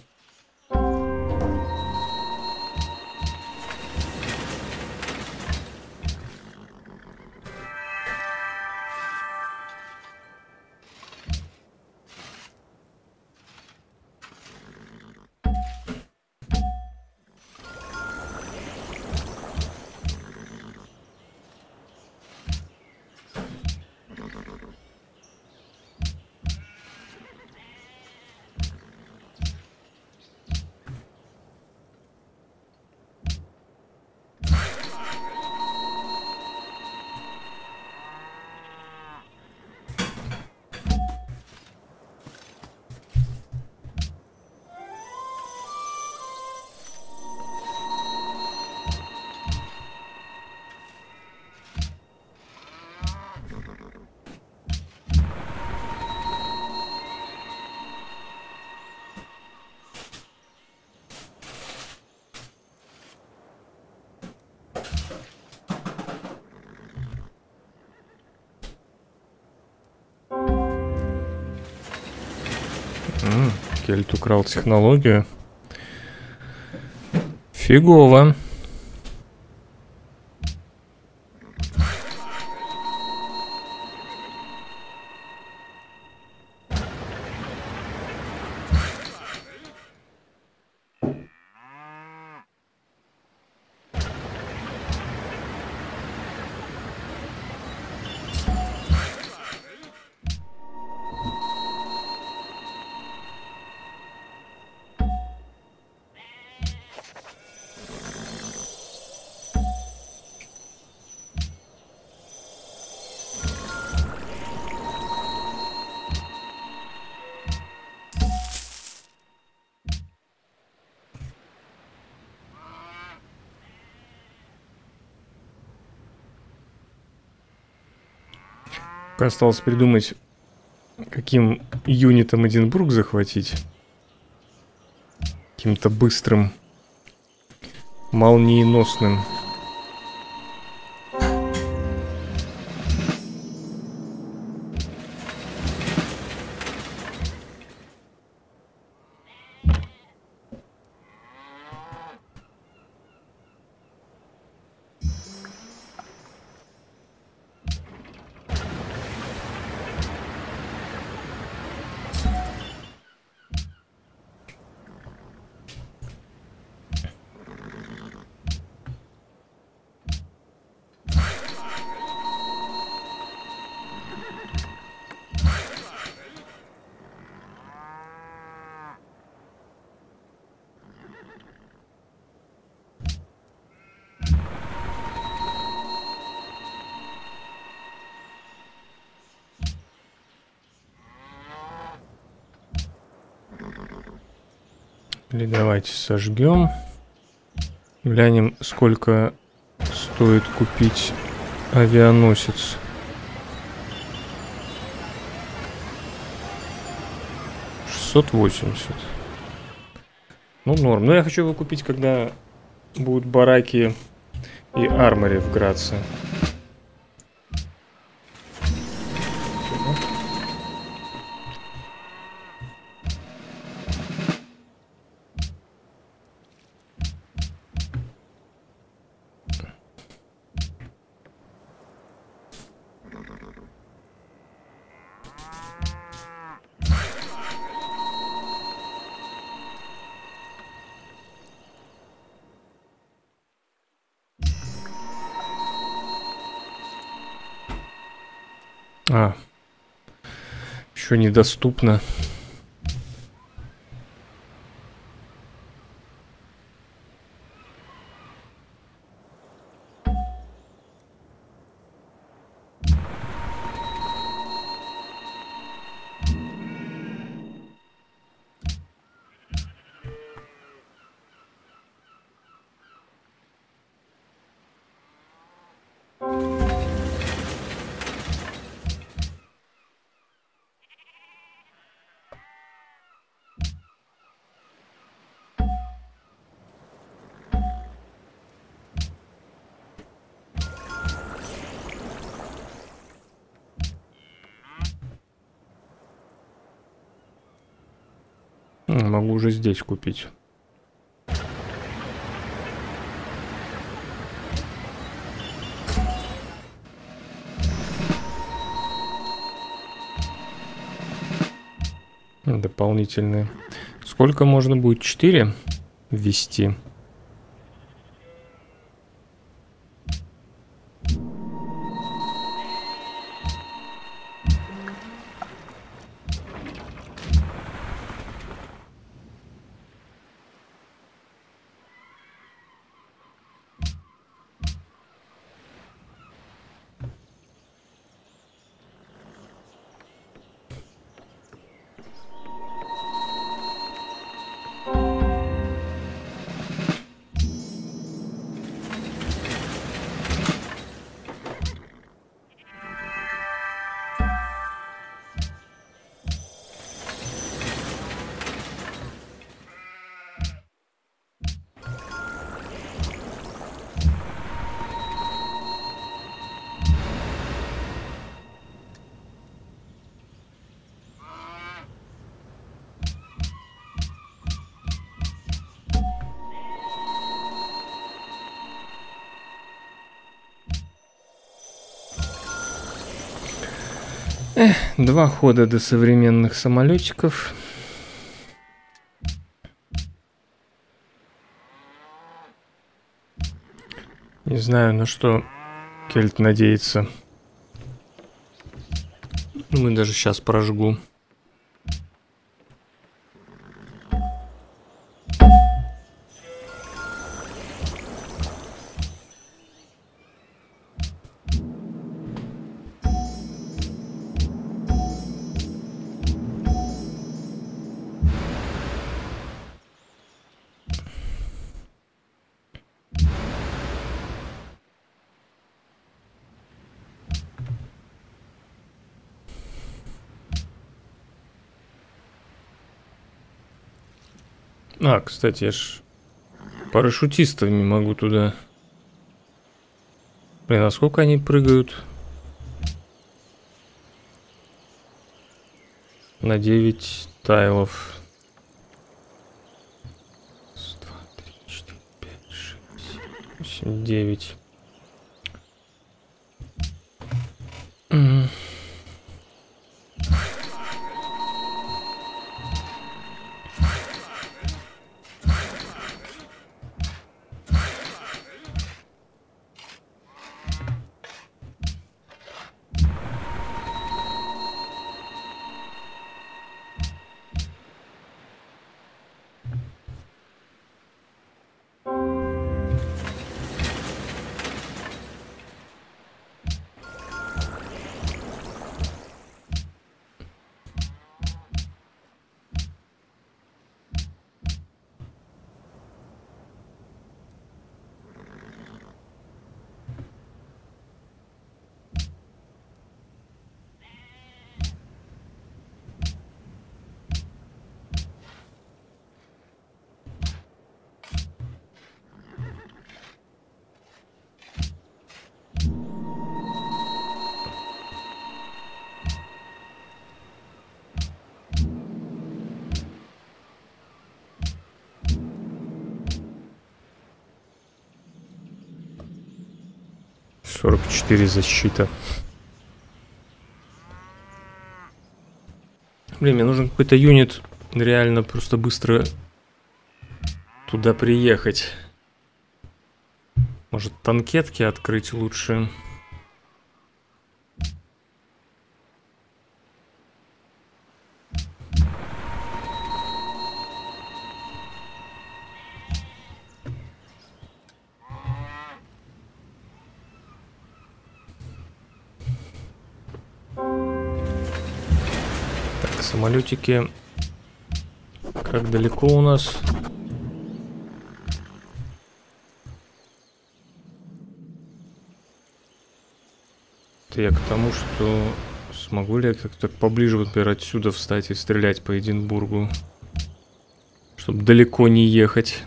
М-м, Кельт украл технологию. Фигово. Осталось придумать, каким юнитом Эдинбург захватить. каким-то быстрым, молниеносным. Или давайте сожгем. Глянем, сколько стоит купить авианосец. шестьсот восемьдесят. Ну, норм. Но я хочу его купить, когда будут бараки и армори в Граце. А, еще недоступно. Могу уже здесь купить. Дополнительные. Сколько можно будет? четыре ввести? Эх, два хода до современных самолетиков. Не знаю, на что Кельт надеется. Мы даже сейчас прожгу. А, кстати, я ж парашютистами могу туда. Блин, а сколько они прыгают? На девять тайлов. Раз, два, три, четыре, пять, шесть, семь, восемь, девять. сорок четыре защита. Блин, мне нужен какой-то юнит реально просто быстро туда приехать. Может, танкетки открыть лучше? Так, самолетики. Как далеко у нас? Это я к тому, что смогу ли я как-то поближе, вот, например, отсюда встать и стрелять по Эдинбургу, чтобы далеко не ехать.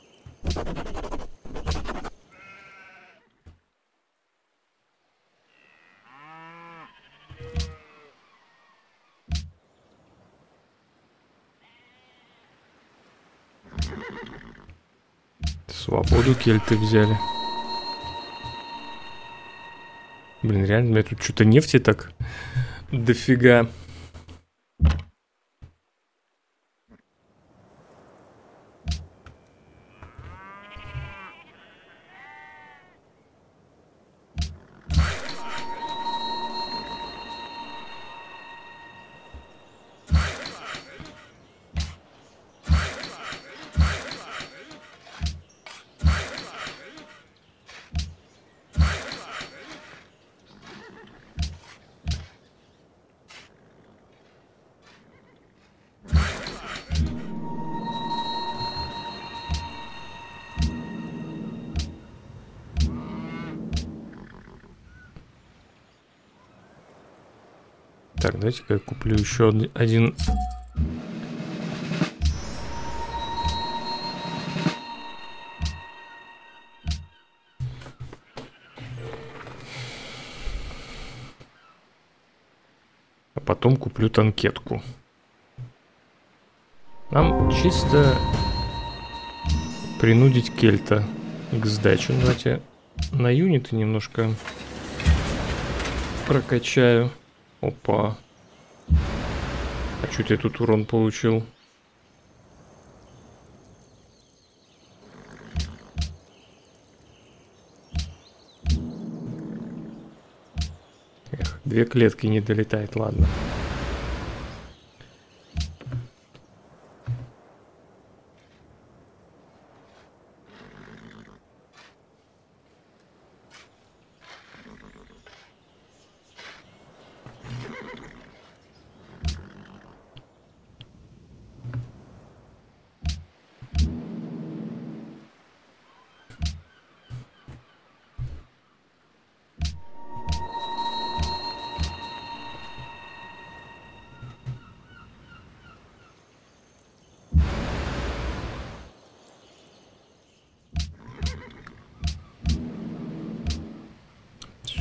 Свободу кельты взяли. Блин, реально, у меня тут что-то нефти так дофига. Так, давайте-ка я куплю еще один. А потом куплю танкетку. Нам чисто принудить кельта к сдаче. Давайте на юниты немножко прокачаю. Опа. А чуть я тут урон получил. Эх, две клетки не долетает, ладно.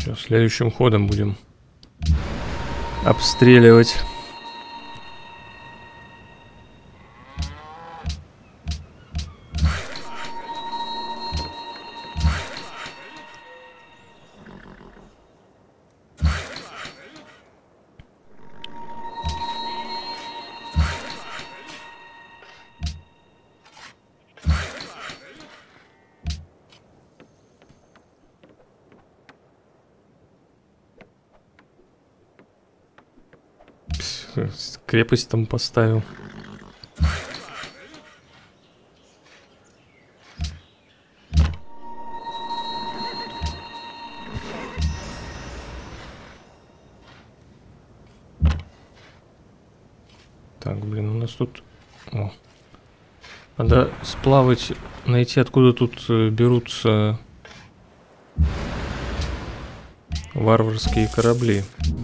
Все, следующим ходом будем обстреливать. Крепость там поставил. Так, блин, у нас тут... О. Надо сплавать, найти, откуда тут берутся варварские корабли.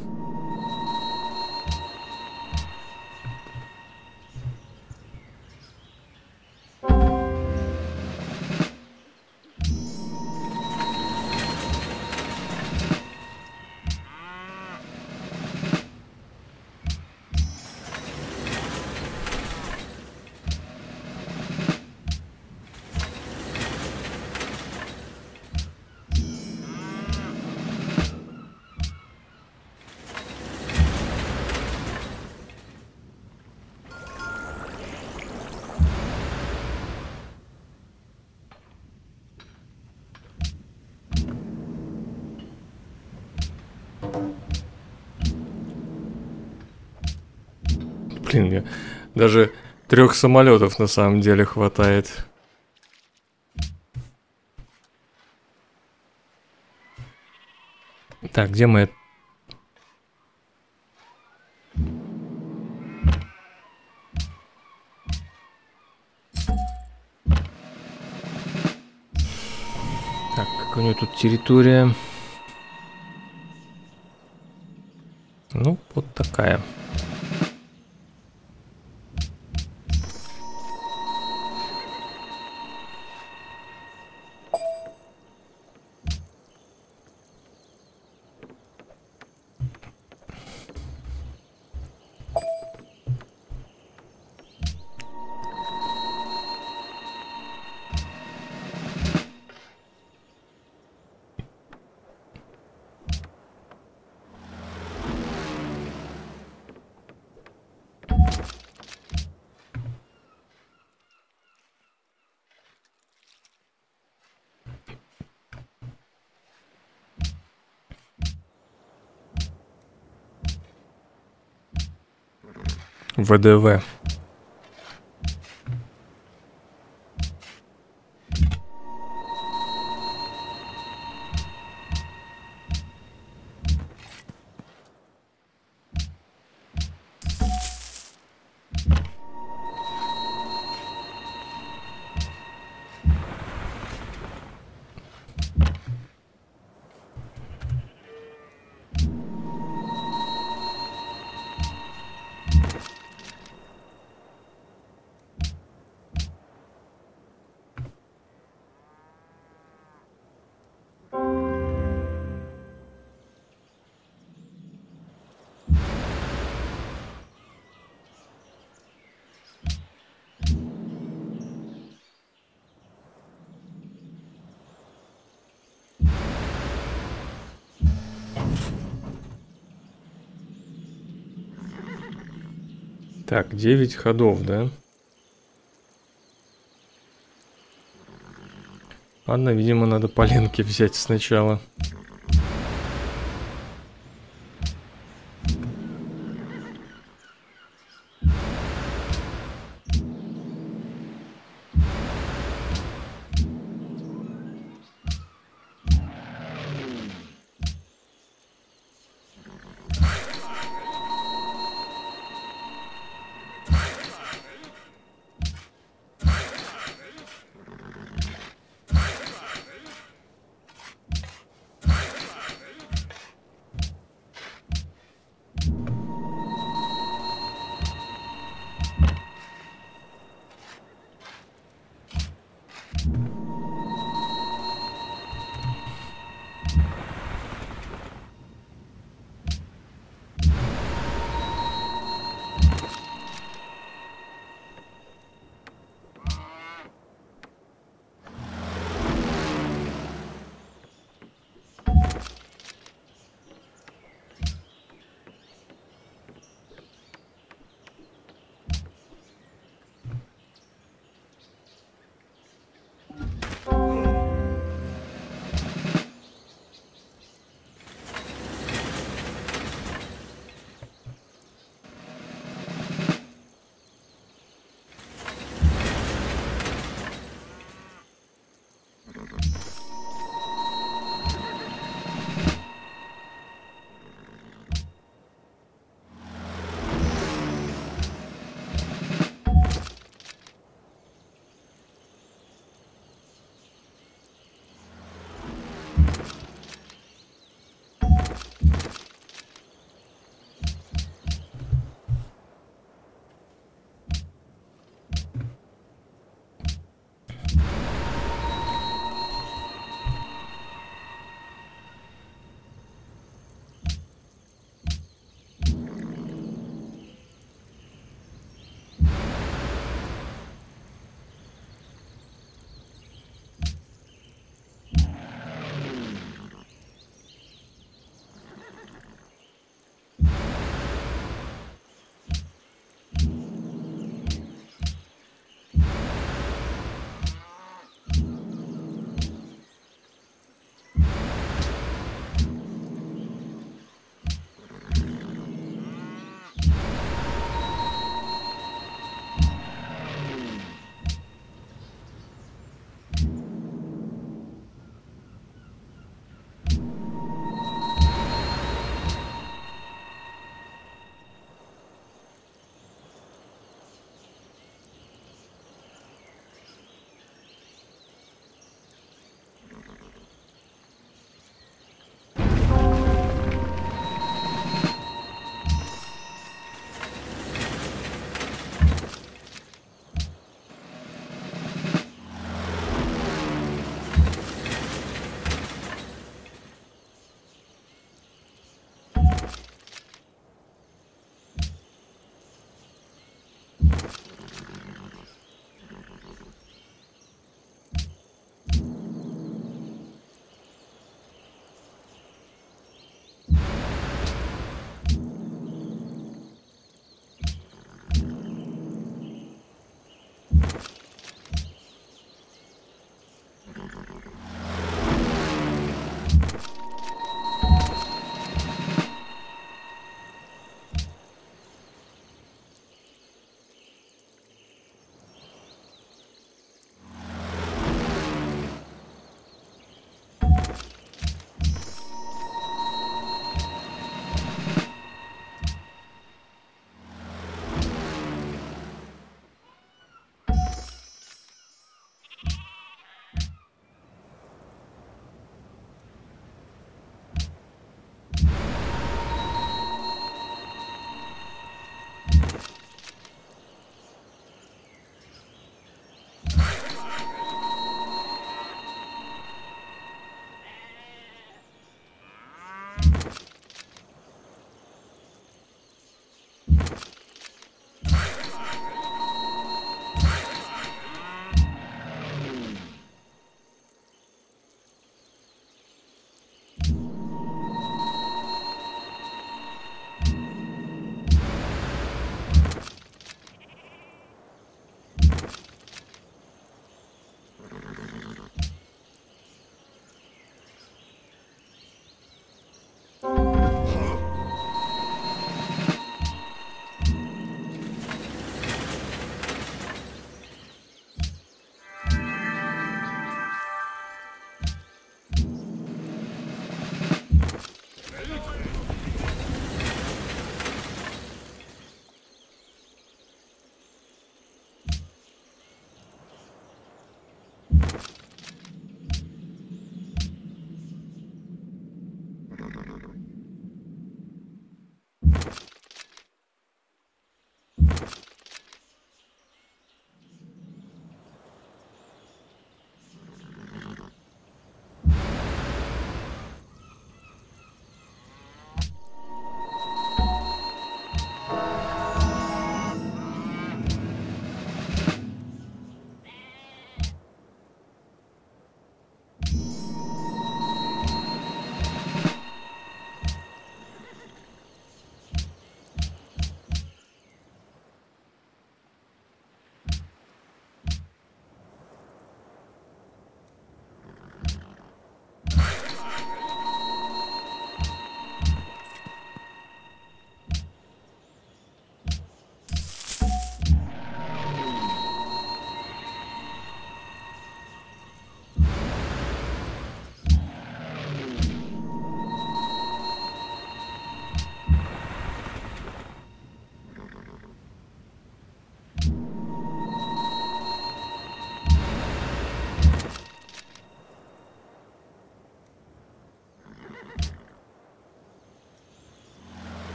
Блин, мне даже трех самолетов на самом деле хватает. Так, где мы? Так, как у него тут территория? Ну, вот такая. ВДВ. Так, девять ходов, да? Ладно, видимо, надо поленки взять сначала.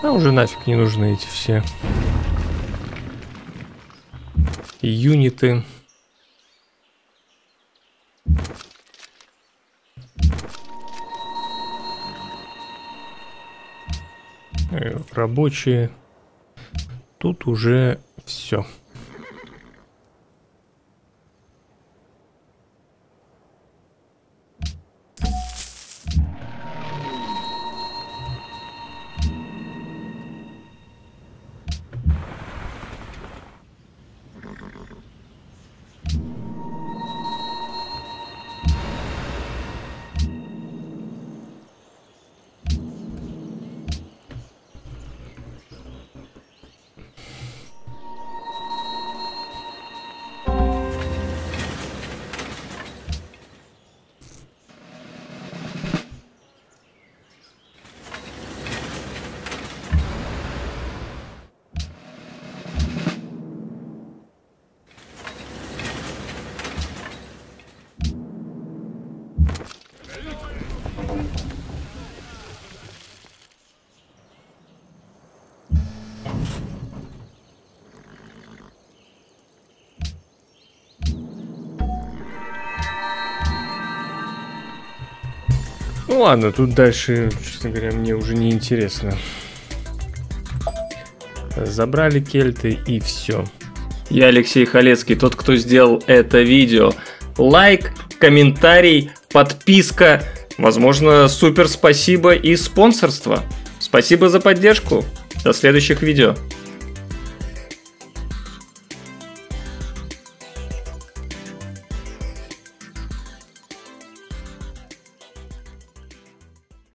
А уже нафиг не нужны эти все юниты. Рабочие. Тут уже все. Ну ладно, тут дальше, честно говоря, мне уже не интересно. Забрали кельты и все. Я Алексей Халецкий, тот, кто сделал это видео. Лайк, комментарий, подписка, возможно, супер спасибо и спонсорство. Спасибо за поддержку. До следующих видео.